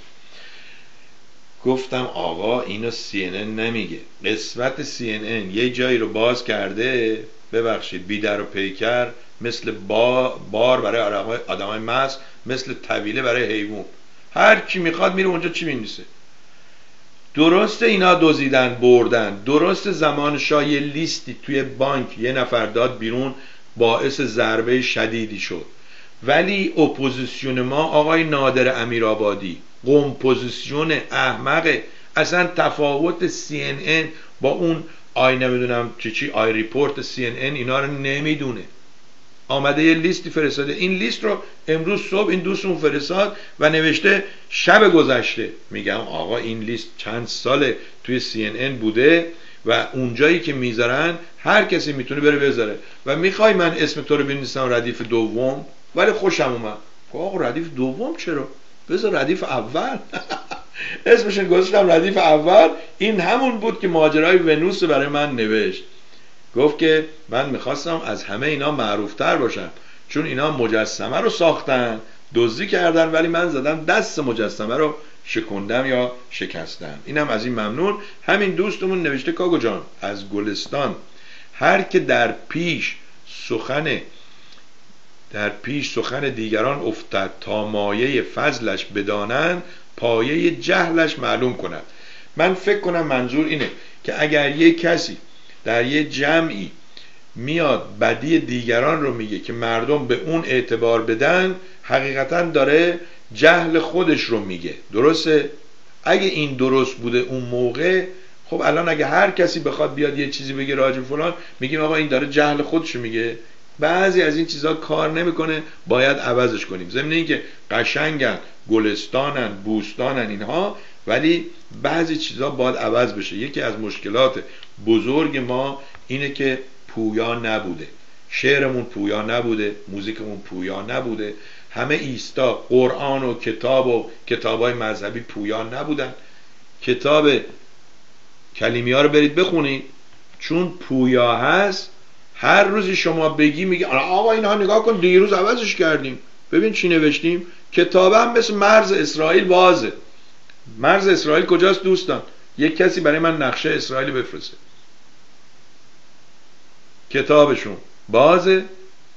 گفتم آقا اینو CNN نمیگه. قسمت CNN یه جایی رو باز کرده، ببخشید بیدر و پیکر، مثل بار برای آدمای مست، مثل طویله برای حیوان. هر کی میخواد میره اونجا چی می‌نویسه. درسته اینا دزدیدن بردن، درسته زمان شاه یه لیستی توی بانک یه نفر داد بیرون باعث ضربه شدیدی شد، ولی اپوزیسیون ما آقای نادر امیرآبادی قمپوزیسیون احمقه. اصلا تفاوت CNN با اون آی نمیدونم چی آی ریپورت CNN اینا رو نمیدونه. آمده یه لیستی فرستاده، این لیست رو امروز صبح این دوستمون فرستاد و نوشته شب گذشته. میگم آقا این لیست چند ساله توی CNN بوده و اونجایی که میذارن هر کسی میتونه بره بذاره. و میخوای من اسم تو رو بنویسم ردیف دوم؟ ولی خوشم اومد. آقا ردیف دوم چرا؟ بذار ردیف اول. اسمش گذاشتم ردیف اول. این همون بود که ماجرای ونوس برای من نوشت. گفت که من میخواستم از همه اینا معروفتر باشم، چون اینا مجسمه رو ساختن، دزدی کردن، ولی من زدم دست مجسمه رو شکندم یا شکستم. اینم از این ممنون. همین دوستمون نوشته کاگو جان از گلستان، هر که در پیش سخن دیگران افتد تا مایه فضلش بدانند، پایه جهلش معلوم کند. من فکر کنم منظور اینه که اگر یک کسی در یه جمعی میاد بدی دیگران رو میگه که مردم به اون اعتبار بدن، حقیقتا داره جهل خودش رو میگه. درسته؟ اگه این درست بوده اون موقع، خب الان اگه هر کسی بخواد بیاد یه چیزی بگه راجع فلان، میگیم آقا این داره جهل خودش رو میگه. بعضی از این چیزها کار نمیکنه، باید عوضش کنیم. ضمن اینکه قشنگن، گلستانن، بوستانن اینها، ولی بعضی چیزها باید عوض بشه. یکی از مشکلات بزرگ ما اینه که پویا نبوده، شعرمون پویا نبوده، موزیکمون پویا نبوده، همه ایستا قرآن و کتاب و کتابای مذهبی پویا نبودن. کتاب کلیمی ها رو برید بخونید، چون پویا هست هر روزی شما بگی میگه آقا اینها نگاه کن دیروز عوضش کردیم، ببین چی نوشتیم. کتابم مثل مرز اسرائیل بازه. مرز اسرائیل کجاست دوستان؟ یک کسی برای من نقشه اسرائیل بفرسته. کتابشون بازه،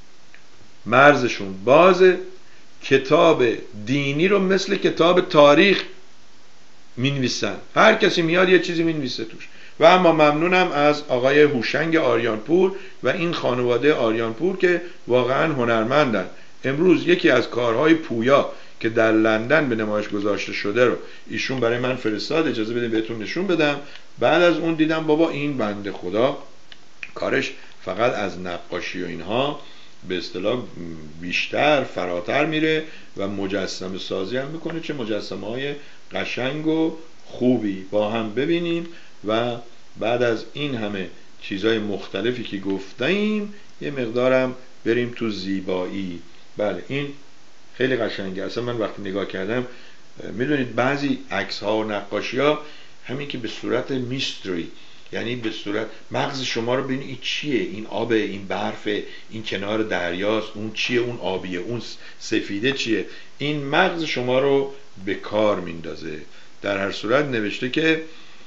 مرزشون بازه. کتاب دینی رو مثل کتاب تاریخ مینویسن، هر کسی میاد یه چیزی مینویسه توش. و اما ممنونم از آقای هوشنگ آریانپور و این خانواده آریانپور که واقعا هنرمندن. امروز یکی از کارهای پویا که در لندن به نمایش گذاشته شده رو ایشون برای من فرستاد، اجازه بدید بهتون نشون بدم. بعد از اون دیدم بابا این بنده خدا کارش فقط از نقاشی و اینها به اصطلاح بیشتر فراتر میره و مجسمه سازی هم میکنه. چه مجسمه های قشنگ و خوبی با هم ببینیم. و بعد از این همه چیزهای مختلفی که گفتیم یه مقدارم بریم تو زیبایی. بله این خیلی قشنگه. اصلا من وقتی نگاه کردم، میدونید بعضی عکس ها و نقاشی ها همین که به صورت میستری، یعنی به صورت مغز شما رو ببینید این چیه، این آبه، این برفه، این کنار دریاست، اون چیه، اون آبیه، اون سفیده چیه، این مغز شما رو به کار میندازه. در هر صورت نوشته که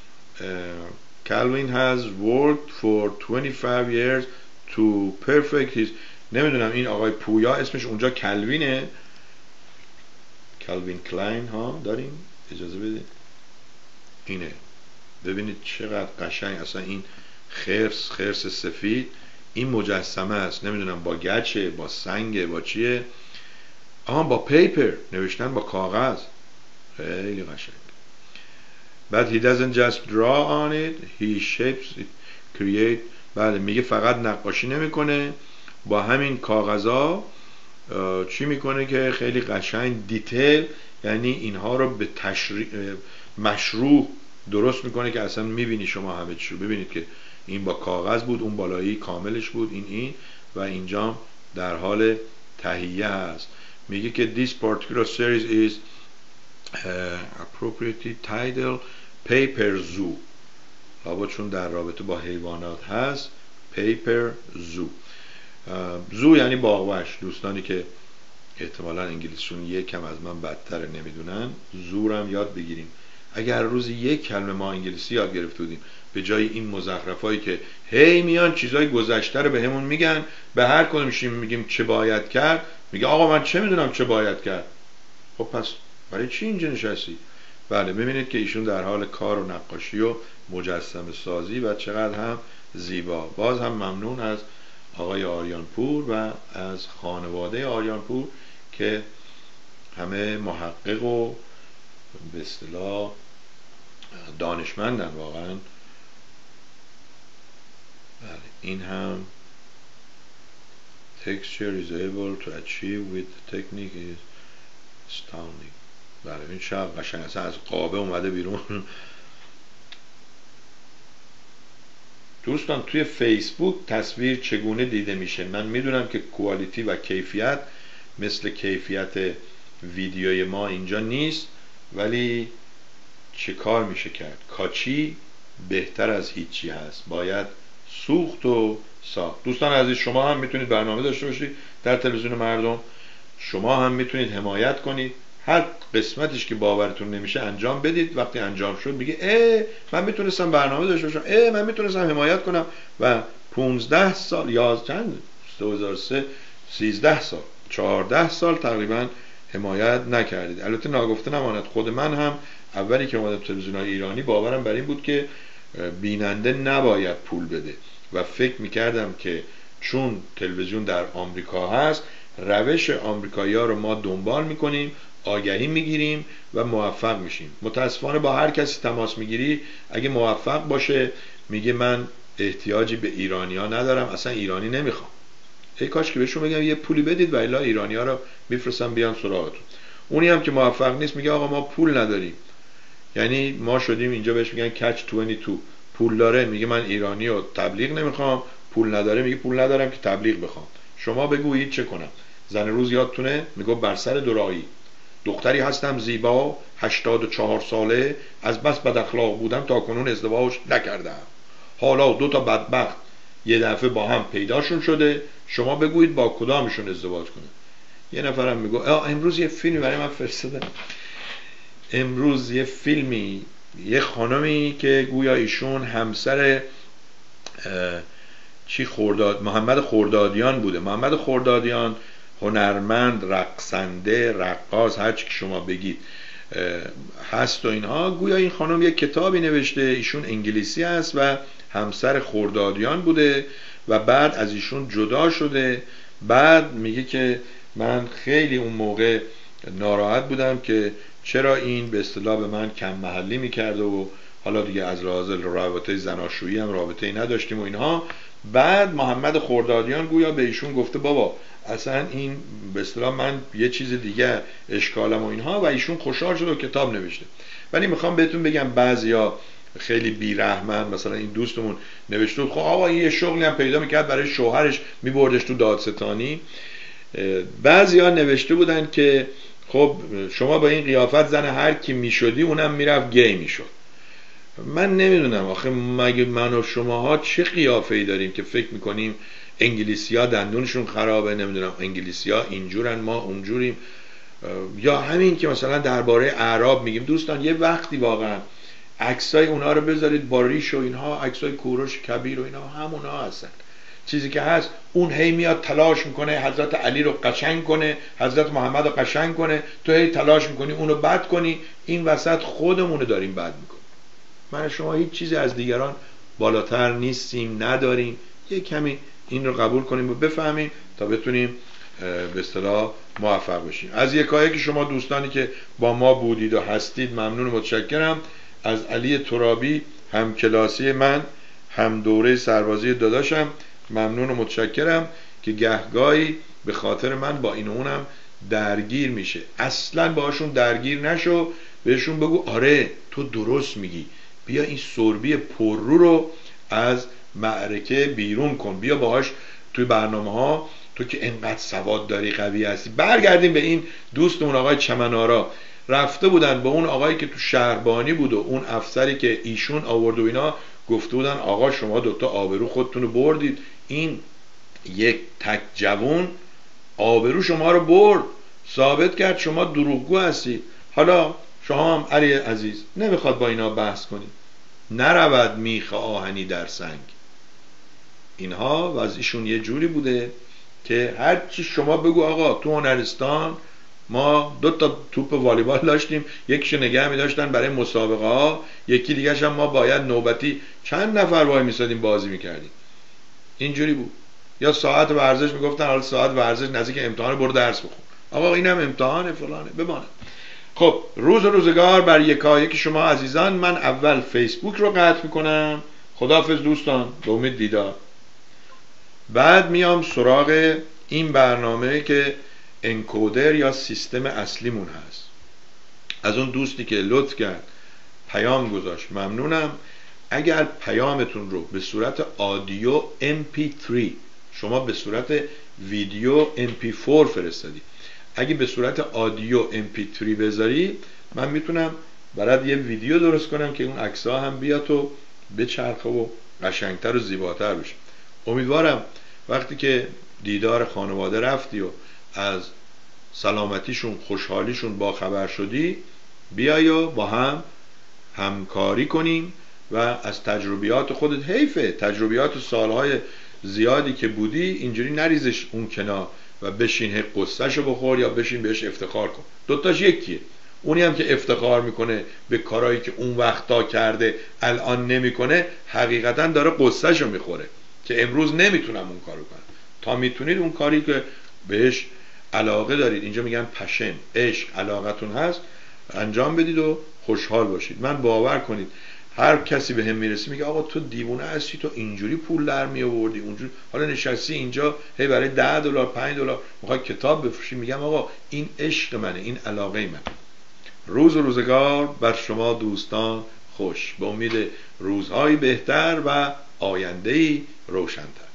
Calvin has worked for 25 years to perfect his. نمیدونم این آقای پویا اسمش اونجا کلوینه، کلوین کلاین ها داریم، اجازه بدید اینه. ببینید چقدر قشنگ. اصلا این خرس سفید این مجسمه است. نمیدونم با گچه، با سنگه، با چیه. با پیپر نوشتن، با کاغذ. خیلی قشنگ. But he doesn't just draw on it, he shapes it, create. بله میگه فقط نقاشی نمیکنه، با همین کاغذها چی میکنه که خیلی قشنگ دیتیل، یعنی اینها رو به مشروع درست میکنه که اصلا میبینی شما همه چی رو. ببینید که این با کاغذ بود، اون بالایی کاملش بود، این و اینجا در حال تهیه هست. میگه که this particular series is appropriately titled Paper Zoo. چون در رابطه با حیوانات هست پیپر زو. زو یعنی باغوش. دوستانی که احتمالا انگلیسیشون یکم از من بدتر نمیدونن، زورم یاد بگیریم. اگر روزی یک کلمه ما انگلیسی یاد گرفته بودیم، به جای این مزخرفایی که هی میان چیزای گذشته رو بهمون میگن، به هر کدومشیم میگیم چه باید کرد، میگه آقا من چه میدونم چه باید کرد. خب پس برای چی اینجا نشستی؟ بله، ببینید که ایشون در حال کار و نقاشی و مجسمه سازی و چقدر هم زیبا. باز هم ممنون از آقای آریانپور و از خانواده آریانپور که همه محقق و به اصطلاح دانشمندن واقعا. بله، این هم texture is able to achieve with the technique is astounding. بله، این چقدر قشنگ است، از قابه اومده بیرون. دوستان توی فیسبوک تصویر چگونه دیده میشه؟ من میدونم که کوالیتی و کیفیت مثل کیفیت ویدیوی ما اینجا نیست، ولی چه کار میشه کرد؟ کاچی بهتر از هیچی هست، باید سوخت و ساخت. دوستان عزیز، شما هم میتونید برنامه داشته باشید در تلویزیون مردم، شما هم میتونید حمایت کنید، هر قسمتش که باورتون نمیشه انجام بدید. وقتی انجام شد میگه من میتونستم برنامه داشته باشم، من میتونستم حمایت کنم. و 15 سال یا چند 2003 13 سال 14 سال تقریبا حمایت نکردید. البته ناگفته نماند خود من هم اولی که اومدم تلویزیون‌های ایرانی باورم بر این بود که بیننده نباید پول بده و فکر میکردم که چون تلویزیون در آمریکا هست، روش آمریکایی‌ها رو ما دنبال میکنیم، آگهی میگیریم و موفق میشیم. متاسفانه با هر کسی تماس میگیری، اگه موفق باشه میگه من احتیاجی به ایرانی‌ها ندارم، اصلا ایرانی نمیخوام. ای کاش که بهشون بگم یه پولی بدید و الا ایرانی‌ها رو میفرستم بیان سراغتون. اونی هم که موفق نیست میگه آقا ما پول نداریم. یعنی ما شدیم اینجا بهش میگن کچ 22. پول داره میگه من ایرانی و تبلیغ نمیخوام، پول نداره میگه پول ندارم که تبلیغ بخوام. شما بگویید چه کنم؟ زن روز یادتونه میگه بر سر دورایی دختری هستم زیبا 84 ساله، از بس بد اخلاق بودم تا کنون ازدواج نکردم، حالا 2 تا بدبخت یه دفعه با هم پیداشون شده، شما بگویید با کدامشون ازدواج کنه. یه نفرم میگه امروز یه فیلمی برای من فرستادن، امروز یه فیلمی، یه خانمی که گویا ایشون همسر محمد خردادیان بوده. محمد خردادیان هنرمند، رقصنده، رقاص، هر چی که شما بگید هست و اینها. گویا این خانم یک کتابی نوشته، ایشون انگلیسی است و همسر خردادیان بوده و بعد از ایشون جدا شده. بعد میگه که من خیلی اون موقع ناراحت بودم که چرا این به اصطلاح به من کم محلی میکرده و حالا دیگه از لحاظ رابطه زناشویی هم رابطه‌ای نداشتیم و اینها. بعد محمد خردادیان گویا به ایشون گفته بابا اصلا این به اصطلاح من یه چیز دیگه اشکالم و اینها، و ایشون خوشحال شد و کتاب نوشته. ولی میخوام بهتون بگم بعضیا خیلی بیرحمن، مثلا این دوستمون نوشته خب آقا یه شغلی هم پیدا میکرد برای شوهرش میبردش تو دادستانی. بعضیا نوشته بودن که خب شما با این قیافت زن هر کی میشدی اونم میرفت گی میشد. من نمیدونم آخه مگه من و شماها چه قیافه‌ای داریم که فکر میکنیم انگلیسی‌ها دندونشون خرابه، نمیدونم انگلیسی‌ها اینجورن ما اونجوریم. یا همین که مثلا درباره اعراب میگیم. دوستان یه وقتی واقعا عکسای اونها رو بذارید با ریش و اینها، عکسای کوروش کبیر و اینا همونها هستن. چیزی که هست اون هی میاد تلاش میکنه حضرت علی رو قشنگ کنه، حضرت محمد رو قشنگ کنه، تو هی تلاش میکنی اونو بد کنی. این وسط خودمونو داریم بد میکنیم. من شما هیچ چیزی از دیگران بالاتر نیستیم، نداریم. یه کمی این رو قبول کنیم و بفهمیم تا بتونیم به اصطلاح موفق بشیم. از یکایی که شما دوستانی که با ما بودید و هستید ممنون و متشکرم. از علی ترابی هم کلاسی من، هم دوره سربازی داداشم ممنون و متشکرم که گهگاهی به خاطر من با این و اونم درگیر میشه. اصلا باشون درگیر نشو، بهشون بگو آره تو درست میگی، بیا این سربی پررو رو از معرکه بیرون کن، بیا باهاش توی برنامه ها، تو که انقدر سواد داری قوی هستی. برگردیم به این دوستمون آقای چمنارا. رفته بودن با اون آقایی که تو شهربانی بود و اون افسری که ایشون آورد و اینا، گفته بودن آقا شما دوتا آبرو خودتون رو بردید، این یک تک جوان آبرو شما رو برد، ثابت کرد شما دروغگو هستی. حالا شما هم علی عزیز نمیخواد با اینا بحث کنید، نرود میخ آهنی در سنگ. اینها وضعیشون یه جوری بوده که هر چی شما بگو آقا تو هنرستان ما 2 تا توپ والیبال داشتیم، یکیشو نگه می داشتن برای مسابقه ها، یکی دیگه هم ما باید نوبتی چند نفر وای میسادیم بازی میکردیم. اینجوری بود. یا ساعت ورزش میگفتن حالا ساعت ورزش نزدیک امتحان برو درس بخون. آقا اینم امتحان فلانه بمانه. خب روز و روزگار بر یکایک شما عزیزان. من اول فیسبوک رو قطع میکنم. خداحافظ دوستان، به امید دیدار. بعد میام سراغ این برنامه که انکودر یا سیستم اصلیمون هست. از اون دوستی که لطف کرد پیام گذاشت ممنونم. اگر پیامتون رو به صورت آدیو MP3، شما به صورت ویدیو MP4 فرستادی، اگه به صورت آدیو MP3 بذاری من میتونم برات یه ویدیو درست کنم که اون عکس‌ها هم بیاد و بچرخه و قشنگتر و زیباتر بشه. امیدوارم وقتی که دیدار خانواده رفتی و از سلامتیشون خوشحالیشون با خبر شدی بیای و با هم همکاری کنیم و از تجربیات خودت، حیفه تجربیات سالهای زیادی که بودی اینجوری نریزش اون کنار و بشین قصهشو بخور یا بشین بهش افتخار کن. دوتاش یکیه. اونی هم که افتخار میکنه به کارهایی که اون وقتا کرده الان نمیکنه، حقیقتا داره قصهشو میخوره که امروز نمیتونم اون کارو کنم. تا میتونید اون کاری که بهش علاقه دارید، اینجا میگن پشن، عشق، علاقتون هست، انجام بدید و خوشحال باشید. من باور کنید هر کسی به هم میرسه میگه آقا تو دیوونه هستی، تو اینجوری پول در می آوردی اونجوری، حالا نشستی اینجا هی برای $10 $5 میخوای کتاب بفروشی. میگم آقا این عشق منه، این علاقه منه. روز و روزگار بر شما دوستان خوش، به امید روزهای بهتر و آینده‌ای روشن‌تر.